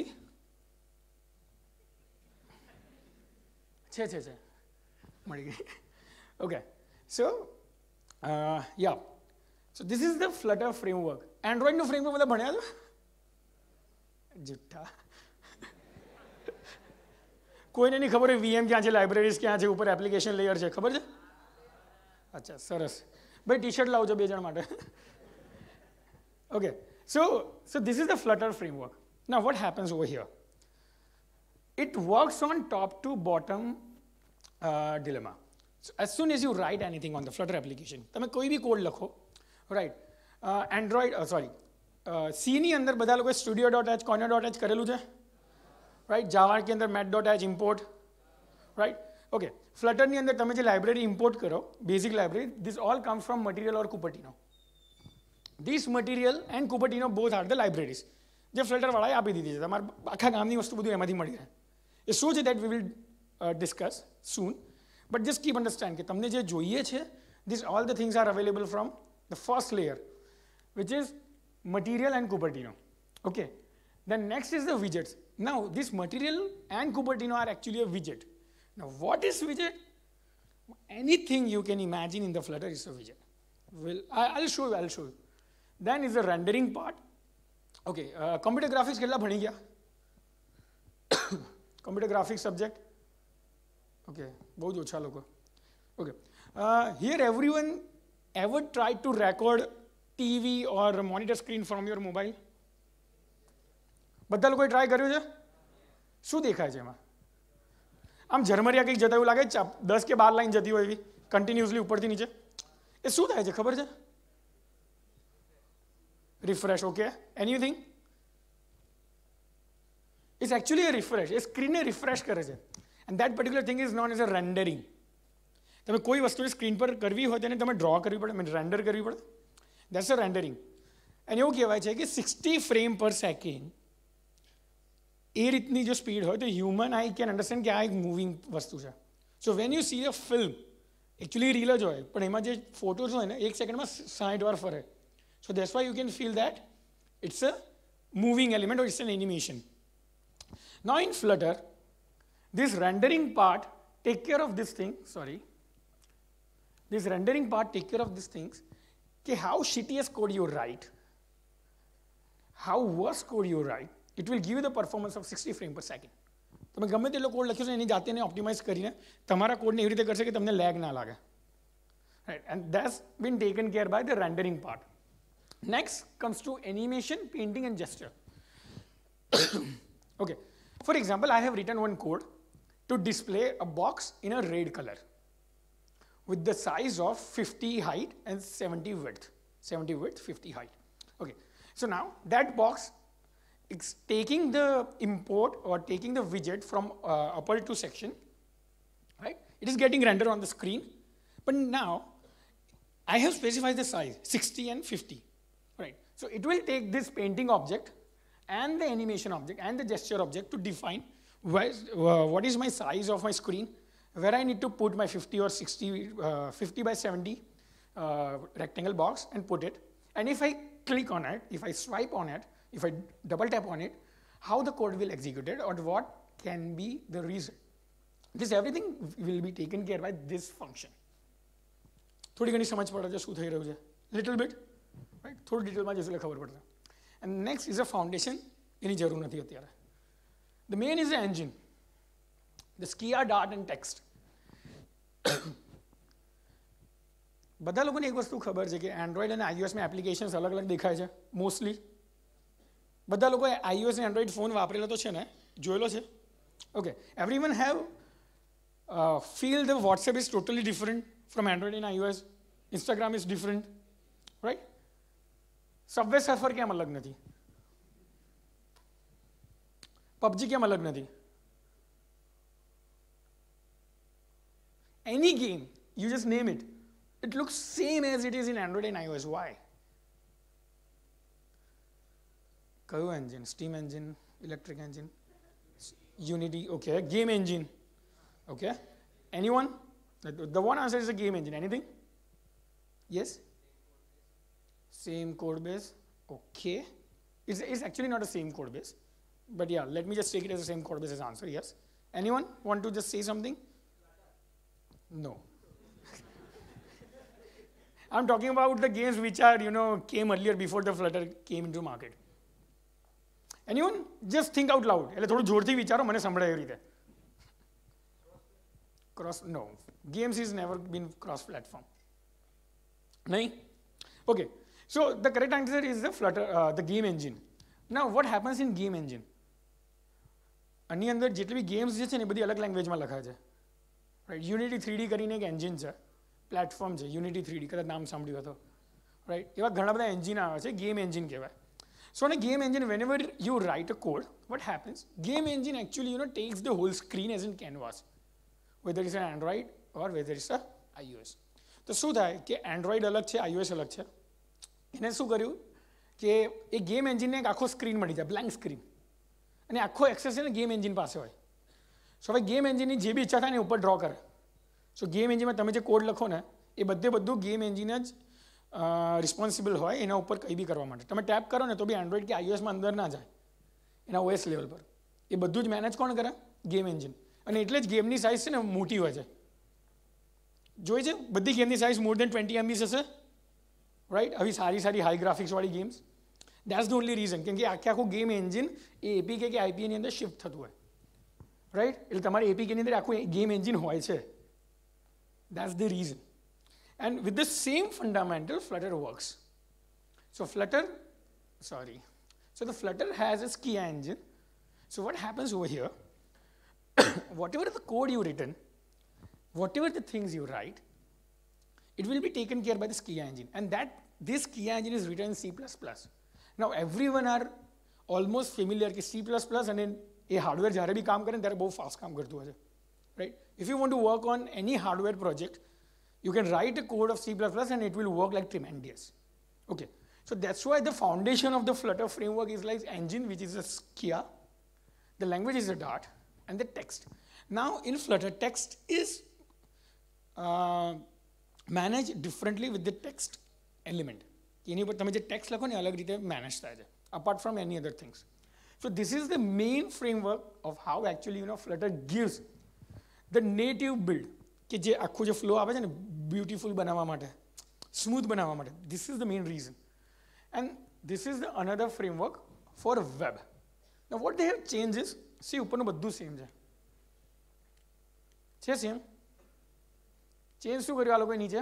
છે મળી ગઈ. Okay, so yeah, so this is the Flutter framework. Android નું framework બધા ભણ્યા છો? જુઠ્ઠા. કોઈને નહીં ખબર હોય VM ક્યાં છે, લાઇબ્રેરીઝ ક્યાં છે, ઉપર એપ્લિકેશન લેયર છે, ખબર છે? અચ્છા, સરસ. ભાઈ ટી-શર્ટ લાવજો 2 જણ માટે. Okay, so this is the Flutter framework. Now what happens over here? It works on top to bottom dilemma. So as soon as you write anything on the Flutter application, તમે કોઈ બી code લખો, right? Android, C ની અંદર બધા લોકોએ studio.h, corner.h કરેલું છે, right? Java के अंदर mat.h import, right? Okay, Flutter ની અંદર તમે જે લાઇબ્રેરી ઇમ્પોર્ટ કરો, basic library, this all comes from Material or Cupertino. This Material and Cupertino both are the libraries જે Flutter વાળાએ આપી દીધી છે. તમારે આખા ગામની વસ્તુ બધું એમાંથી મળી રહે. એ શું છે that we will discuss soon, but just keep understand કે તમને જે જોઈએ છે, this all the things are available from the first layer, which is Material and Cupertino. Okay, then next is the widgets. Now this Material and Cupertino are actually a widget. Now what is widget? Anything you can imagine in the Flutter is a widget. I'll show you. Then is the rendering part, okay computer graphics કેટલા ભણી ગયા? Computer graphics subject? Okay, બહુ જ ઓછા લોકો. Okay, here everyone ever tried to record TV or monitor screen from your mobile? બધા લોકોએ try કર્યું છે? શું દેખાય છે એમાં? આમ ઝરમરિયા કંઈક જતા એવું લાગે છે, 10 કે 12 લાઈન જતી હોય એવી કન્ટિન્યુઅસલી ઉપરથી નીચે. એ શું થાય છે ખબર છે? Refresh. Okay, anything? It's actually a refresh. એ સ્ક્રીનને રિફ્રેશ કરે છે. And that particular thing is known as a rendering. તમે કોઈ વસ્તુને સ્ક્રીન પર કરવી હોય તેને તમે ડ્રો કરવી પડે, મીન રેન્ડર કરવી પડે. That's a rendering. અને એવું કહેવાય છે કે 60 ફ્રેમ પર સેકન્ડ એ રીતની જો સ્પીડ હોય તો હ્યુમન આઈ કેન અન્ડરસ્ટેન્ડ કે આ એક મૂવિંગ વસ્તુ છે. So when you see a film, actually reel જ હોય પણ એમાં જે ફોટોઝ હોય ને 1 સેકન્ડમાં 60 વાર ફરે. So that's why you can feel that it's a moving element or it's an animation. Now in Flutter, this rendering part take care of this thing, this rendering part take care of these things, कि how shittiest code you write, how worse code you write, it will give you the performance of 60 frame per second. તમે ગમે તેટલો code લખ્યો છે એની જાતે એને optimise કરીને તમારા કોડને એવી રીતે કરશે કે તમને લેગ ના લાગે. Right, and that's been taken care by the rendering part. Next comes to animation, painting and gesture. Okay, for example, I have written one code to display a box in a red color with the size of 50 height and 70 width. 70 width, 50 height. Okay, so now that box is taking the import or taking the widget from upper to section, right? It is getting rendered on the screen, but now I have specified the size 60 and 50, right? So it will take this painting object and the animation object and the gesture object to define what is my size of my screen, where I need to put my 50 or 60, 50 by 70 rectangle box and put it. And if I click on it, if I swipe on it, if I double tap on it, how the code will execute it or what can be the reason. This everything will be taken care by this function. થોડી ઘણી સમજ પડે છે શું થઈ રહ્યું છે? Little bit, right? થોડી ડિટેલમાં જશે એટલે ખબર પડશે. And next is a foundation. એની જરૂર નથી અત્યારે. The main is the engine, the Skia, Dart and text. બધા લોકોને એક વસ્તુ ખબર છે કે એન્ડ્રોઈડ અને આઈઓએસમાં એપ્લિકેશન્સ અલગ અલગ દેખાય છે મોસ્ટલી. બધા લોકોએ આઈઓએસ અને એન્ડ્રોઈડ ફોન વાપરેલો તો છે ને, જોયેલો છે? Okay, everyone have feel the WhatsApp is totally different from Android and iOS. Instagram is different, right? Subway Surfer કેમ અલગ નથી? પબજી કેમ અલગ નથી? Any game, you just name it. It looks same as it is in Android and iOS. Why? કયું engine? Steam engine, electric engine, Unity, okay. Game engine, okay. Anyone? The one answer is a game engine. Anything? Yes? Same code base, okay. It's actually not the same code base. But yeah, let me just take it as the same code base as answer, yes. Anyone want to just say something? No. I'm talking about the games which are, came earlier before the Flutter came into market. Anyone? Just think out loud. એટલે થોડું જોરથી વિચારો, મને સંભળાય એવી રીતે. Cross, no. Games is never been cross-platform. નહીં? Okay. So the correct answer is the Flutter, the game engine. Now what happens in game engine? આની અંદર જેટલી બી ગેમ્સ જે છે ને એ બધી અલગ લેંગ્વેજમાં લખાય છે, રાઈટ? યુનિટી 3D કરીને એક એન્જિન છે, પ્લેટફોર્મ છે યુનિટી 3D, કદાચ નામ સાંભળ્યું હતો, રાઈટ? એવા ઘણા બધા એન્જિન આવે છે, ગેમ એન્જિન કહેવાય. સો in a game engine, whenever you write a code, what happens? Game engine actually, takes the whole screen as in canvas, whether it's an Android or whether it's a iOS. તો શું થાય કે Android અલગ છે, iOS અલગ છે. એને શું કર્યું કે એ ગેમ એન્જિનને એક આખો સ્ક્રીન મળી જાય, બ્લેન્ક સ્ક્રીન, અને આખો એક્સેસ છે ને ગેમ એન્જિન પાસે હોય. સો હવે ગેમ એન્જિનની જે બી ઈચ્છા થાય ને ઉપર ડ્રો કરે. સો ગેમ એન્જિનમાં તમે જે કોડ લખો ને એ બધું ગેમ એન્જિન જ રિસ્પોન્સિબલ હોય એના ઉપર કંઈ બી કરવા માટે. તમે ટેપ કરો ને તો બી એન્ડ્રોઈડ કે આઈઓએસમાં અંદર ના જાય એના ઓએસ લેવલ પર. એ બધું જ મેનેજ કોણ કરે? Game engine. અને એટલે જ ગેમની સાઇઝ છે ને મોટી હોય છે. જોઈ છે બધી ગેમની સાઇઝ મોર દેન 20 MB હશે, રાઈટ? આવી સારી હાઈ ગ્રાફિક્સવાળી games. That's the only reason. કેમ કે આખે આખું ગેમ એન્જિન એ APK કે IPA ની અંદર શિફ્ટ થતું હોય, રાઈટ? એટલે તમારે APK ની અંદર આખું ગેમ એન્જિન હોય છે. That's the reason. And with the same fundamental, Flutter works. So the Flutter has a Skia engine. So what happens over here, whatever the code you written, whatever the things you write, it will be taken care by the Skia engine. And this Skia engine is written in C++. Now everyone are almost familiar with C++ and in a hardware jare bhi kaam kare tyare bahut fast kaam kartu hoy, right? If you want to work on any hardware project, you can write a code of C++ and it will work like tremendous. Okay, so that's why the foundation of the Flutter framework is like engine, which is a Skia. The language is a Dart, and the text. Now in Flutter, text is managed differently with the text element. એની ઉપર તમે જે text લખો ને અલગ રીતે manage થાય છે, apart from any other things. So this is the main framework of how actually Flutter gives the native build, કે જે આખું જે ફ્લો આવે છે ને બ્યુટીફુલ બનાવવા માટે, સ્મૂથ બનાવવા માટે. This is the main reason. And this is the another framework for web. Now what they have changed is, see ઉપરનું બધું સેમ છે સેમ. ચેન્જ શું કર્યું આ લોકોએ નીચે,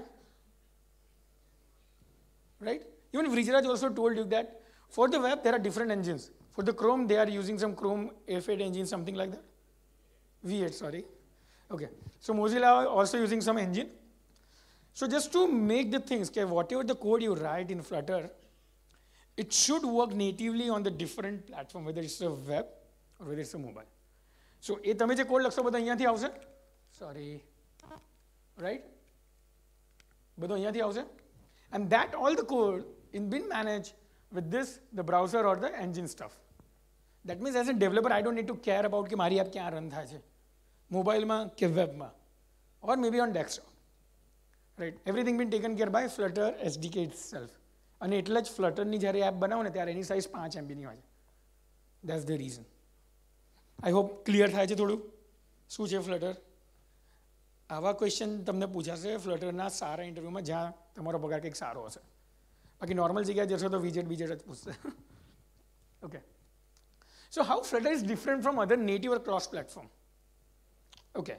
right? Even Vrijraj also told you that for the web there are different engines. For the Chrome they are using some Chrome F8 engine, something like that. V8, sorry. Okay, so Mozilla are also using some engine. So just to make the things, okay, whatever the code you write in Flutter, it should work natively on the different platform, whether it's a web or whether it's a mobile. So એ તમે જે code લખશો બધો અહીંયાથી આવશે, sorry, right? બધો અહીંયાથી આવશે. And that all the code is being managed with this, the browser or the engine stuff. That means as a developer, I don't need to care about कि मारी app क्या run था है, mobile में के web में, or maybe on desktop, right? Everything been taken care by Flutter SDK itself. અને એટલે જ Flutter ની જ્યારે app બનાવો ને ત્યારે એની size 5 MB ની હોય છે. That's the reason. I hope clear થાય છે થોડું શું છે Flutter. આવા ક્વેશ્ચન તમને પૂછાશે ફ્લટરના સારા ઇન્ટરવ્યૂમાં જ્યાં તમારો પગાર કંઈક સારો હશે. બાકી નોર્મલ જગ્યાએ જશો તો વિજેટ જ પૂછશે. Okay, so how Flutter is different from other native or cross platform. Okay,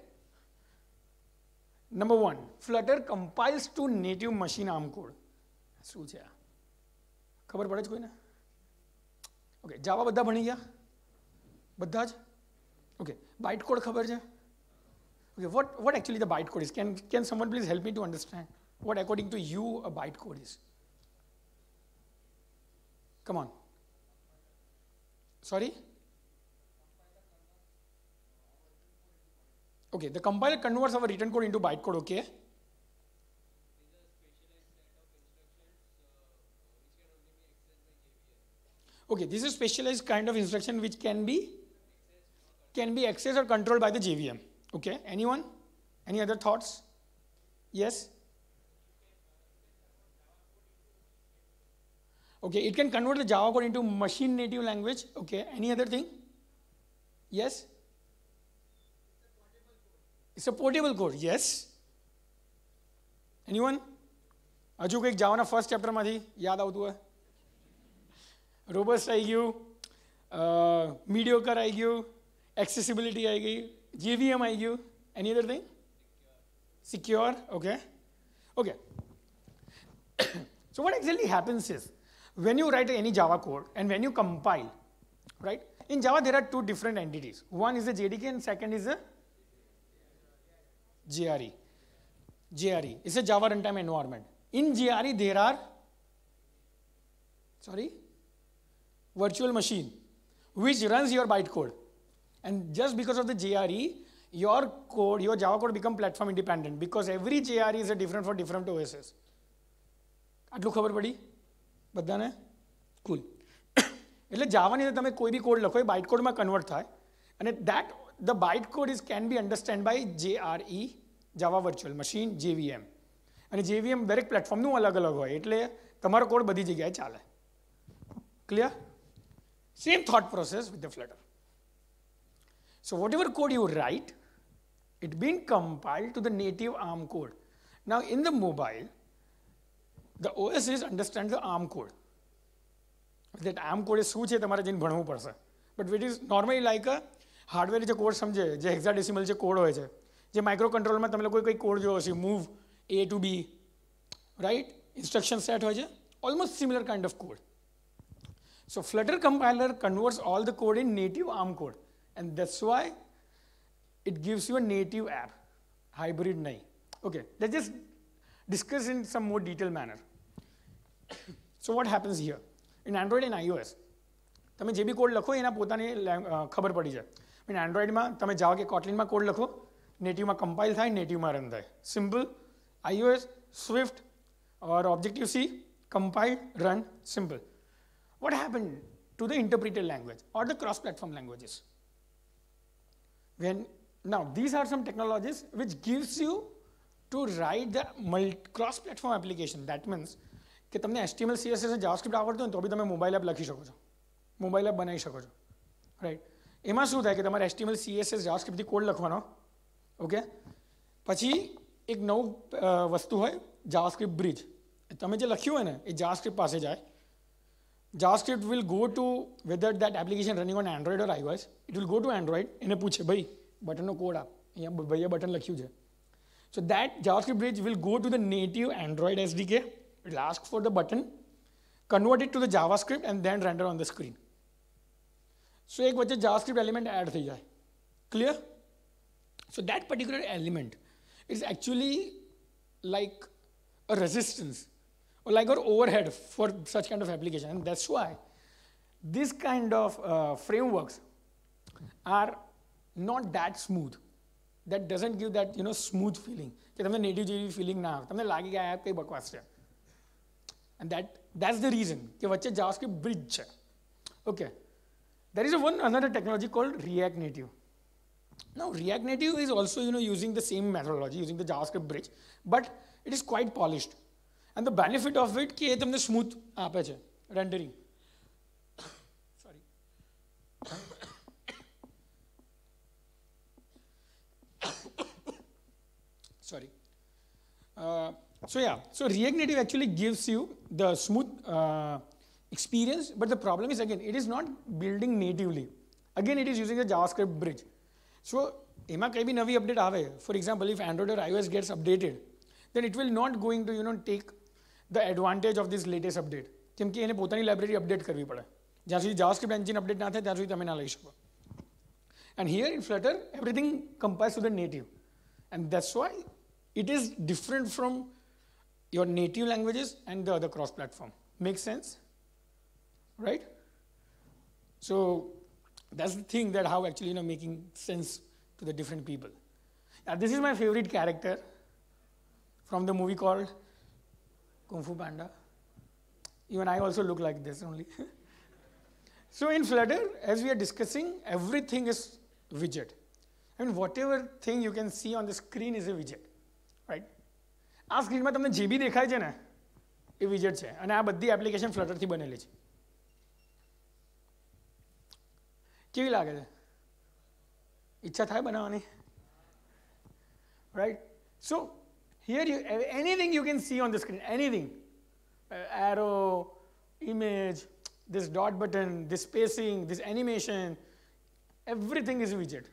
number 1, Flutter compiles to native machine ARM code. શું છે આ, ખબર પડે છે કોઈને? ઓકે, જાવા બધા ભણી ગયા બધા જ? ઓકે, બાઇટ કોડ ખબર છે? Okay, what actually the bytecode is? Can someone please help me to understand what according to you a bytecode is? Come on. Sorry? Okay, the compiler converts our written code into bytecode, okay? Okay, this is a specialized kind of instruction which can be accessed or controlled by the JVM. Okay, anyone? Any other thoughts? Yes? Okay, it can convert the Java code into machine native language. Okay, any other thing? Yes? It's a portable code. Yes? Anyone? હજુ કંઈક જાવાના first ચેપ્ટરમાંથી યાદ આવતું હોય? Robust આવી ગયું, મીડિયોકર આવી ગયું, accessibility આવી ગઈ, JVM I you. Any other thing? Secure. Okay. Okay. So what exactly happens is, when you write any Java code and when you compile, right? In Java there are two different entities. One is the JDK and second is the JRE. JRE is a Java runtime environment. In JRE there are, virtual machine which runs your bytecode. And just because of the JRE, your Java code become platform independent because every JRE is different for different OSs. આટલું ખબર પડી બધાને? કુલ. એટલે જાવાની અંદર તમે કોઈ બી code લખો એ બાઇટ કોડમાં કન્વર્ટ થાય અને that the bytecode can be understood by JRE, Java Virtual Machine, JVM. અને JVM દરેક પ્લેટફોર્મનું અલગ અલગ હોય એટલે તમારો કોડ બધી જગ્યાએ ચાલે. Clear? Same thought process with the Flutter. So whatever code you write, it being compiled to the native ARM code. Now in the mobile, the OS understands the ARM code. that ARM code is શું છે તમારે જઈને ભણવું પડશે. But it is normally like a hardware જે code સમજે, જે hexadecimal જે કોડ હોય છે, જે માઇક્રો કંટ્રોલમાં તમે લોકો કોઈ કોડ જોયો હશે, move A to B, right? Instruction set હોય છે, almost similar kind of code. So Flutter compiler converts all the code in native ARM code, and that's why it gives you a native app. Hybrid nahi. Okay, let's just discuss in some more detailed manner. So what happens here? In Android and iOS, તમે જે બી code લખો એના પોતાની ખબર પડી જાય. Mean એન્ડ્રોઇડમાં તમે જાવા કે કોટલિનમાં કોડ લખો, નેટિવમાં કમ્પાઇલ થાય, નેટિવમાં રન થાય. Simple. iOS, Swift or Objective-C, compile, run, simple. What happened to the interpreted language or the cross-platform languages? Now these are some technologies which gives you to write the cross-platform application. That means કે તમને HTML, CSS અને JavaScript આવડતું હોય તો બી તમે mobile app લખી શકો છો, મોબાઈલ એપ બનાવી શકો છો, રાઈટ? એમાં શું થાય કે તમારે HTML, CSS, JavaScriptથી કોડ લખવાનો, ઓકે? પછી એક નવું વસ્તુ હોય, JavaScript bridge. તમે જે લખ્યું હોય ને એ JavaScript પાસે જાય. JavaScript will go to whether that application running on Android or iOS. It will go to Android એને પૂછે ભાઈ બટનનો કોડ આપ, અહીંયા ભાઈએ બટન લખ્યું છે. So that JavaScript bridge will go to the native Android SDK. It will ask for the button, convert it to the JavaScript and then render on the screen. So एक वच्चे JavaScript element add થઈ જાય. Clear? So that particular element is actually like a resistance or like an overhead for such kind of application, and that's why this kind of frameworks are not that smooth. That doesn't give that smooth feeling. કે તમને native જેવી feeling ના આવે, તમને લાગે કે આ app કઈ બકવાસ છે. And that's the reason કે વચ્ચે JavaScript bridge છે. Okay. There is another technology called React Native. Now React Native is also using the same methodology, using the JavaScript bridge, but it is quite polished. And the benefit of it કે એ તમને smooth આપે છે rendering. Sorry. Sorry. So React Native actually gives you the smooth experience, but the problem is again, it is not building natively. Again, it is using a JavaScript bridge. So એમાં કઈ બી નવી update આવે, for example, if Android or iOS gets updated, then it will not going to take the advantage of this latest update. કેમ કે એને પોતાની library update કરવી પડે. જ્યાં સુધી JavaScript engine update ના થાય ત્યાં સુધી તમે ના લઈ શકો. And here in Flutter, everything compiles to the native. And that's why it is different from your native languages and the other cross-platform. Makes sense? Right? So that's the thing that how actually making sense to the different people. Now, this is my favorite character from the movie called Kung Fu Panda. Even I also look like this only. So in Flutter, as we are discussing, everything is widget. I mean, whatever thing you can see on the screen is a widget, right? આ સ્ક્રીનમાં તમને જે બી દેખાય છે ને એ વિજેટ છે, અને આ બધી એપ્લિકેશન ફ્લટરથી બનેલી છે. કેવી લાગે છે? ઈચ્છા થાય બનાવવાની, right? So here anything you can see on the screen, anything, arrow, image, this dot button, this spacing, this animation, everything is a widget.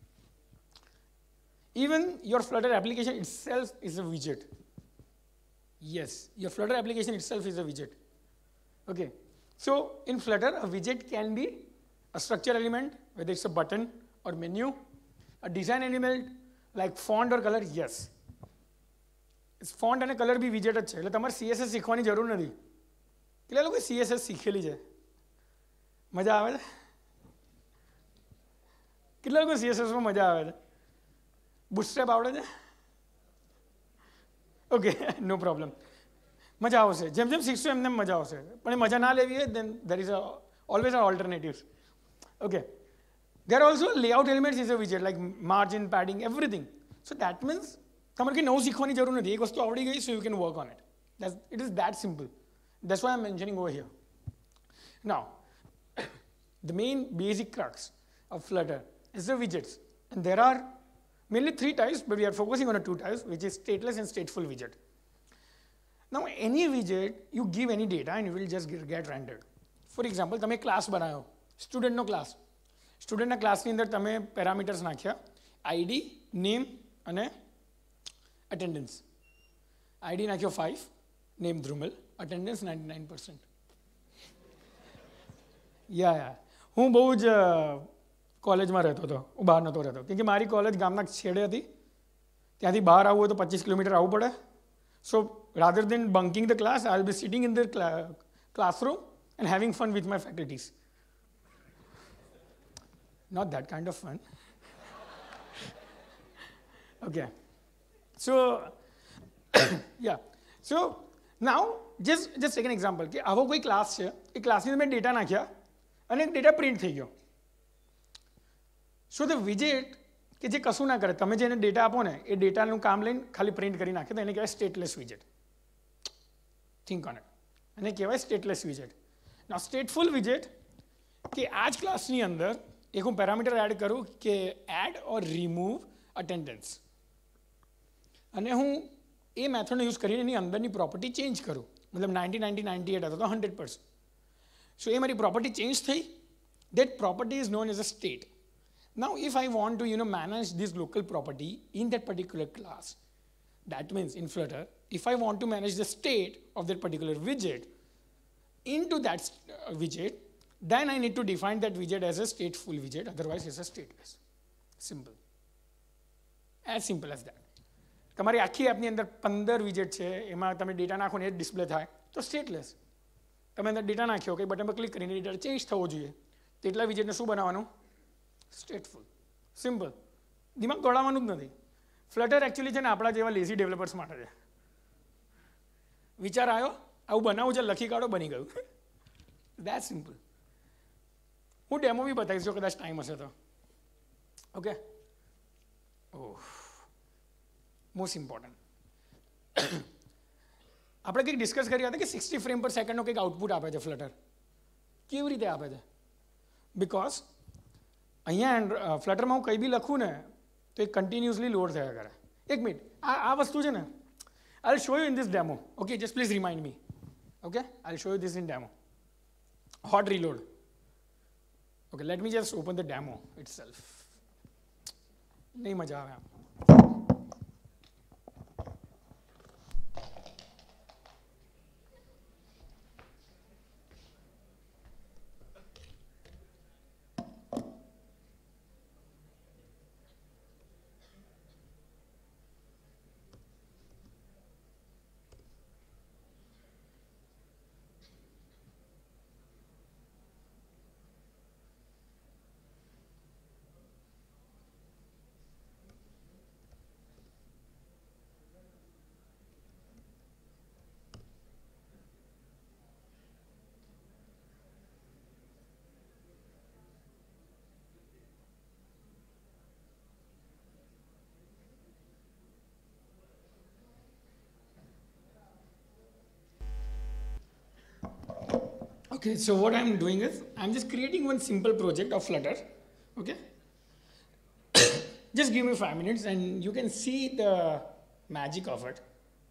Even your Flutter application itself is a widget. Yes, your Flutter application itself is a widget. Okay, so in Flutter, a widget can be a structure element, whether it's a button or menu, a design element like font or color. Yes, it's font and color be widget જ છે. એટલે તમારે CSS શીખવાની જરૂર નથી. કેટલા લોકો CSS શીખેલી છે? મજા આવે છે? કેટલા લોકો CSS માં મજા આવે છે? બુટસ્ટ્રેપ આવડે છે? Okay, no problem. મજા આવશે. જેમ જેમ શીખશો એમ એમ મજા આવશે. પણ એ મજા ના લેવી હોય then there is always an alternatives. Okay. There are also layout elements is a widget like margin, padding, everything. So that means તમારે કંઈ નવું શીખવાની જરૂર નથી. એક વસ્તુ આવડી ગઈ, so you can work on it. It is that simple. That's why I'm mentioning over here. Now, the main basic crux of Flutter is the widgets. And there are mainly 3 types, but we are focusing on 2 types, which is stateless and stateful widget. Now, any widget, you give any data and it will just get rendered. For example તમે class બનાવ્યો, સ્ટુડન્ટનો class. સ્ટુડન્ટના ક્લાસની અંદર તમે parameters નાખ્યા, ID, name અને attendance. ID નાખ્યો 5, નેમ ધ્રુમિલ, અટેન્ડન્સ 99%. યા હું બહુ જ કોલેજમાં રહેતો હતો, હું બહાર નહોતો રહેતો, કેમ કે મારી કોલેજ ગામના છેડે હતી. ત્યાંથી બહાર આવવું હોય તો 25 કિલોમીટર આવવું પડે. So rather than bunking the class, I will be sitting in the classroom and having fun with my faculties. Not that kind of fun. Okay. So, yeah. So, now, just take an example. કે આવો કોઈ class છે, એ ક્લાસની અંદર મેં data નાખ્યા અને data print થઈ ગયો. સો ધ વિજેટ કે જે કશું ના કરે, તમે જેને ડેટા આપો ને એ ડેટાનું કામ લઈને ખાલી પ્રિન્ટ કરી નાખે તો એને કહેવાય સ્ટેટલેસ વિજેટ. Think on it. એને કહેવાય સ્ટેટલેસ વિજેટ. ના સ્ટેટફુલ વિજેટ કે આ જ ક્લાસની અંદર એક હું પેરામીટર એડ કરું કે એડ ઓર રિમૂવ અટેન્ડન્સ, અને હું એ મેથડનો યુઝ કરીને એની અંદરની પ્રોપર્ટી ચેન્જ કરું. મતલબ 90, 90, 98 હતો તો 100%. સો એ મારી પ્રોપર્ટી ચેન્જ થઈ. That property is known as a state. Now, if I want to, manage this local property in that particular class, that means in Flutter, if I want to manage the state of that particular widget into that widget, then I need to define that widget as a stateful widget, otherwise it's a stateless. Simple. As simple as that. તમારી આખી એપની અંદર 15 વિજેટ છે, એમાં તમે data નાખો ને એ display થાય તો સ્ટેટલેસ. તમે અંદર ડેટા નાખ્યો કે બટન પર ક્લિક કરીને ડેટા ચેન્જ થવો જોઈએ, તેટલા વિજેટને શું બનાવવાનું? સ્ટેટફુલ. સિમ્પલ. દિમાગ દોડાવવાનું જ નથી. ફ્લટર એકચ્યુઅલી છે ને આપણા જેવા લેઝી ડેવલપર્સ માટે છે. વિચાર આવ્યો, આવું બનાવવું છે, લખી કાઢો, બની ગયું. That simple. હું ડેમો બી બતાવીશ જો કદાચ ટાઈમ હશે તો. ઓકે. Oh, most important. આપણે કંઈક ડિસ્કસ કર્યા હતા કે 60 ફ્રેમ પર સેકન્ડનો કંઈક આઉટપુટ આપે છે ફ્લટર. કેવી રીતે આપે છે? બિકોઝ અહીંયા ફ્લટરમાં હું કંઈ બી લખું ને તો એ કન્ટિન્યુઅસલી લોડ થયા કરે. એક મિનિટ, આ વસ્તુ છે ને, I show you in this demo. Okay, just please remind me. Okay, I show you this in demo. Hot reload. Okay, let me just open the demo itself. નહીં મજા આવે આમ. Okay, so what I'm doing is, I'm just creating one simple project of Flutter, okay? Just give me 5 minutes and you can see the magic of it.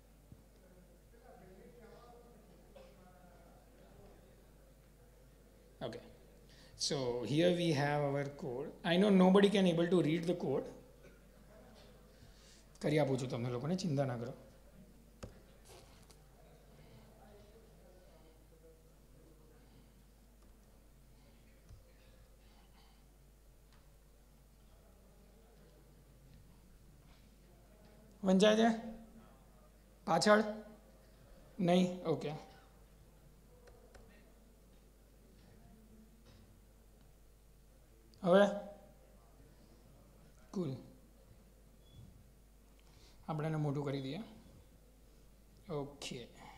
Okay, so here we have our code. I know nobody can able to read the code. કરી આપું છું તમને લોકોને, ચિંતા ના કરો. વંચાય છે પાછળ? નહીં? ઓકે. હવે કુલ આપણે એને મોટું કરી દઈએ. ઓકે,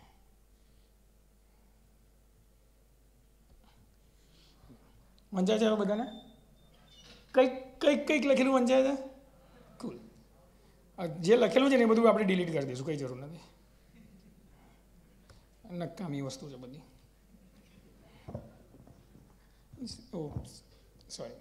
વંચાય છે હવે બધાને? કંઈક લખેલું વંચાય છે? કુલ. જે લખેલું છે ને એ બધું આપણે ડિલીટ કરી દઈશું, કંઈ જરૂર નથી. નકામી વસ્તુ છે બધી. ઓ સોરી.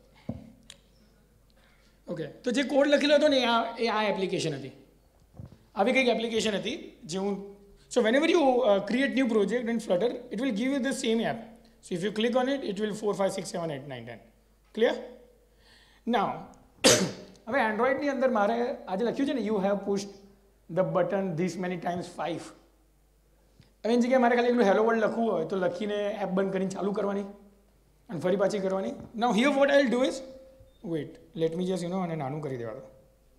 ઓકે, તો જે કોડ લખેલો હતો ને એ આ એપ્લિકેશન હતી. આવી કંઈક એપ્લિકેશન હતી જે હું, so whenever you create new project in Flutter, it will give you the same app. So if you click on it, it will 4, 5, 6, 7, 8, 9, 10. Clear? Now, હવે એન્ડ્રોઈડની અંદર મારે આજે લખ્યું છે ને you have pushed the button this many times 5. હવે એની જગ્યાએ મારે ખાલી એકલું હેલો વર્લ્ડ લખવું હોય તો લખીને એપ બંધ કરીને ચાલુ કરવાની અને ફરી પાછી કરવાની. Now here what I will do is wait let me just અને નાનું કરી દેવા દો.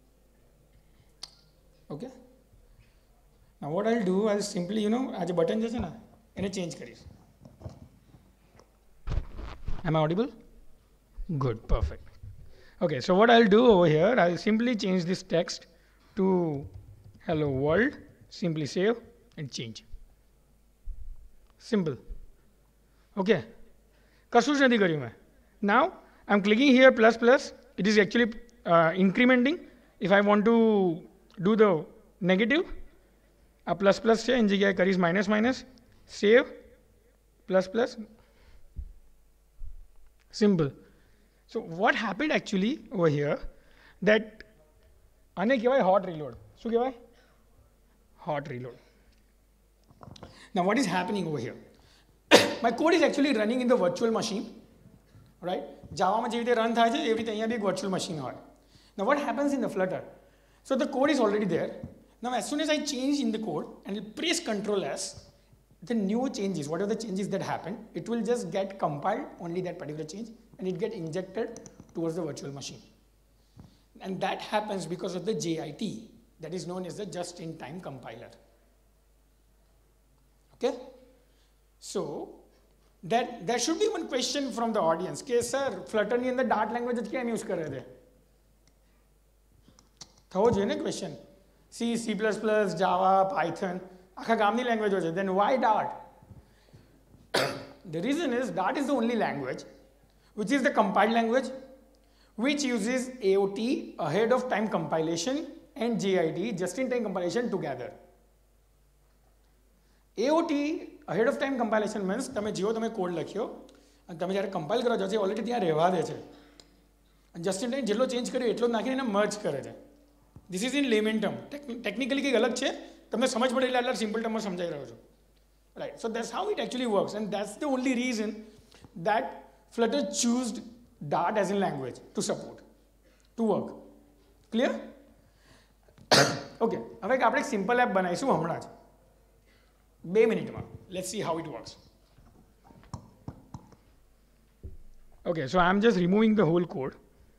Okay, now what I will do I simply આ જે બટન જે છે ને એને ચેન્જ કરીશ. Am I audible? Good, perfect. Okay, so what I'll do over here, I'll simply change this text to hello world, simply save and change. Simple. Okay. કશું જ નથી કર્યું મેં. Now I'm clicking here plus plus. It is actually incrementing. If I want to do the negative, આ plus plus છે એની જગ્યાએ કરીશ minus minus, save, plus plus. Simple. So what happened actually over here that આને કહેવાય hot reload. શું કહેવાય? Hot reload. Now what is happening over here? My code is actually running in the virtual machine, right? જાવામાં જેવી રીતે run થાય છે એવી રીતે અહીંયા બી એક virtual machine હોય. Now what happens in the Flutter? So the code is already there. Now as soon as I change in the code and press Ctrl S, the new changes, whatever the changes that happen, it will just get compiled, only that particular change, and it get injected towards the virtual machine. And that happens because of the JIT, that is known as the just-in-time compiler. Okay? So, there should be one question from the audience. Okay, sir, Flutter ni andar Dart language જ કેમ use કરે છે? થવો જોઈએ ને question. C, C++, Java, Python, આખા ગામની લેંગ્વેજો છે. Then why Dart? The reason is Dart is the only language which is the compiled language which uses AOT, ahead of time compilation, and JIT, just in time compilation together. AOT, ahead of time compilation means તમે જેવો તમે code લખ્યો અને તમે જ્યારે compile કરવા જાઓ છો ઓલરેડી ત્યાં રહેવા દે છે અને જસ્ટ ઇન ટાઈમ જેટલો ચેન્જ કર્યો એટલો જ નાખીને એને મર્જ કરે છે. This is in layman term. Technically કંઈક અલગ છે, તમને સમજ પડે એટલે આટલા સિમ્પલ ટર્મમાં સમજાઈ રહ્યો છું. Right, so that's how it actually works, and that's the only reason that Flutter chose Dart as a language to support, to work. Clear? Okay, હવે આપણે એક સિમ્પલ એપ બનાવીશું હમણાં જ 2 મિનિટમાં. Let's see how it works. Okay, so I'm just removing the whole code.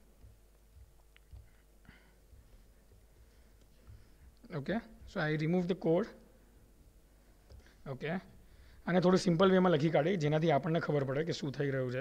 Okay, so I remove the code. Okay, અને થોડું simple વેમાં લખી કાઢી જેનાથી આપણને ખબર પડે કે શું થઈ રહ્યું છે.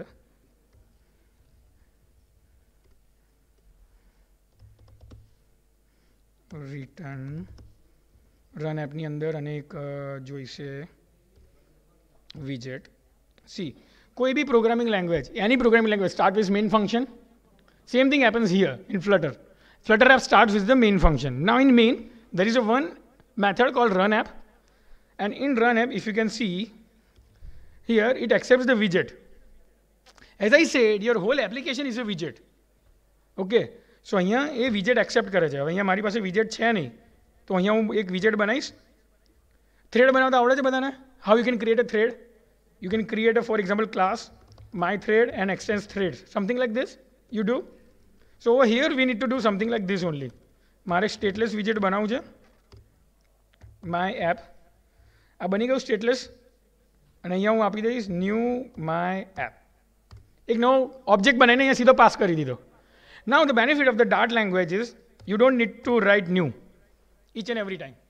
રિટર્ન રન એપની અંદર અને એક જોઈશે વિજેટ. સી કોઈ બી programming language, any programming language start with main function. Same thing happens here in Flutter. Flutter app starts with the main function. Now in main there is a one method called run app. And in run app, if you can see here, it accepts the widget. As I said, your whole application is a widget. Okay, so અહીંયા એ widget accept કરે છે. હવે અહીંયા મારી પાસે widget છે નહીં, તો અહીંયા હું એક widget બનાવીશ. Thread બનાવતા આવડે છે બધાને? How you can create a thread? You can create a, for example, class, my thread and extends threads. Something like this, you do. So over here, we need to do something like this only. મારે stateless widget બનાવવું છે. My app. આ બની ગયું stateless અને અહીંયા હું આપી દઈશ ન્યૂ માય એપ. એક નવો ઓબ્જેક્ટ બનાવીને અહીંયા સીધો પાસ કરી દીધો. Now the benefit of the Dart language is you don't need to write new each and every time.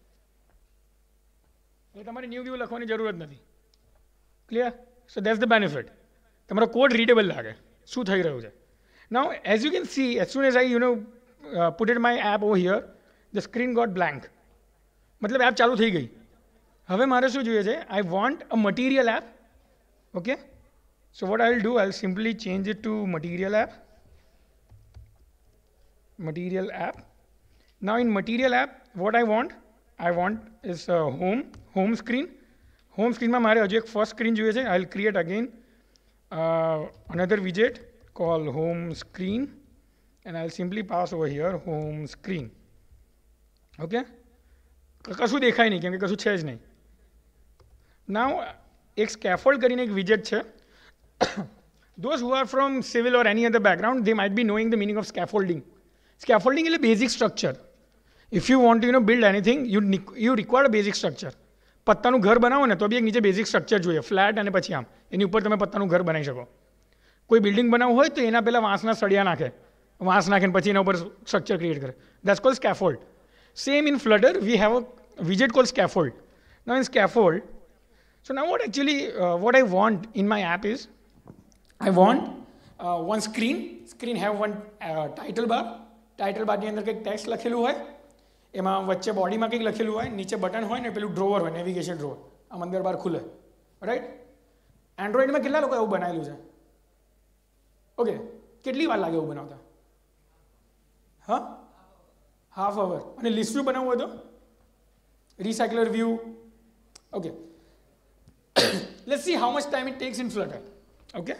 એટલે તમારે ન્યૂ વ્યૂ લખવાની જરૂર જ નથી. Clear? So that's the benefit. તમારો કોડ રીડેબલ લાગે શું થઈ રહ્યું છે. Now as you can see as soon as I put it my app over here the screen got blank. મતલબ એપ ચાલુ થઈ ગઈ. હવે મારે શું જોઈએ છે? I want a material app. Okay, so what I'll do, I'll simply change it to material app. Material app. Now in material app, what I want is home screen. Home screen માં મારે હજુ એક first screen જોઈએ છે. I'll create again another widget called home screen, and I'll simply pass over here home screen. Okay, કશું દેખાય નહીં કેમ કે કશું છે જ નહીં. નાઉ એક સ્કેફોલ્ડ કરીને એક વિજેટ છે Those who are from civil or any other background, they might be knowing the meaning of scaffolding. Scaffolding is a basic structure. If you want to build anything, you require a basic structure. પત્તાનું ઘર બનાવો ને તો બી એક નીચે basic structure જોઈએ, flat અને પછી આમ એની ઉપર તમે પત્તાનું ઘર બનાવી શકો. કોઈ બિલ્ડિંગ બનાવવું હોય તો એના પહેલાં વાંસના સળિયા નાખે, વાંસ નાખે પછી એના ઉપર સ્ટ્રક્ચર ક્રિએટ કરે. That's called scaffold. Same in Flutter, we have a widget called scaffold. Now in scaffold, so now what I want in my app is, I want one screen have one title bar ની અંદર કંઈક text લખેલું હોય, એમાં વચ્ચે બોડીમાં કંઈક લખેલું હોય, નીચે બટન હોય ને પેલું ડ્રોવર હોય, નેવિગેશન ડ્રોવર, આમ અંદર બહાર ખુલે, રાઈટ? એન્ડ્રોઈડમાં કેટલા લોકો એવું બનાવેલું છે? ઓકે, કેટલી વાર લાગે એવું બનાવતા? હા, હાફ અવર. અને લિસ્ટ વ્યૂ બનાવવું હોય તો recycler view. Okay, let's see how much time it takes in Flutter. Okay,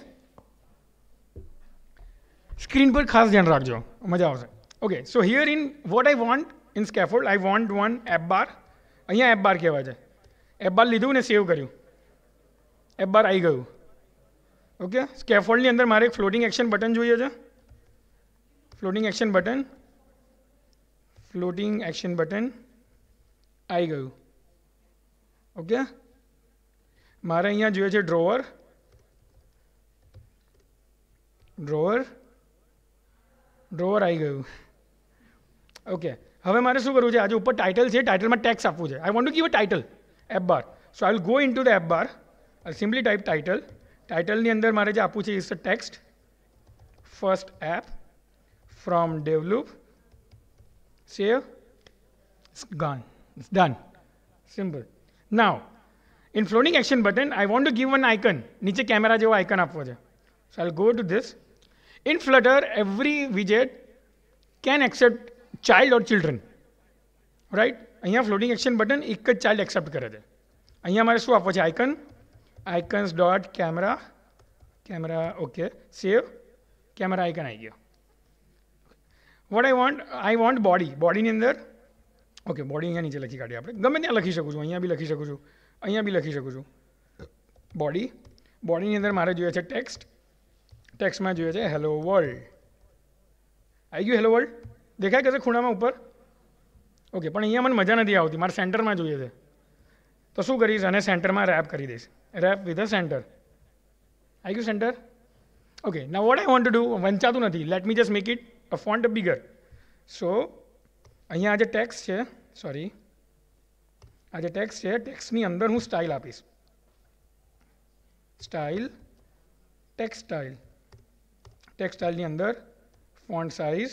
screen પર ખાસ ધ્યાન રાખજો, મજા આવશે. Okay, so here in what I want in scaffold, I want one app bar. અહીંયા app bar કહેવાય છે. app bar લીધું ને સેવ કર્યું, app bar આવી ગયું. ઓકે, સ્કેફોલ્ડની અંદર મારે એક ફ્લોટિંગ એક્શન બટન જોઈએ છે. ફ્લોટિંગ એક્શન બટન આવી ગયું. ઓકે, મારે અહીંયા જોઈએ છે ડ્રોવર આવી ગયું. ઓકે, હવે મારે શું કરવું છે? આજે ઉપર ટાઇટલ છે, ટાઇટલમાં ટેક્સ્ટ આપવું છે. I want to give a title, app bar. So I will go in to the app bar, I simply type title. ટાઇટલની અંદર મારે જે આપવું છે is a text, first app from develop, save, it's gone, it's done, simple. Now in floating action button I want to give one icon, નીચે camera જેવો icon આપવો છે. So I'll go to this. In Flutter every widget can accept child or children, right? અહીંયા floating action button એક જ child accept કરે છે. અહીંયા મારે શું આપવો છે? Icon, icons dot camera, okay, save, camera icon આવી ગયો. What I want બોડીની અંદર, ઓકે, બોડી અહીંયા નીચે લખી કાઢીએ આપણે, ગમે ત્યાં લખી શકું છું, અહીંયા બી લખી શકું છું, અહીંયા બી લખી શકું છું. બોડીની અંદર મારે જોઈએ છે ટેક્સ્ટમાં જોઈએ છે હેલો વર્લ્ડ. આવી ગયું હેલો વર્લ્ડ, દેખાય કશે ખૂણામાં ઉપર? ઓકે, પણ અહીંયા મને મજા નથી આવતી, મારે સેન્ટરમાં જોઈએ છે. તો શું કરીશ? અને સેન્ટરમાં રેપ કરી દઈશ, રેપ વિથ અ સેન્ટર. આવી ગયું centre? Okay, now what I want to do, વંચાતું નથી, let me just make it a font bigger. સો અહીંયા આ જે ટેક્સ્ટ છે, ટેક્સ્ટની અંદર હું સ્ટાઇલ આપીશ, ટેક્સ્ટ સ્ટાઇલની અંદર ફોન્ટ સાઇઝ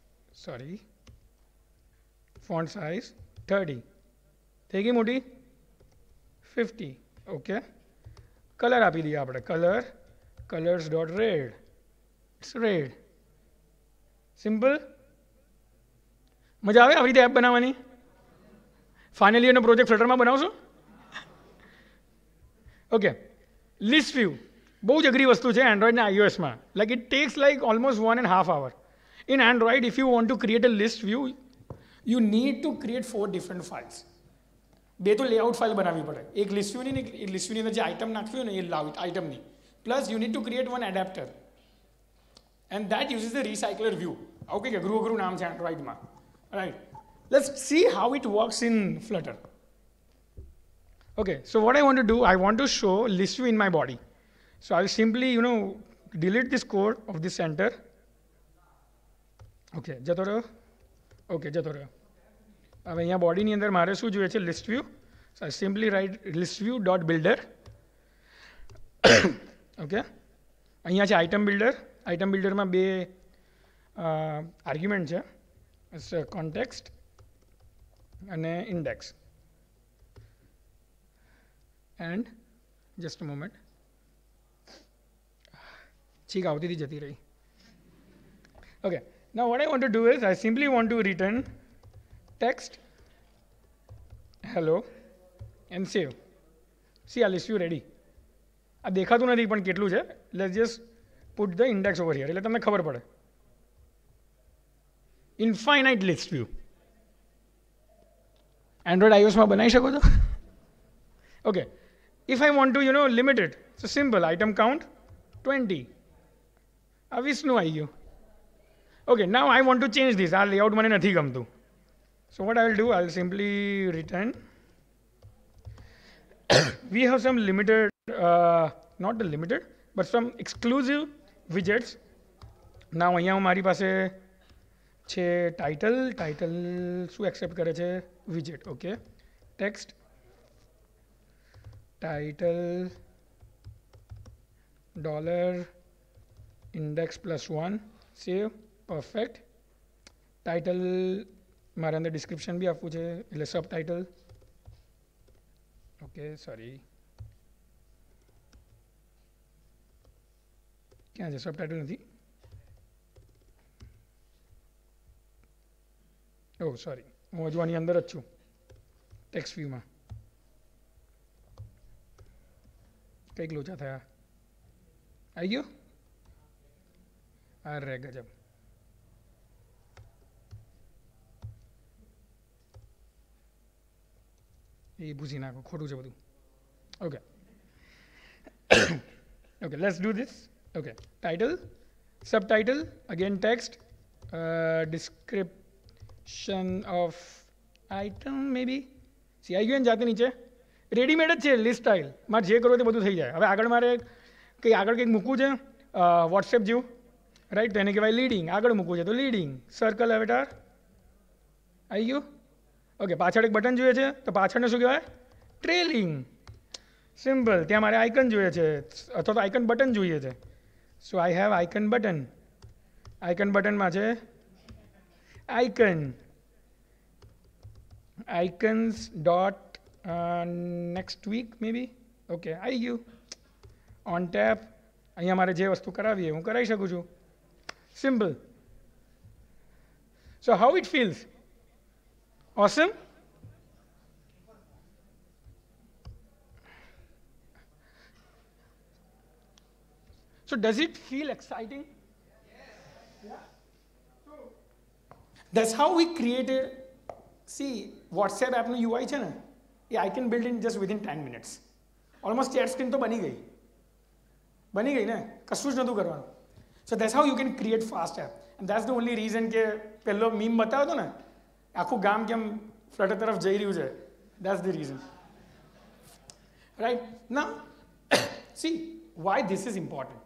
30 થઈ ગઈ મોટી, 50. ઓકે, કલર આપી દઈએ આપણે, colours dot red, it's red. Simple. મજા આવે આવી રીતે એપ બનાવવાની? ફાઇનલી એનો પ્રોજેક્ટ ફ્લટરમાં બનાવશો? ઓકે, લિસ્ટ વ્યૂ બહુ જ અઘરી વસ્તુ છે એન્ડ્રોઈડ અને iOSમાં. Like it takes like almost 1.5 hours. In Android, if you want to create a list view, you need to create 4 different files. બે તો લેઆઉટ ફાઇલ બનાવવી પડે, એક લિસ્ટ વ્યૂની ને એક લિસ્ટ વ્યૂની અંદર જે આઇટમ નાખવી હોય ને એ આઇટમની, plus you need to create one adapter and that uses the recycler view. આવું કંઈક અઘરું નામ છે એન્ડ્રોઈડમાં, right? Let's see how it works in Flutter. Okay, so what I want to do, I want to show list view in my body. So I will simply, delete this code of this center. Okay, જતો રહ્યો. હવે અહીંયા બોડીની અંદર મારે શું જોઈએ છે? List view. So I simply write list view dot builder. Okay, અહીંયા છે આઇટમ બિલ્ડરમાં બે આર્ગ્યુમેન્ટ છે, કોન્ટેક્સ્ટ અને index. And just a moment, છીક આવતી હતી, જતી રહી. Okay, now what I want to do is I simply want to return text hello and save. See, આ list view ready. આ દેખાતું નથી પણ કેટલું છે. Let's just put the index over here, એટલે તમને ખબર પડે. Infinite list view. Android iOSમાં બનાવી શકો છો? Okay, if I want to limit it, so simple, item count 20. આ 20નું આવી ગયું. Okay, now I want to change this. આ layout મને નથી ગમતું. So what I will do, I will simply return. We have some limited, not the limited, but some exclusive widgets. Now અહીંયા મારી પાસે છે title શું accept કરે છે widget, okay. Text, title, $index+1, save, perfect. Title મારા અંદર description બી આપવું છે એટલે subtitle. Okay, sorry. ક્યાં છે subtitle નથી? Oh, sorry. હું હજુ આની અંદર જ છું ટેક્સ્ટ વ્યૂમાં. કંઈક લોચા થયા. આવી ગયો? અરે ગજબ. એ ભૂસી નાખો, ખોટું છે બધું. Okay okay, let's do this. Okay, title, subtitle, again text, description of item maybe. See આવી ગયું ને જાતે નીચે? રેડીમેડ જ છે લિસ્ટ સ્ટાઇલ. મારે જે કરવું તે બધું થઈ જાય. હવે આગળ મારે આગળ કંઈક મૂકવું છે વોટ્સએપ જેવું, રાઈટ? તો એને કહેવાય લીડિંગ. આગળ મૂકવું છે તો લીડિંગ. સર્કલ અવેટાર આવી ગયું. ઓકે, પાછળ એક બટન જોઈએ છે તો પાછળને શું કહેવાય? ટ્રેલિંગ. સિમ્પલ. ત્યાં મારે આઇકન જોઈએ છે અથવા તો આઇકન બટન જોઈએ છે. So I have icon button. Icon બટનમાં છે icon, icons dot next week maybe. Okay, આવી ગયું. On tap. અહીંયા મારે જે વસ્તુ કરાવીએ હું કરાવી શકું છું. Simple. So how it feels? Awesome? So does it feel exciting? Yeah. So that's how we created. See, WhatsApp app no UI છે ને, એ I can build in just within 10 minutes. Almost chat screen તો બની ગઈ ને, કશું જ નહોતું કરવાનું. So that's how you can create fast app. And that's the only reason કે પહેલો મીમ બતાવ્યો હતો ને, આખું ગામ કેમ ફ્લટર તરફ જઈ રહ્યું છે. That's the reason. Right? Now, see why this is important.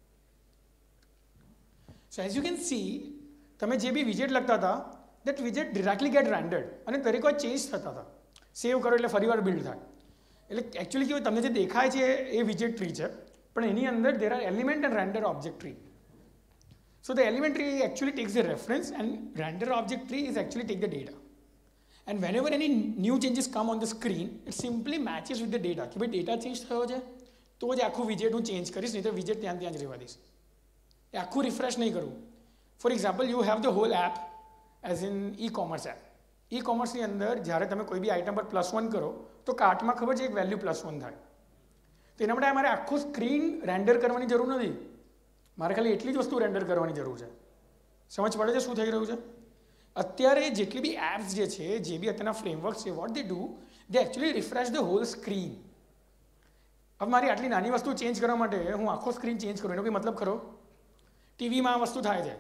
So as you can see, તમે જે બી વિજેટ લખતા હતા, that widget directly get rendered અને દરેક વાર ચેન્જ થતા હતા. સેવ કરો એટલે ફરીવાર બિલ્ડ થાય. એટલે એકચ્યુઅલી કેવું તમને જે દેખાય છે એ વિજેટ ટ્રી છે, પણ એની અંદર there are element and render object tree. So the element tree actually takes the reference and render object tree is actually take the data. And whenever any new changes come on the screen, it simply matches with the data. કે ભાઈ data change થયો છે તો જ આખું વિજેટ હું change કરીશ, નહીં તો વિજેટ ત્યાં જ રહેવા દઈશ. એ આખું રિફ્રેશ નહીં કરું. For example, you have the whole app as in e-commerce app. ઈ-કોમર્સની અંદર જ્યારે તમે કોઈ બી આઇટમ પર +1 કરો તો કાર્ટમાં ખબર છે એક વેલ્યુ +1 થાય. તો એના માટે મારે આખું સ્ક્રીન રેન્ડર કરવાની જરૂર નથી. મારે ખાલી એટલી જ વસ્તુ રેન્ડર કરવાની જરૂર છે. સમજ પડે છે શું થઈ રહ્યું છે? અત્યારે જેટલી બી એપ્સ જે છે, જે બી અત્યારના ફ્રેમવર્ક્સ છે, what they do, they actually refresh the whole screen. હવે મારી આટલી નાની વસ્તુ ચેન્જ કરવા માટે હું આખો સ્ક્રીન ચેન્જ કરું એનો કોઈ મતલબ ખરો? ટીવીમાં આ વસ્તુ થાય છે,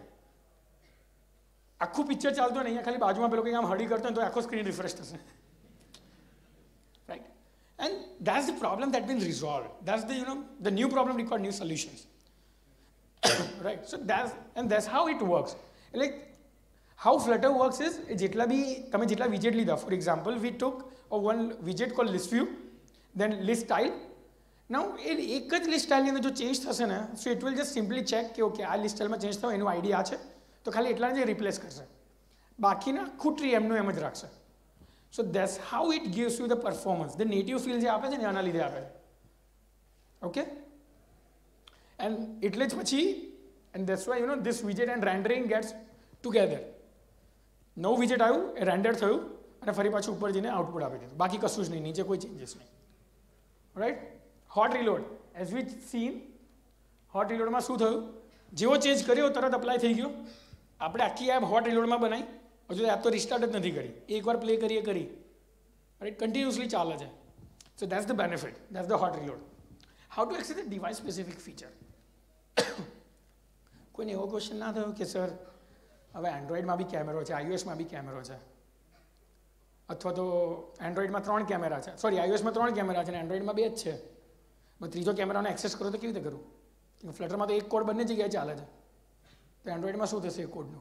આખું પિક્ચર ચાલતું હોય ને અહીંયા ખાલી બાજુમાં પેલો કંઈક આમ હળી કરતો હોય તો આખો સ્ક્રીન રિફ્રેશ થશે. Right? And that's the problem that been resolve. That's the the new problem required new solutions. Right? So that's how it works. Like how Flutter works is જેટલા બી તમે જેટલા widget લીધા, for example we took one widget called list view, then list style. Now એક જ list style ની અંદર જો change થશે ને, so it will just simply check કે ઓકે આ list style માં ચેન્જ થયો, એનું ID આ છે, તો ખાલી એટલાને જ રિપ્લેસ કરશે, બાકીના આખું ટ્રી એમનું એમ જ રાખશે. So that's how it gives you the performance. The native field જે આપે છે ને આના લીધે આપે છે. Okay? And એટલે જ પછી, and that's why this widget and rendering gets together. નવું widget આવ્યું, એ રેન્ડર થયું અને ફરી પાછું ઉપર જઈને આઉટપુટ આપી દીધું. બાકી કશું જ નહીં, નીચે કોઈ ચેન્જીસ નહીં. Right? Hot reload, as we seen, hot રિલોડમાં શું થયું? જેવો ચેન્જ કર્યો તરત અપ્લાય થઈ ગયો. આપણે આખી એપ હોટ રિલોડમાં બનાવી, હજુ એપ તો રિસ્ટાર્ટ જ નથી કરી, એકવાર પ્લે કરીએ કરી, રાઈટ? કન્ટિન્યુઅસલી ચાલે છે. So that's the benefit, that's the hot reload. How to access the device specific feature. કોઈને એવો ક્વેશ્ચન ના થયો કે સર હવે એન્ડ્રોઈડમાં બી કેમેરો છે, આઈઓએસમાં બી કેમેરો છે, અથવા તો એન્ડ્રોઈડમાં 3 કેમેરા છે, સોરી આઈઓએસમાં 3 કેમેરા છે અને એન્ડ્રોઈડમાં 2 જ છે, પણ ત્રીજો કેમેરાને એક્સેસ કરો તો કેવી રીતે કરું? ફ્લટરમાં તો એક કોડ બંને જગ્યાએ ચાલે છે, તો એન્ડ્રોઈડમાં શું થશે? એ કોડનું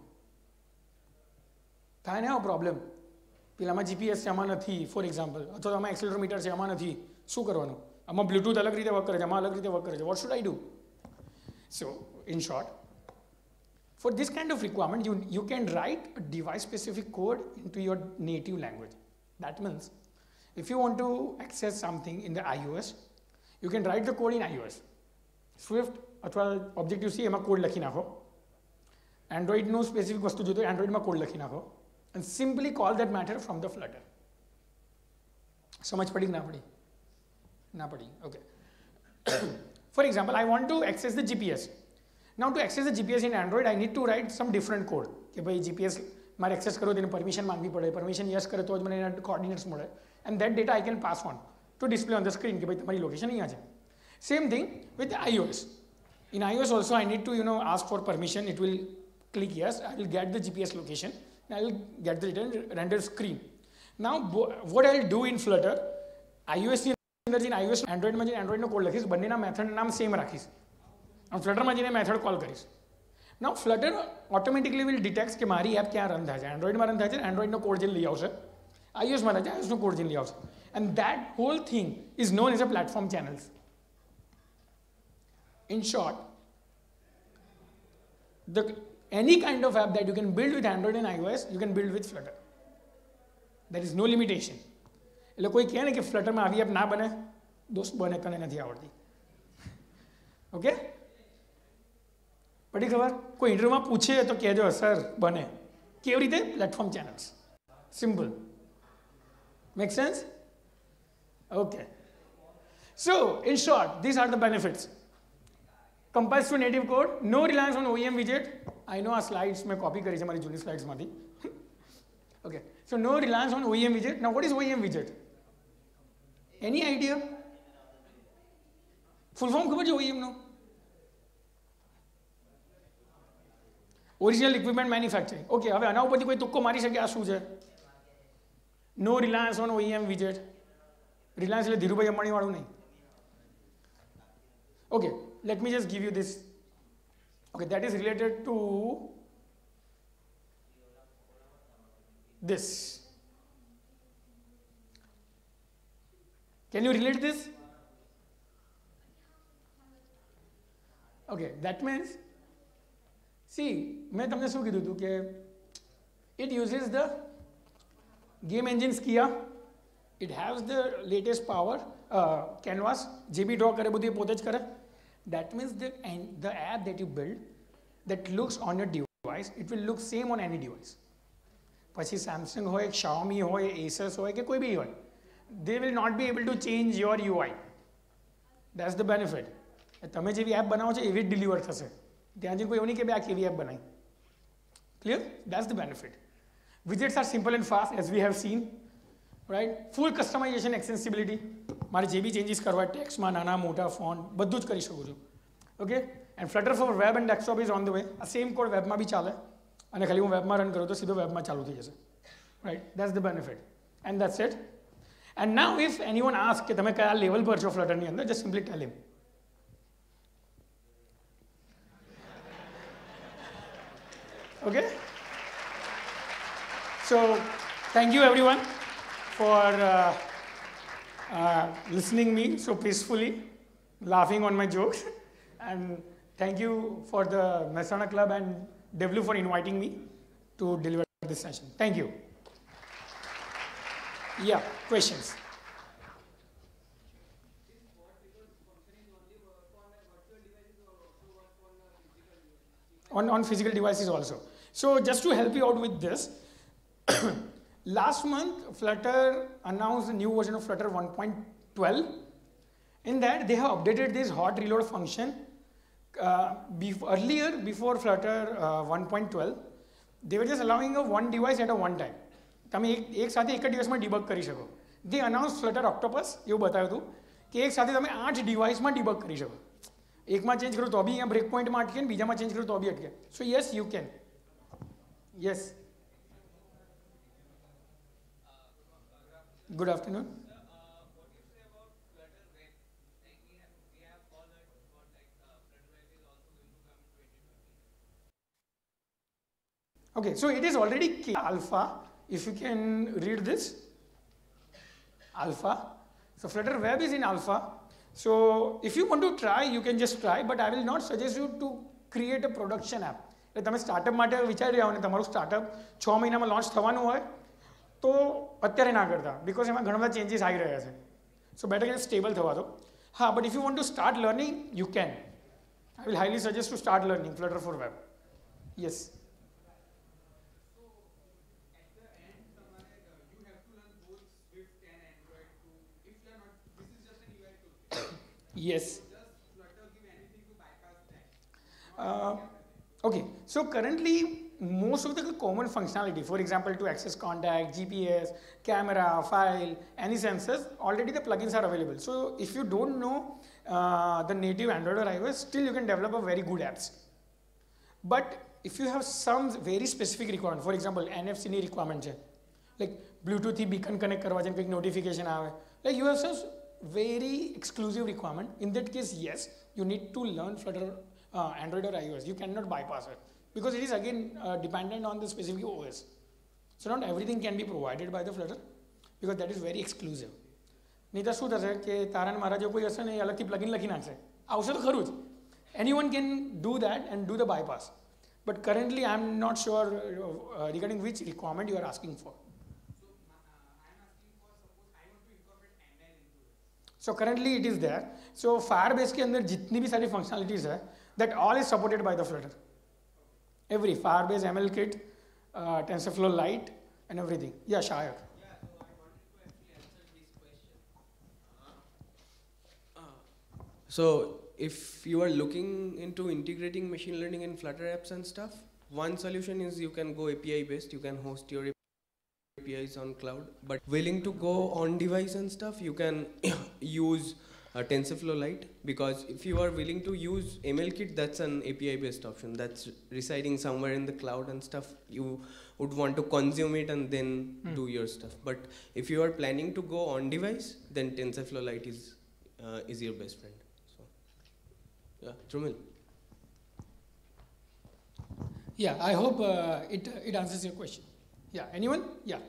થાય ને આવો પ્રોબ્લેમ. પેલામાં જીપીએસ છે, આમાં નથી, ફોર એક્ઝામ્પલ, અથવા તો આમાં એક્સિલરોમીટર છે, આમાં નથી. શું કરવાનું? આમાં બ્લૂટૂથ અલગ રીતે વર્ક કરે છે, આમાં અલગ રીતે વર્ક કરે છે. What should I do? So in short, for this kind of requirement, you can write a device-specific code into your native language. That means, if you want to access something in the iOS, you can write the code in iOS. Swift અથવા Objective-C એમાં code લખી નાખો. Androidનું specific વસ્તુ જોઈતો હોય Androidમાં code લખી નાખો and simply call that matter from the Flutter. સમજ પડી કે ના પડી? ના પડી. Okay. For example, I want to access the GPS. Now to access the GPS in Android, I need to write some different code. કે ભાઈ GPS મારે એક્સેસ કરવો તેને પરમિશન માંગવી પડે, પરમિશન યસ કરે તો જ મને એના કોઓર્ડિનેટ્સ મળે, and that data I can pass on to display on the screen કે ભાઈ તમારી લોકેશન અહીંયા છે. Same thing with iOS. In iOS also I need to ask for permission. It will click yes, I will get the GPS location and I will get the rendered screen. Now what I will do in Flutter, iOS ની અંદર જઈને iOS Android માં જઈને Android નો code લખીશ, બંનેના method નામ same રાખીશ અને ફ્લટરમાં જઈને મેથડ કોલ કરીશ. Now Flutter automatically will detect કે મારી એપ ક્યાં રન થાય છે. એન્ડ્રોઈડમાં રન થાય છે, એન્ડ્રોઈડનો કોડ જઈને લઈ આવશે. iOSમાં રન થાય છે, iOSનો કોડ જઈને લઈ આવશે. And that whole thing is known as a platform channels. In short, any kind of app that you can build with Android and iOS, you can build with Flutter. There is no limitation. એટલે કોઈ કહે ને કે ફ્લટરમાં આવી app ના બને, દોસ્ત બને, કને નથી આવડતી. ઓકે, પડી ખબર? કોઈ ઇન્ટરવ્યુમાં પૂછે તો કહેજો સર બને. કેવી રીતે? Platform channels. Simple. Make sense? Okay. So in short, these are the benefits. Compiles to native code, no reliance on OEM widget. I know our slides મેં કોપી કરી છે મારી જૂની સ્લાઇડ્સમાંથી. Okay, so no reliance on OEM widget. Now what is OEM widget? Any idea? Full form ખબર છે OEM નો? Original equipment manufacturing. Okay, હવે આના ઉપરથી કોઈ તુક્કો મારી શકે આ શું છે? No reliance on OEM widget. Reliance એટલે ધીરુભાઈ અંબાણી વાળું નહીં. Okay, let me just give you this. Okay, that is related to this. Can you relate this? Okay, that means, see, મેં તમને શું કીધું હતું કે it uses the game engine Skia. It has the latest power, canvas, જે બી draw કરે બધું એ પોતે જ કરે. That means the app that you build that looks on your device, it will look same on any device. પછી Samsung હોય, Xiaomi હોય, Asus હોય કે કોઈ બી હોય, they will not be able to change your UI. That's the benefit. તમે જેવી app બનાવો છો એવી જ ડિલિવર થશે. ત્યાં જઈને કોઈ એવું નહીં કે આ કેવી એપ બનાવી. Clear? That's the benefit. Widgets are simple and fast, as we have seen. Right? Full customization, extensibility. મારે જે બી ચેન્જીસ કરવા ટેક્સ્ટમાં નાના મોટા ફોન્ટ બધું જ કરી શકું છું. Okay, and Flutter for web and desktop is on the way. આ સેમ કોડ વેબમાં બી ચાલે અને ખાલી હું વેબમાં રન કરું તો સીધો વેબમાં ચાલુ થઈ જશે. Right, that's the benefit and that's it. And now if anyone ask કે તમે કયા લેવલ પર છો ફ્લટરની અંદર, just simply tell him. Okay, so thank you everyone for listening me so peacefully, laughing on my jokes, and thank you for the Mehsana Club and W for inviting me to deliver this session. Thank you. Yeah, questions? On physical devices also. So just to help you out with this, last month, Flutter announced a new version of Flutter 1.12. In that, they have updated this hot reload function. Earlier, before Flutter 1.12, they were just allowing one device at a one time. તમે એક સાથે એક જ દિવસમાં debug કરી શકો. They announced Flutter Octopus, એવું બતાવ્યું હતું કે એક સાથે તમે 8 ડિવાઇસમાં ડિબગ કરી શકો. એકમાં ચેન્જ કરું તો બી અહીંયા બ્રેક પોઈન્ટમાં અટકે ને બીજામાં ચેન્જ કરું તો બી અટકે. So yes you can. Yes. Good afternoon. Okay, so it is already alpha. If you can read this, alpha. So Flutter Web is in alpha. So if you want to try, you can just try, but I will not suggest you to create a production app. એટલે તમે startup માટે વિચારી રહ્યા હો ને તમારું startup 6 મહિનામાં launch થવાનું હોય તો અત્યારે ના કરતા, બિકોઝ એમાં ઘણા બધા ચેન્જીસ આવી રહ્યા છે. સો બેટર કે સ્ટેબલ થવા દો. હા, but if you want to start learning, you can. I will highly suggest to start learning Flutter for Web. Yes. Yes. Okay, so currently most of the common functionality, for example, to access contact, GPS, camera, file, any sensors, already the plugins are available. So if you don't know the native Android or iOS, still you can develop a very good apps. But if you have some very specific requirement, for example, NFC requirement, like Bluetooth beacon connect karwa છે, quick notification આવે, like you have some very exclusive requirement. In that case, yes, you need to learn Flutter, Android or iOS. You cannot bypass it because it is again dependent on the specific OS. So not everything can be provided by the Flutter because that is very exclusive. નહીં તો શું થશે કે તારા ને મારા જો કોઈ હશે ને એ અલગથી પ્લગિન લખી નાખશે. આવશે તો ખરું જ. Anyone can do that and do the bypass. But currently I am not sure regarding which requirement you are asking for. So currently it is there. So Firebase के अंदर जितनी भी सारी functionalities है, that all is supported by the Flutter. Every Firebase, ML Kit, TensorFlow Lite, and everything. Yeah, Shayak. Yeah, so I wanted to actually answer this question. So if you are looking into integrating machine learning in Flutter apps and stuff, one solution is you can go API based. You can host your APIs on cloud, but willing to go on device and stuff, you can use TensorFlow Lite, because if you are willing to use MLKit, that's an API based option that's residing somewhere in the cloud and stuff. You would want to consume it and then do your stuff. But if you are planning to go on device, then TensorFlow Lite is your best friend. So yeah, Drumil. Yeah, I hope it answers your question. Yeah, anyone? Yeah.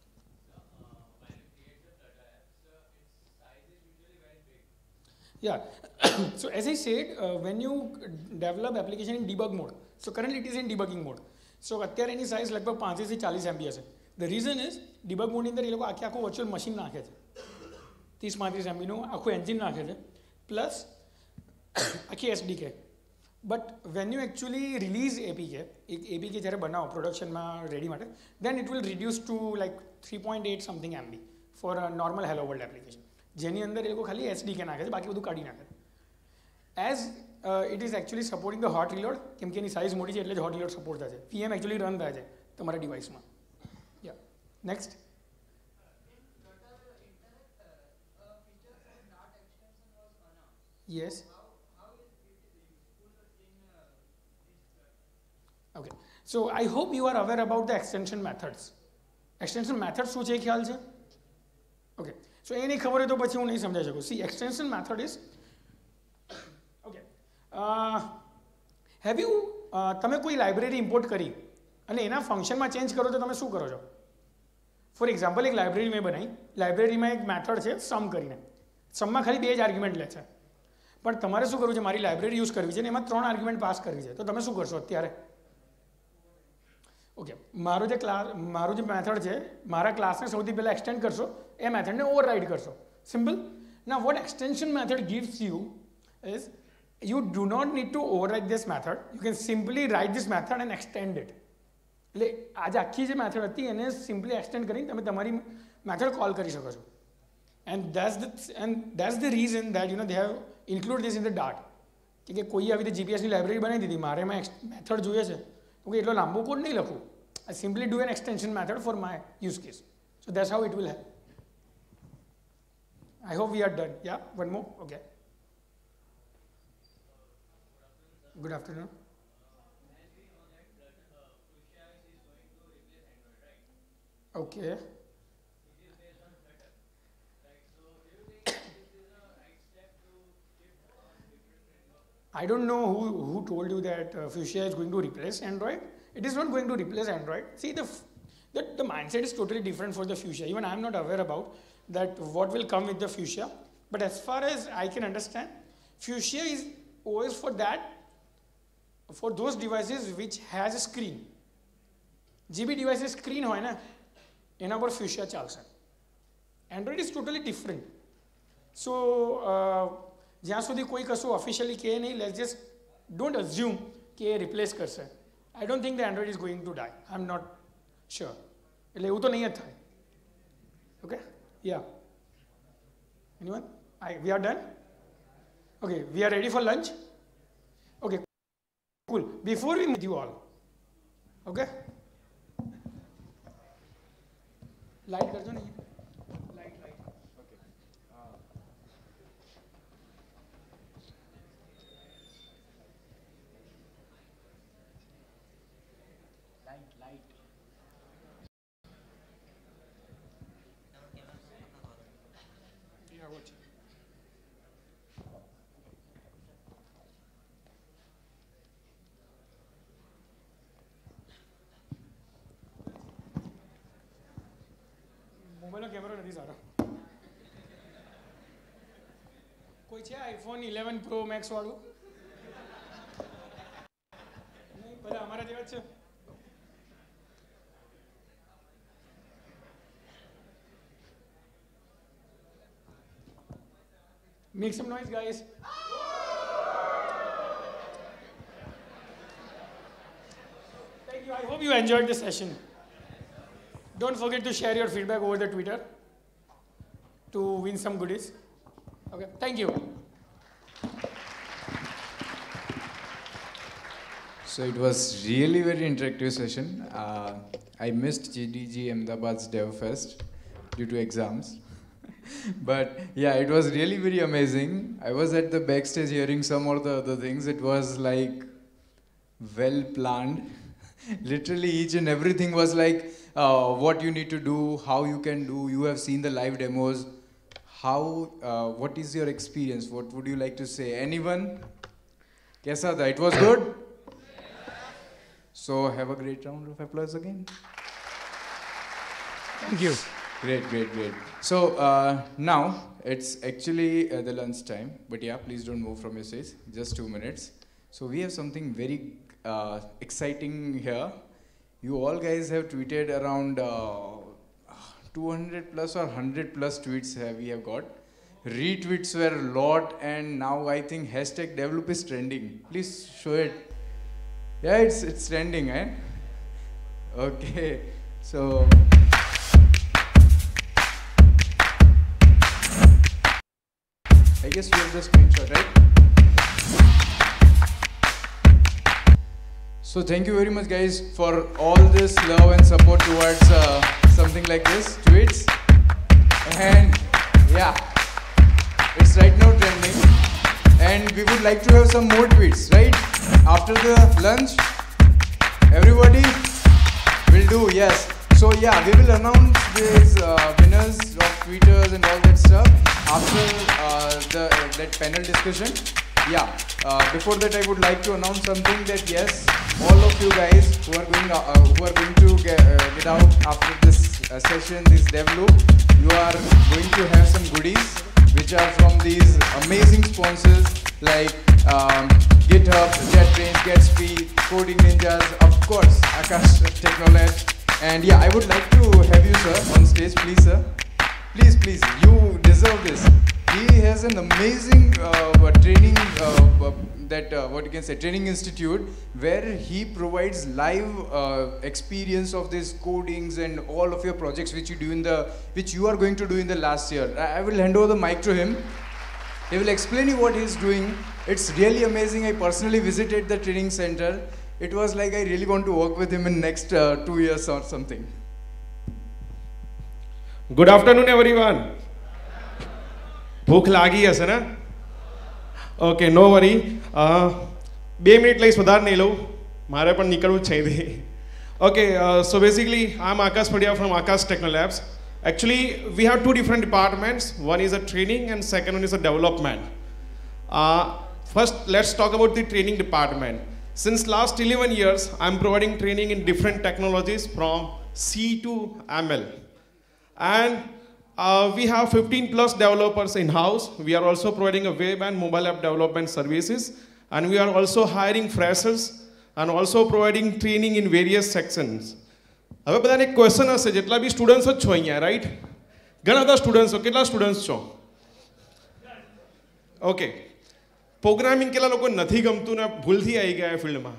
Yeah, so as I said, when you develop application in debug mode, so currently it is in debugging mode. So અત્યારે એની size લગભગ 35 થી 40 MB હશે. The reason is debug mode ની અંદર એ લોકો આખું virtual machine નાખે છે, 30-35 MB નું આખું એન્જિન નાખે છે, પ્લસ આખી SDK. But when you actually release APK, APK જ્યારે બનાવો પ્રોડક્શનમાં રેડી માટે, then it will reduce to like 3.8 something MB for a normal Hello World application. જેની અંદર એ લોકો ખાલી SDK નાખે છે, બાકી બધું કાઢી નાખે છે. As it is actually supporting the hot reload, કેમ કે એની સાઇઝ મોટી છે એટલે જ hot reload સપોર્ટ થાય છે. VM actually રન થાય છે તમારા ડિવાઇસમાં. Yeah. Next. Yes. Okay, so I hope you are aware about the extension methods. Extension methods શું છે ખ્યાલ છે? Okay, so એ નહીં ખબર હોય તો પછી હું નહીં સમજાવી શકું. See, extension method is okay. Have you તમે કોઈ લાઇબ્રેરી ઇમ્પોર્ટ કરી અને એના ફંક્શનમાં ચેન્જ કરો તો તમે શું કરો છો? ફોર એક્ઝામ્પલ એક લાઇબ્રેરી મેં બનાવી, લાઇબ્રેરીમાં એક મેથડ છે સમ કરીને, સમમાં ખાલી 2 જ આર્ગ્યુમેન્ટ લે છે, પણ તમારે શું કરવું છે? મારી લાઇબ્રેરી યુઝ કરવી છે ને એમાં 3 આર્ગ્યુમેન્ટ પાસ કરવી છે, તો તમે શું કરશો અત્યારે? ઓકે, મારો જે મેથડ છે, મારા ક્લાસને સૌથી પહેલાં એક્સટેન્ડ કરશો, એ મેથડને ઓવરરાઇડ કરશો. સિમ્પલ. ના, what extension method gives you is you do not need to override this method. You can simply write this method and extend it. એટલે આજે આખી જે મેથડ હતી એને સિમ્પલી એક્સટેન્ડ કરીને તમે તમારી મેથડ કોલ કરી શકો છો. And that's the reason that they have included this in the Dart. કે કોઈ આવી રીતે જીપીએસની લાઇબ્રેરી બનાવી દીધી, મારે એમાં મેથડ જોઈએ છે તો કે એટલો લાંબો કોડ નહીં લખું. I simply do an extension method for my use case. So that's how it will help. I hope we are done. Yeah, one more. Okay. Good afternoon. Okay. I don't know who told you that Fuchsia is going to replace Android. It is not going to replace Android. See, the mindset is totally different for the Fuchsia. Even I am not aware about that what will come with the Fuchsia. But as far as I can understand, Fuchsia is OS for that, for those devices which has a screen. GB devices screen hoy na, એના પર Fuchsia ચાલશે. Android is totally different. So જ્યાં સુધી કોઈ કશું officially કહે નહીં, let's just don't assume કે એ replace કરશે. I don't think the Android is going to die. I'm not sure. એટલે એવું તો નહીં જ થાય. Okay? Yeah. Anyone? We are done? Okay, we are ready for lunch? Okay, cool. Before we meet you all, okay? Light करजो नहीं. Light. Okay. Light. Yeah, watch. મોબાઈલનો કેમેરો નથી સારો. કોઈ છે આઈફોન 11 પ્રો મેક્સ વાળું? નહીં, બધા અમારા જેવા જ છે. Make some noise, guys. Thank you. I hope you enjoyed the session. Don't forget to share your feedback over the Twitter to win some goodies. Okay, thank you. So it was really very interactive session. I missed GDG Ahmedabad's Dev Fest due to exams. But yeah, it was really very amazing. I was at the backstage hearing some of the other things. It was like well planned. Literally each and everything was like what you need to do, how you can do. You have seen the live demos. What is your experience? What would you like to say? Anyone? Kaisa tha? It was good? So have a great round of applause again. Thank you. Great. So now it's actually the lunch time, but yeah, please don't move from your seats. Just 2 minutes. So we have something very exciting here. You all guys have tweeted around 200 plus or 100 plus tweets we have got. Retweets were a lot, and now I think hashtag develop is trending. Please show it. Yeah, it's trending, eh? Okay, so. I guess you have the screenshot, right? So thank you very much, guys, for all this love and support towards something like this, tweets. And yeah, it's right now trending. And we would like to have some more tweets, right? After the lunch, everybody will do, yes. So yeah, we will announce these winners of tweeters and all that stuff after that panel discussion. Yeah, before that I would like to announce something that yes, all of you guys who are going to get out after this session, this dev loop, you are going to have some goodies which are from these amazing sponsors like GitHub, JetBrains, GetSpeed, Coding Ninjas, of course, Akash Technolab. And yeah, I would like to have you, sir, on stage, please, sir. Please, you deserve this. He has an amazing training, training institute where he provides live experience of these codings and all of your projects which you are going to do in the last year. I will hand over the mic to him. He will explain you what he is doing. It's really amazing. I personally visited the training center. It was like I really want to work with him in next 2 years or something. Good afternoon, everyone. भूख लागी हसे ना? Okay, no worry. 2 minute લઈશ, વધારે નહીં લઉં, મારે પણ નીકળવું જ છે. Okay, so basically I'm Akash Padia from Akash Techno Labs. Actually, we have 2 different departments. One is a training and second one is a development. First, let's talk about the training department. Since last 11 years, I'm providing training in different technologies from C to ML. And we have 15 plus developers in-house. We are also providing a web and mobile app development services. And we are also hiring freshers and also providing training in various sections. હવે બધાને એક question હશે, જેટલા બી students જ છો અહીંયા, right? ઘણા બધા સ્ટુડન્ટ્સ છો. કેટલા સ્ટુડન્ટ્સ છો? ઓકે. પ્રોગ્રામિંગ કેટલા લોકો નથી ગમતું ને ભૂલથી આવી ગયા ફિલ્ડમાં?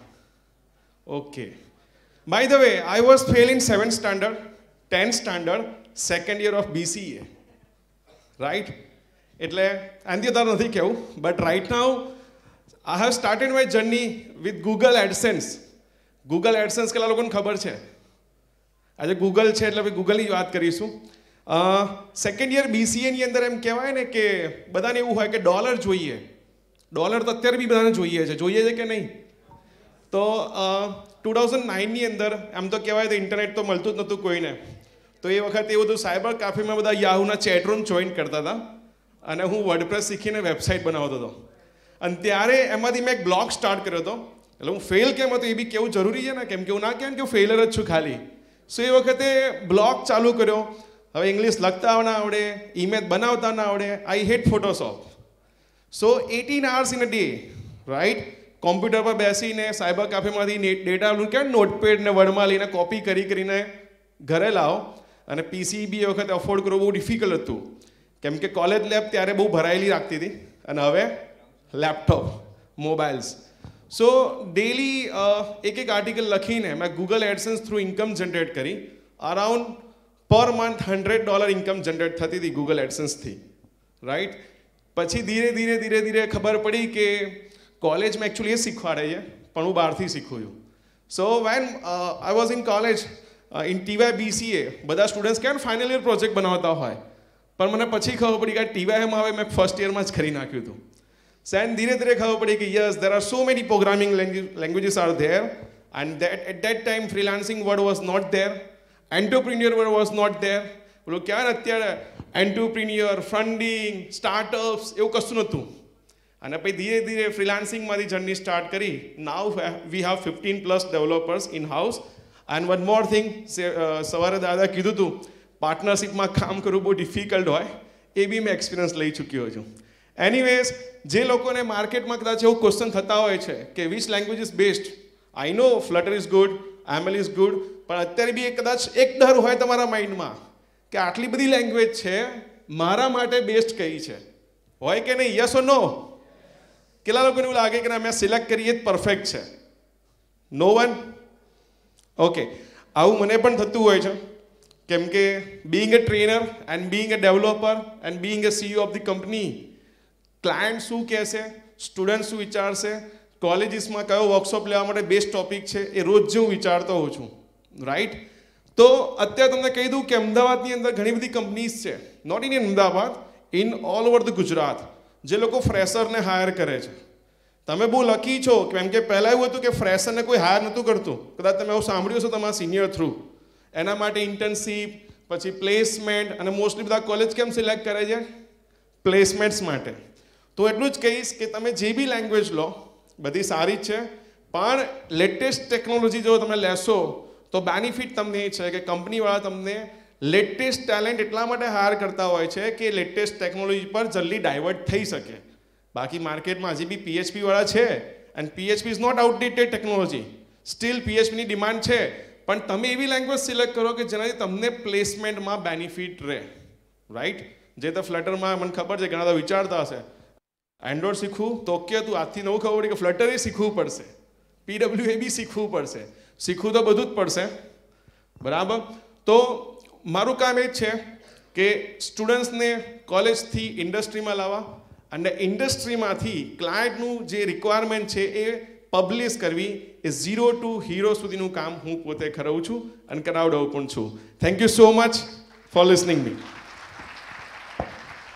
Okay. By the way, I was fail in 7th standard, 10th standard, second year of BCA, right? એટલે આનાથી વધારે નથી કહેવું, but right now I have started my journey with Google AdSense. Google AdSense કેટલા લોકોને ખબર છે? આજે ગૂગલ છે એટલે ભાઈ ગૂગલની વાત કરીશું. સેકન્ડ યર BCA ની અંદર એમ કહેવાય ને કે બધાને એવું હોય કે ડોલર જોઈએ. ડોલર તો અત્યારે બી બધાને જોઈએ છે કે નહીં? તો 2009 ની અંદર આમ તો કહેવાય તો ઇન્ટરનેટ તો મળતું જ નહોતું કોઈને. તો એ વખતે એવું હતું, સાયબર કાફેમાં બધા યાહૂના ચેટ રૂમ જોઈન કરતા હતા અને હું વર્ડપ્રેસ શીખીને વેબસાઇટ બનાવતો હતો. અને ત્યારે એમાંથી મેં એક બ્લોગ સ્ટાર્ટ કર્યો હતો. એટલે હું ફેલ કેમ હતો એ બી કેવું જરૂરી છે ને, કેમ કે હું ના કહેવાય કે હું ફેલર જ છું ખાલી. સો એ વખતે બ્લોગ ચાલુ કર્યો. હવે ઇંગ્લિશ લખતા ના આવડે, ઈમેલ બનાવતા ના આવડે. I hate Photoshop. So 18 hours in a day, right? Computer પર બેસીને સાયબર કાફેમાંથી ડેટા કે નોટપેડ ને વર્ડમાં લઈને કોપી કરીને ઘરે લાવો. અને પીસી બી એ વખતે અફોર્ડ કરવું બહુ ડિફિકલ્ટ હતું, કેમ કે કોલેજ લેબ ત્યારે બહુ ભરાયેલી રાખતી હતી અને હવે લેપટોપ, મોબાઈલ્સ. સો ડેલી એક આર્ટિકલ લખીને મેં Google AdSense through income generate કરી. Around per month $100 income generate થતી હતી ગૂગલ એડસન્સથી, રાઈટ? પછી ધીરે ખબર પડી કે કોલેજમાં એકચ્યુઅલી એ શીખવાડે છે, પણ હું બહારથી શીખું છું. So when I was in college in TY BCA, બધા સ્ટુડન્ટ્સ ક્યાં ફાઇનલ યર પ્રોજેક્ટ બનાવતા હોય, પણ મને પછી ખબર પડી કે TYમાં હવે મેં ફર્સ્ટ યરમાં જ કરી નાખ્યું હતું. સેન ધીરે ખબર પડી કે yes, there are so many programming languages are there, and at that time freelancing word was not there, entrepreneur word was not there. બોલો ક્યાં અત્યારે એન્ટરપ્રિન્યોર, ફંડિંગ, સ્ટાર્ટઅપ્સ એવું કશું નહોતું. અને પછી ધીરે ફ્રીલાન્સિંગમાંથી જર્ની સ્ટાર્ટ કરી. Now we have 15 plus developers in house. And one more thing, સવારે દાદા કીધું હતું પાર્ટનરશિપમાં કામ કરવું બહુ ડિફિકલ્ટ હોય, એ બી મેં એક્સપિરિયન્સ લઈ ચૂક્યો છું. એનીવેઝ, જે લોકોને માર્કેટમાં કદાચ એવું ક્વેશ્ચન થતા હોય છે કે which language is best, I know Flutter is good, ML is good, પણ અત્યારે બી કદાચ એક ડર હોય તમારા માઇન્ડમાં કે આટલી બધી લેંગ્વેજ છે, મારા માટે બેસ્ટ કઈ છે? હોય કે નહીં? Yes or no? કેટલા લોકોને એવું લાગે કે ના મેં સિલેક્ટ કરી એ જ પરફેક્ટ છે? No one? ઓકે. આવું મને પણ થતું હોય છે, કેમ કે being a trainer and being a developer and being a CEO of the company, client શું કહેશે, સ્ટુડન્ટ શું વિચારશે, કોલેજીસમાં કયો વર્કશોપ લેવા માટે બેસ્ટ ટોપિક છે, એ રોજ જે હું વિચારતો હોઉં છું, રાઈટ? તો અત્યારે તમને કહી દઉં કે અમદાવાદની અંદર ઘણી બધી કંપનીઝ છે, not in Ahmedabad, in all over the Gujarat, જે લોકો ફ્રેશરને હાયર કરે છે. તમે બહુ લકી છો, કેમ કે પહેલાં એવું હતું કે ફ્રેશરને કોઈ હાયર નહોતું કરતું. કદાચ તમે એવું સાંભળ્યું હશે તમારા સિનિયર થ્રુ. એના માટે ઇન્ટર્નશીપ, પછી પ્લેસમેન્ટ, અને મોસ્ટલી બધા કોલેજ કેમ સિલેક્ટ કરે છે? પ્લેસમેન્ટ્સ માટે. તો એટલું જ કહીશ કે તમે જે બી લેંગ્વેજ લો બધી સારી જ છે, પણ લેટેસ્ટ ટેકનોલોજી જો તમે લેશો તો બેનિફિટ તમને એ છે કે કંપનીવાળા તમને લેટેસ્ટ ટેલેન્ટ એટલા માટે હાયર કરતા હોય છે કે લેટેસ્ટ ટેકનોલોજી પર જલ્દી ડાયવર્ટ થઈ શકે. બાકી માર્કેટમાં હજી બી PHP વાળા છે, and PHP is not outdated technology, still PHPની ડિમાન્ડ છે, પણ તમે એવી લેંગ્વેજ સિલેક્ટ કરો કે જેનાથી તમને પ્લેસમેન્ટમાં બેનિફિટ રહે, રાઈટ? જે તો ફ્લટરમાં મને ખબર છે ઘણા બધા વિચારતા હશે એન્ડ્રોઇડ શીખવું, તો કે તું આજથી નવું ખબર પડી કે ફ્લટર એ શીખવું પડશે, PWA બી શીખવું પડશે, શીખવું તો બધું જ પડશે, બરાબર? તો મારું કામ એ જ છે કે સ્ટુડન્ટ્સને કોલેજથી ઇન્ડસ્ટ્રીમાં લાવવા અને ઇન્ડસ્ટ્રીમાંથી ક્લાયન્ટનું જે રિક્વાયરમેન્ટ છે એ પબ્લિશ કરવી, એ 0 to hero સુધીનું કામ હું પોતે કરાવું છું અને કરાવડાવું પણ છું. Thank you so much for listening me.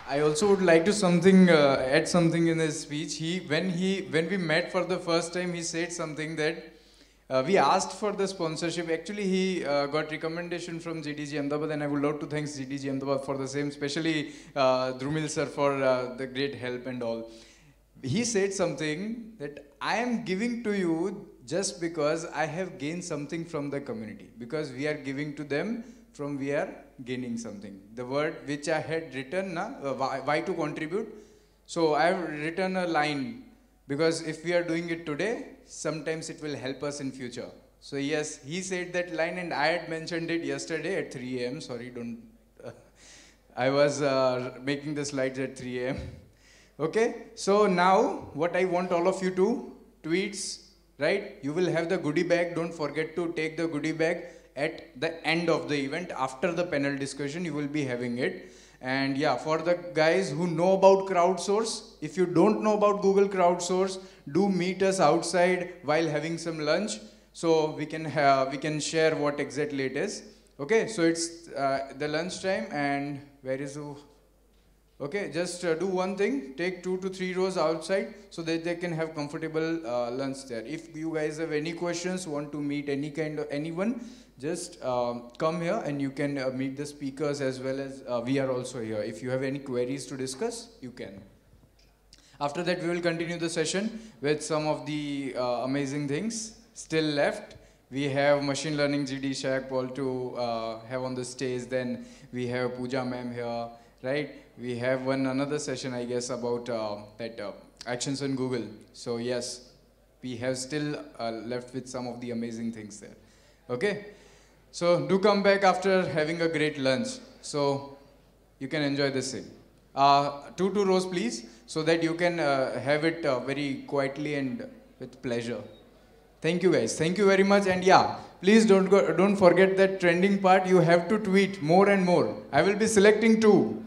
I also would like to add something in his speech. When we met for the first time, he said something that we asked for the sponsorship. Actually, he got recommendation from GDG Ahmedabad, and I would love to thank GDG Ahmedabad for the same, especially Drumil sir for the great help and all. He said something that I am giving to you just because I have gained something from the community, because we are giving to them from we are gaining something. The word which I had written, why to contribute. So I have written a line, because if we are doing it today, sometimes it will help us in future. So yes, he said that line, and I had mentioned it yesterday at 3 a.m. Sorry, don't. I was making the slides at 3 a.m. Okay, so now what I want all of you to tweets, right? You will have the goodie bag. Don't forget to take the goodie bag at the end of the event. After the panel discussion, you will be having it. And yeah, for the guys who know about crowdsource, if you don't know about Google crowdsource, do meet us outside while having some lunch, so we can share what exactly it is. Okay, so it's the lunch time, and where is who? Okay, just do one thing, take 2 to 3 rows outside so that they can have comfortable lunch there. If you guys have any questions, want to meet anyone, just come here and you can meet the speakers, as well as we are also here. If you have any queries to discuss, you can. After that, we will continue the session with some of the amazing things still left. We have machine learning GD Shaq Paul to have on the stage. Then we have Pooja ma'am here, right? We have another session, I guess, about actions on Google. So yes, we have still left with some of the amazing things there. Okay, so do come back after having a great lunch, so you can enjoy the same. 2 rows, please, so that you can have it very quietly and with pleasure. Thank you, guys. Thank you very much. And yeah, please don't forget that trending part. You have to tweet more and more. I will be selecting 2.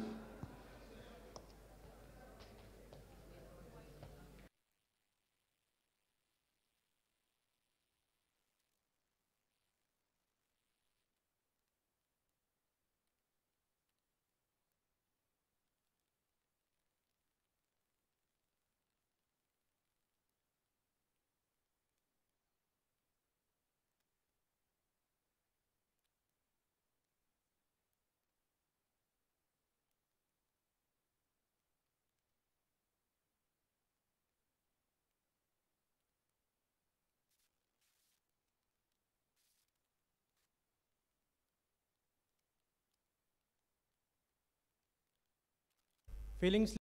Feeling